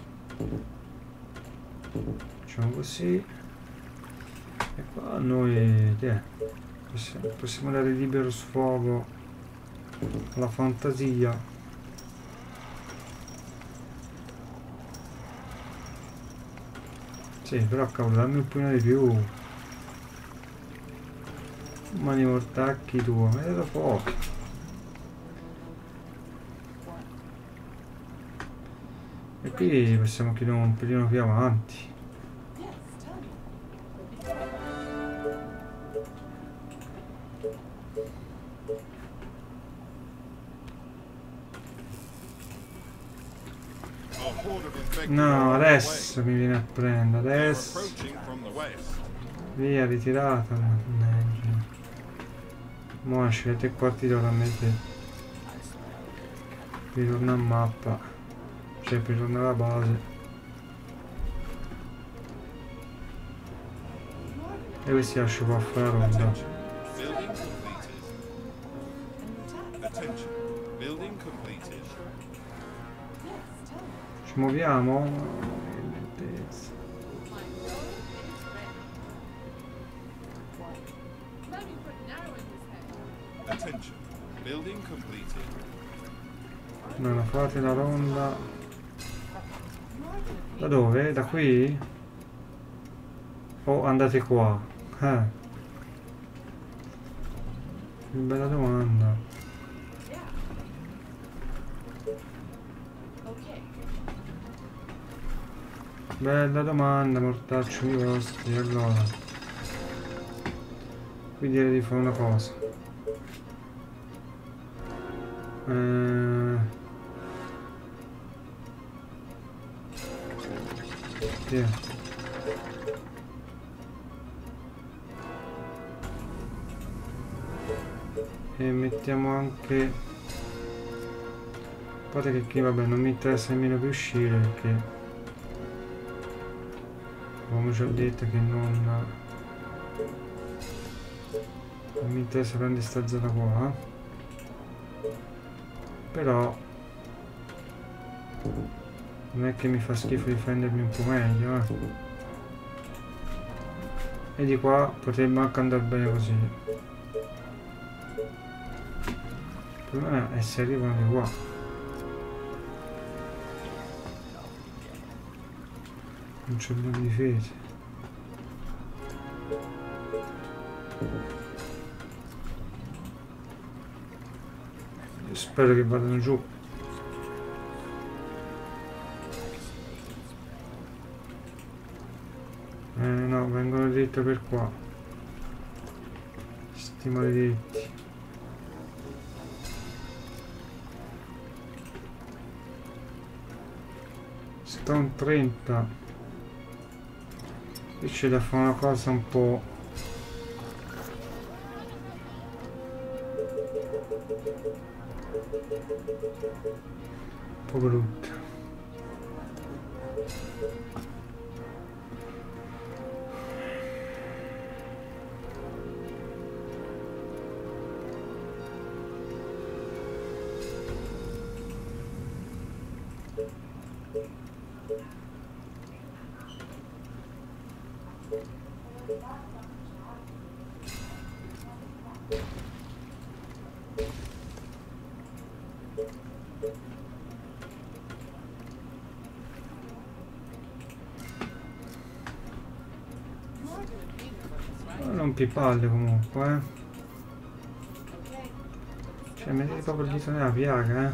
facciamo così. E qua noi possiamo dare libero sfogo alla fantasia. Sì, però cavolo, dammi un pochino di più. Mani mortacchi tu, mi hai dato poco. E qui possiamo chiudere un pelino più avanti. Yes, tell me. A horde of infected are No, on their adesso mi viene a prendere, way. They're adesso. approaching from the west. Via, ritirata. Mannaggia. Mo esce 3/4 d'ora a me che ritorna a mappa. Cioè, ritorna alla base. E questi lascio qua a fare la ronda. Attention. Building completed. Attention. Building completed. Yes, tell me. Ci muoviamo? Lentezza. My road is ready. What? Let me put an arrow in his head. Attention. Building completed. No, no, fate la ronda. You are gonna Da dove? Da qui? O andate qua? Che bella domanda. Yeah. Okay. Bella domanda, mortacci vostri. Allora, qui direi di fare una cosa. Via. E mettiamo anche, a parte che qui vabbè non mi interessa nemmeno più uscire perché come ci ho detto che non mi interessa prendere sta zona qua, però non è che mi fa schifo difendermi un po' meglio, e di qua potrebbe anche andare bene così. Il problema è se arrivano di qua. Non c'è abbiamo difese. Io spero che vadano giù. No, vengono dritto per qua. Sti maledetti. Stone 30. Qui c'è da fare una cosa un po'... brutta. Non pipalle comunque, Cioè, mettete proprio il dito nella piaga,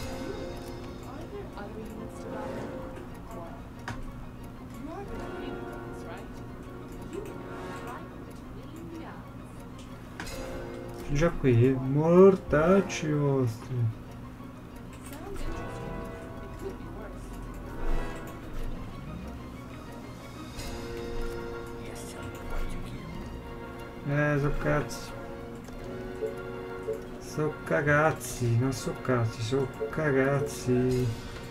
Già qui, mortacci vostri. So cazzi. So cagazzi, non so cazzi, so cagazzi.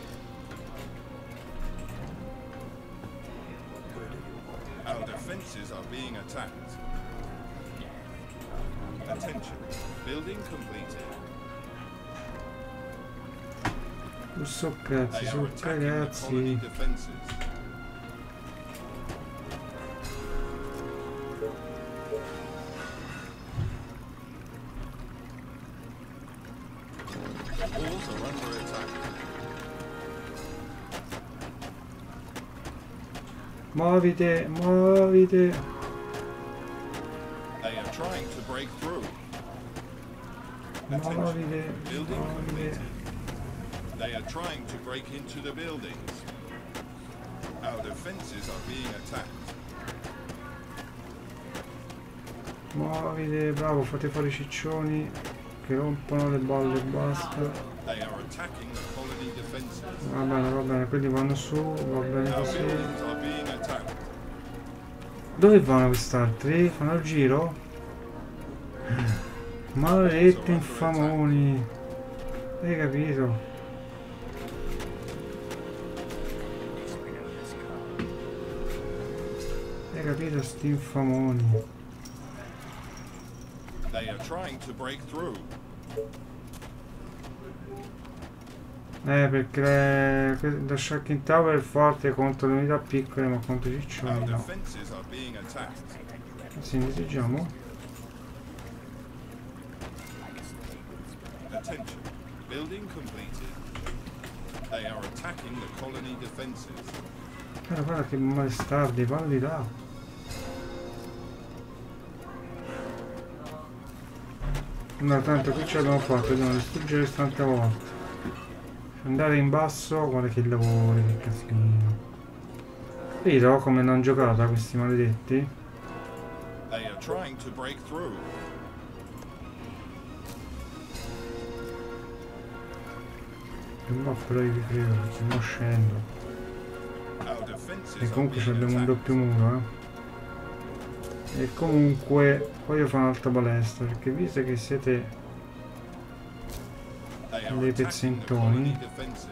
Our defenses are being attacked. Attention. Building completed. So cazzi, They so are attacking the colony cagazzi. defenses. Walls are under attack. Muovite, muovite. They are trying to break through. Attention. Muovite, Building muovite. completed. They are trying to break into the buildings. Our defenses are being attacked. Muovite, bravo, fate fuori i ciccioni che rompono le balle e basta. They are attacking the colony defenses. Va bene, quelli vanno su, va bene Our così. buildings are being attacked. Dove vanno quest'altri? Fanno il giro? Maledetti infamoni. Hai capito? Hai capito sti infamoni? They are trying to break through. Perché lo Shocking Tower è forte contro le unità piccole, ma contro i Our ciccioni no. defenses are being attacked. Sì, indiciamo. Attention. Building completed. They are attacking the colony defenses. Guarda che malestardi, valli là. No, tanto qui ce l'abbiamo fatto, dobbiamo distruggere tante volte. Andare in basso, guarda che lavori, che casino. Vedo come non giocata questi maledetti. They are trying to break through. Ma però io credo, se no scendo. Our defenses E are comunque being abbiamo un attacked. doppio muro, E comunque voglio fare un'altra palestra, perché visto che siete They are dei attacking the pezzentoni. colony defenses.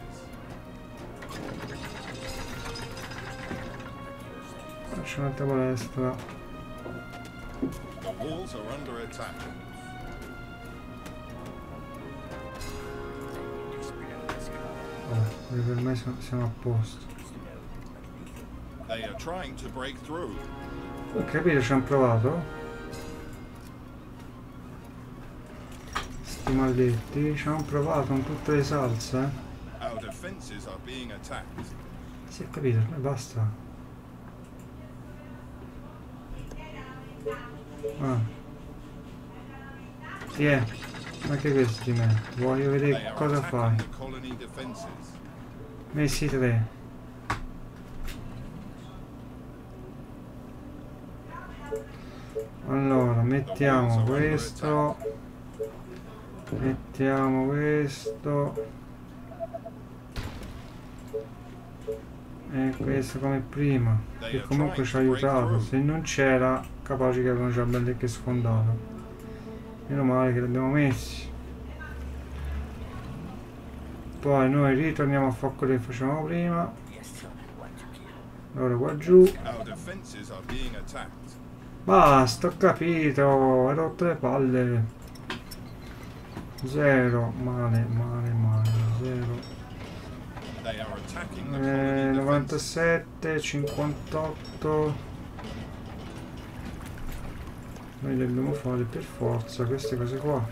Faccio un'altra palestra. The walls are under attack. Per me siamo a posto. They are trying to break through. Ho capito, ci hanno provato. Sti maledetti, ci hanno provato con tutte le salse. Our defenses are being attacked. Si è capito, ormai basta. Sì, ma che questo di me? Voglio They vedere are cosa fai. attacking the colony defenses. Messi 3. Allora, mettiamo questo. Mettiamo questo. E questo come prima. Che comunque ci ha aiutato. Se non c'era, capace che avevano già belli che sfondato. Meno male che li abbiamo messi. Poi noi ritorniamo a fare quello che facevamo prima. Allora qua giù. Our defenses are being attacked. Basta, ho capito. Hai rotto le palle. 0. Male, male, male. 0. They are attacking the colony defenses. 97, 58. Noi dobbiamo fare per forza queste cose qua.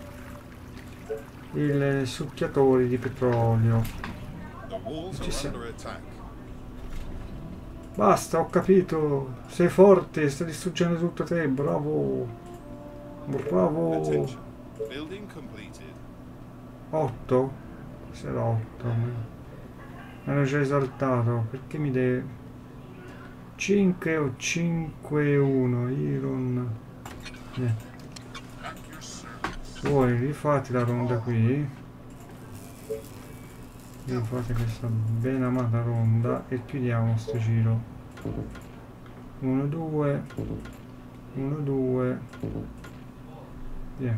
I succhiatori di petrolio. The walls Ci are siamo. under attack. Basta, ho capito. Sei forte, stai distruggendo tutto te. Bravo. Bravo. Attention. Building completed. 8? Sarà 8. Mi hanno già esaltato. Perché mi deve... 5 o 5 1. Iron. Voi rifate la ronda qui. Rifate questa ben amata ronda e chiudiamo sto giro. 1 2 1 2 via.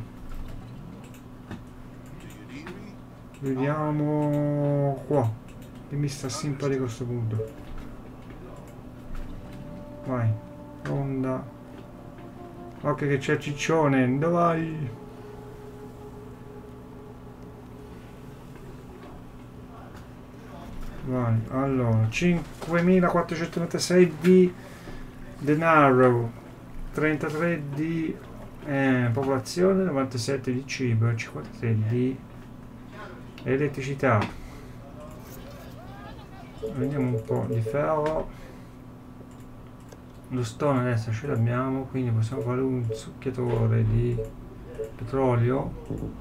Vediamo qua che mi sta simpatico a questo punto. Vai, ronda. Ok che c'è Ciccione, dove vai? Vai, allora 5496 di denaro, 33 di popolazione, 97 di cibo e 53 di elettricità. Vediamo un po' di ferro. Lo stone adesso ce l'abbiamo, quindi possiamo fare un succhiatore di petrolio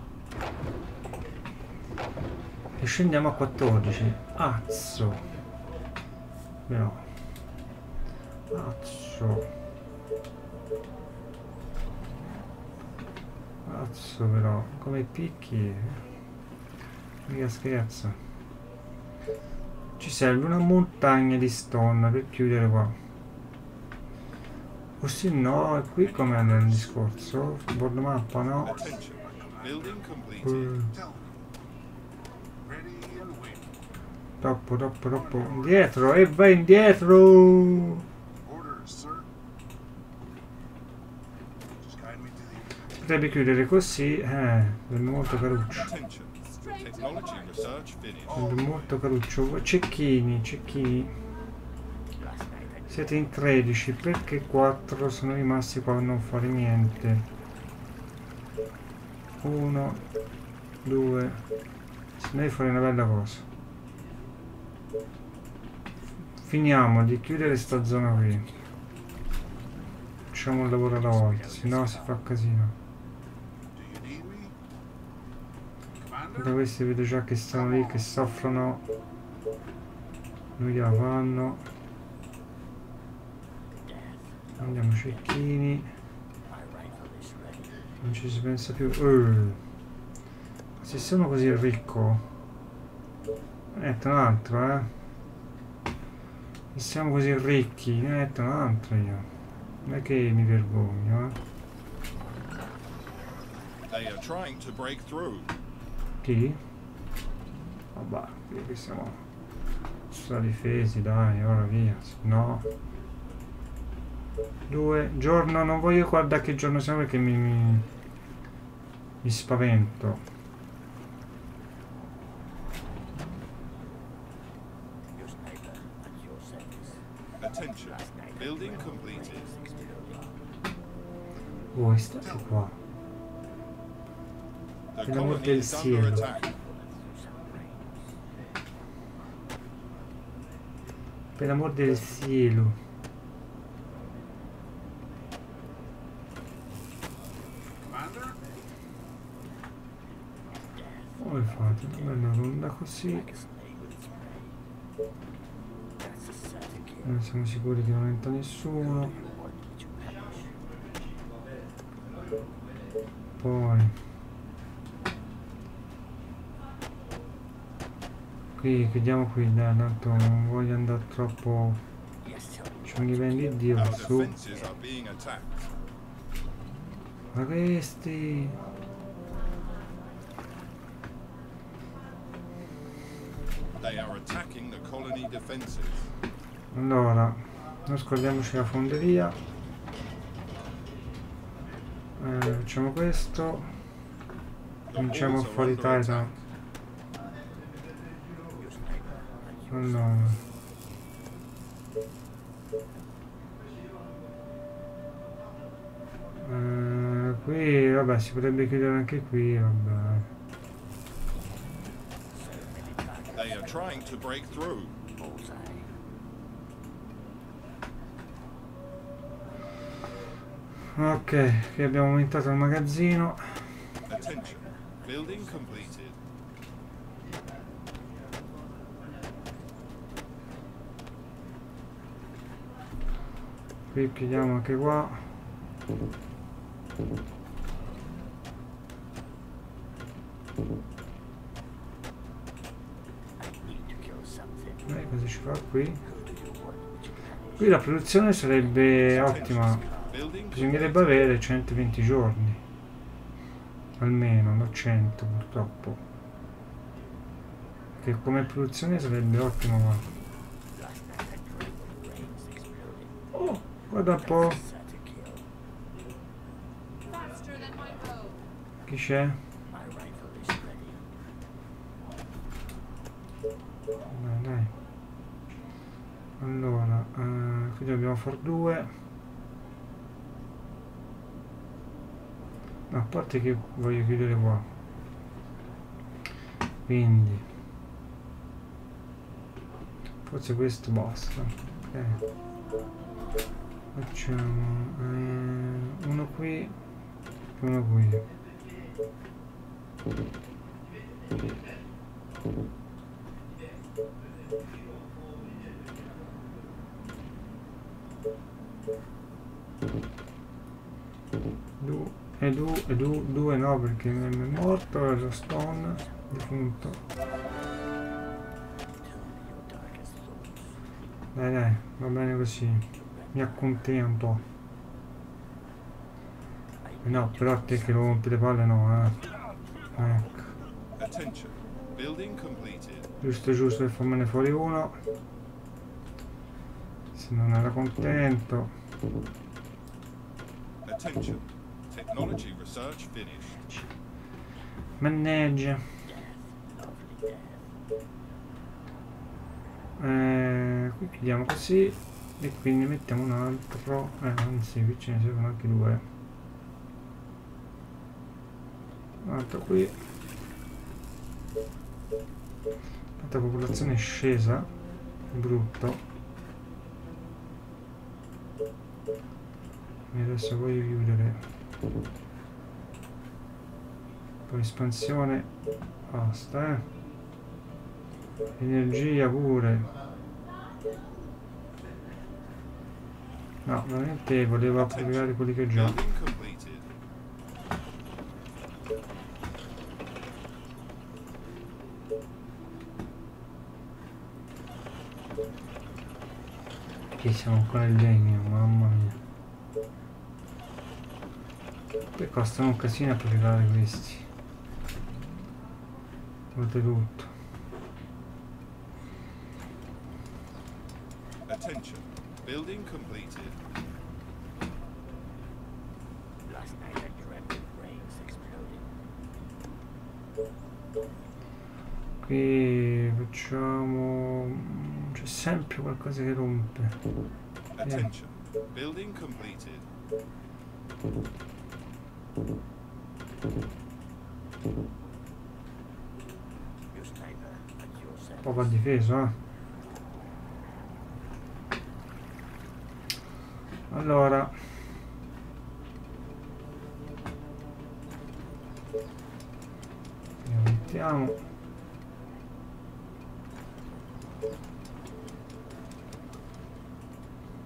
e scendiamo a 14. Azzo, però azzo, azzo, però come picchi, mica scherzo. Ci serve una montagna di stone per chiudere qua. O se no, è qui come nel discorso, board mappa, no? Attention. Building completed. Troppo, troppo, troppo. Indietro, e vai indietro! Potrebbe chiudere così, sarebbe molto caruccio. Attention. Technology research finished. Sarebbe molto caruccio. Cecchini, cecchini. Siete in 13, perché 4 sono rimasti qua a non fare niente? 1, 2, se noi fare una bella cosa. Finiamo di chiudere sta zona qui. Facciamo un lavoro alla volta, se no si fa casino. Da questi vedo già che stanno lì, che soffrono. Non gliela fanno. Andiamo cecchini. Non ci si pensa più. Se sono così ricco, metto un altro, se siamo così ricchi, ne metto un altro io. Non è che mi vergogno, They are trying to break through. Chi? Vabbè, qui siamo difesi, dai, ora via, no. 2 giorno, non voglio guardare che giorno siamo perché mi spavento. Attention. Building completed. Voi state qua. The Per l'amor colony del is under cielo. attack. Per l'amor del cielo. Come fate? Una bella ronda così. Non siamo sicuri che non entra nessuno. Poi qui chiudiamo qui, dai, tanto non voglio andare troppo. Ci mi vendi Dio Our su. defenses are being attacked. Ma questi. They are attacking the colony defenses. Allora, non scordiamoci la fonderia. Facciamo questo. The Cominciamo a walls are fare i under Titan. attack. Allora. Qui, vabbè, si potrebbe chiudere anche qui, vabbè. They are trying to break through. Ok, qui abbiamo aumentato il magazzino. Attention. Building completed. Qui chiudiamo anche qua. Cosa ci fa qui? Qui la produzione sarebbe ottima. Building Bisognerebbe avere 120 giorni. Almeno, non 100 purtroppo. Che come produzione sarebbe ottimo, ma... Oh, guarda un po'. Faster than my bow. Chi c'è? Dai. Allora, qui dobbiamo far 2. No, a parte che voglio chiudere qua. Quindi forse questo basta. Ok. Facciamo uno qui e uno qui. Due no, perché non è morto, è lo stone defunto. Dai, va bene così, mi accontento. No, però te che lo rompi le palle no, ecco. Attention. Building completed. Giusto per farmene fuori uno. Se non era contento. Attention. Technology research finished. Mannaggia. Qui chiudiamo così e quindi mettiamo un altro. Anzi, qui ce ne servono anche 2. Un altro qui. La popolazione è scesa. Brutto. E adesso voglio chiudere. Poi espansione. Basta, Energia pure. No, veramente volevo applicare quelli che ho già. Building completed. Qui siamo ancora in legno, mamma mia. Poi costano un casino a applicare questi. Oltretutto. Attention. Building completed. Last night I dreamt of brains exploding. Qui facciamo... c'è sempre qualcosa che rompe. Attention. Building completed. Your sniper at your service. Poco difeso, Allora, mettiamo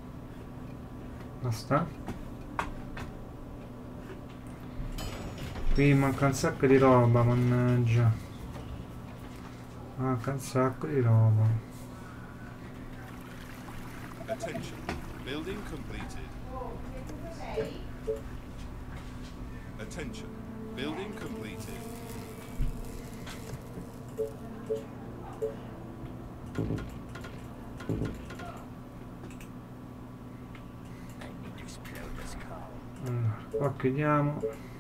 basta. Qui manca un sacco di roba, mannaggia. Manca un sacco di roba. Attention. Building completed. Attention. Building completed. I need to explode this car. Allora, qua chiudiamo.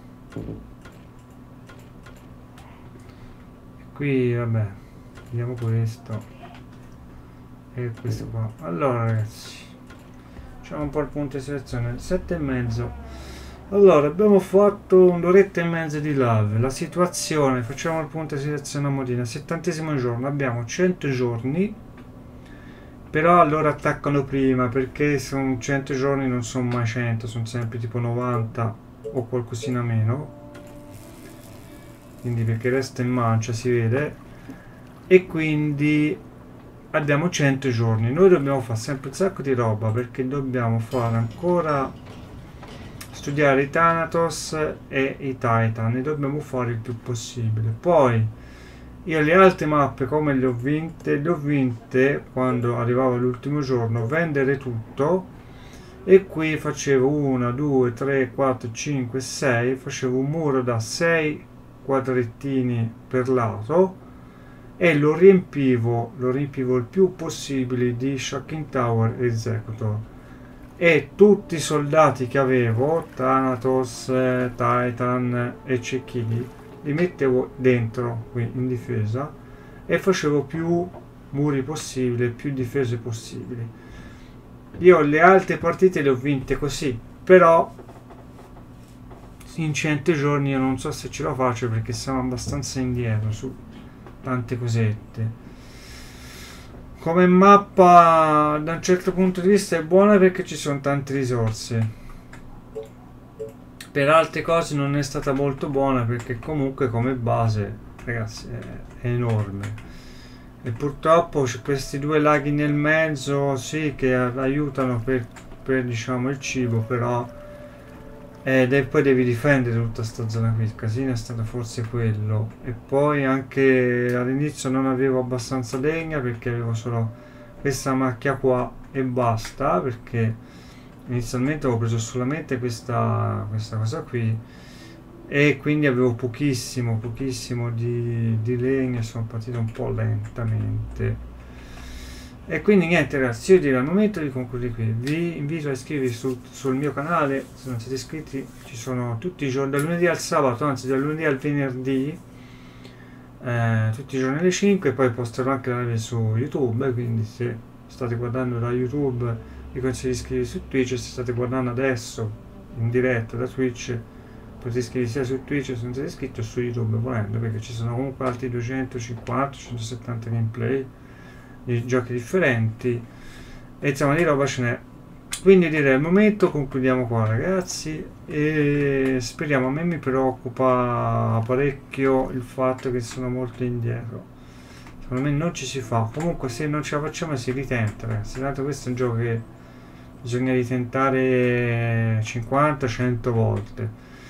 E qui vabbè, vediamo questo e questo qua. Allora ragazzi, facciamo un po' il punto di selezione. 7,5. Allora, abbiamo fatto un'oretta e mezza di live. La situazione, facciamo il punto di selezione a modina. 70° giorno, abbiamo 100 giorni. Però allora attaccano prima, perché sono 100 giorni, non sono mai 100, sono sempre tipo 90 o qualcosina meno. Quindi perché resta in mancia, si vede. E quindi abbiamo 100 giorni. Noi dobbiamo fare sempre un sacco di roba, perché dobbiamo fare ancora studiare i Thanatos e i Titan, e dobbiamo fare il più possibile. Poi io le altre mappe come le ho vinte quando arrivava l'ultimo giorno, vendere tutto, e qui facevo 1, 2, 3, 4, 5, 6, facevo un muro da 6 quadrettini per lato e lo riempivo il più possibile di Shocking Tower Executor, e tutti i soldati che avevo, Thanatos, Titan e cecchini, li mettevo dentro qui in difesa e facevo più muri possibili, più difese possibili. Io le altre partite le ho vinte così, però in 100 giorni io non so se ce la faccio, perché siamo abbastanza indietro su tante cosette. Come mappa da un certo punto di vista è buona, perché ci sono tante risorse. Per altre cose non è stata molto buona, perché comunque come base, ragazzi, è enorme. E purtroppo c'è questi due laghi nel mezzo, sì, che aiutano per diciamo il cibo, però poi devi difendere tutta sta zona qui. Il casino è stato forse quello. E poi anche all'inizio non avevo abbastanza legna, perché avevo solo questa macchia qua e basta, perché inizialmente avevo preso solamente questa cosa qui, e quindi avevo pochissimo di legna. Sono partito un po' lentamente. E quindi niente ragazzi, io direi al momento di concludere qui. Vi invito a iscrivervi sul mio canale se non siete iscritti. Ci sono tutti i giorni, dal lunedì al sabato, anzi dal lunedì al venerdì, tutti i giorni alle 5. Poi posterò anche la live su YouTube, quindi se state guardando da YouTube vi consiglio di iscrivervi su Twitch. Se state guardando adesso in diretta da Twitch, potete iscrivervi sia su Twitch se non siete iscritti, o su YouTube volendo, perché ci sono comunque altri 250-170 gameplay di giochi differenti, e insomma di roba ce n'è. Quindi direi al momento concludiamo qua ragazzi, e speriamo. A me mi preoccupa parecchio il fatto che sono molto indietro. Secondo me non ci si fa. Comunque se non ce la facciamo si ritenta ragazzi, tanto questo è un gioco che bisogna ritentare 50-100 volte.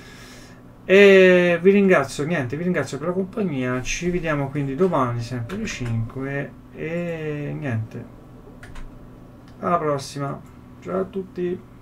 E vi ringrazio per la compagnia. Ci vediamo quindi domani sempre alle 5, e niente, alla prossima, ciao a tutti.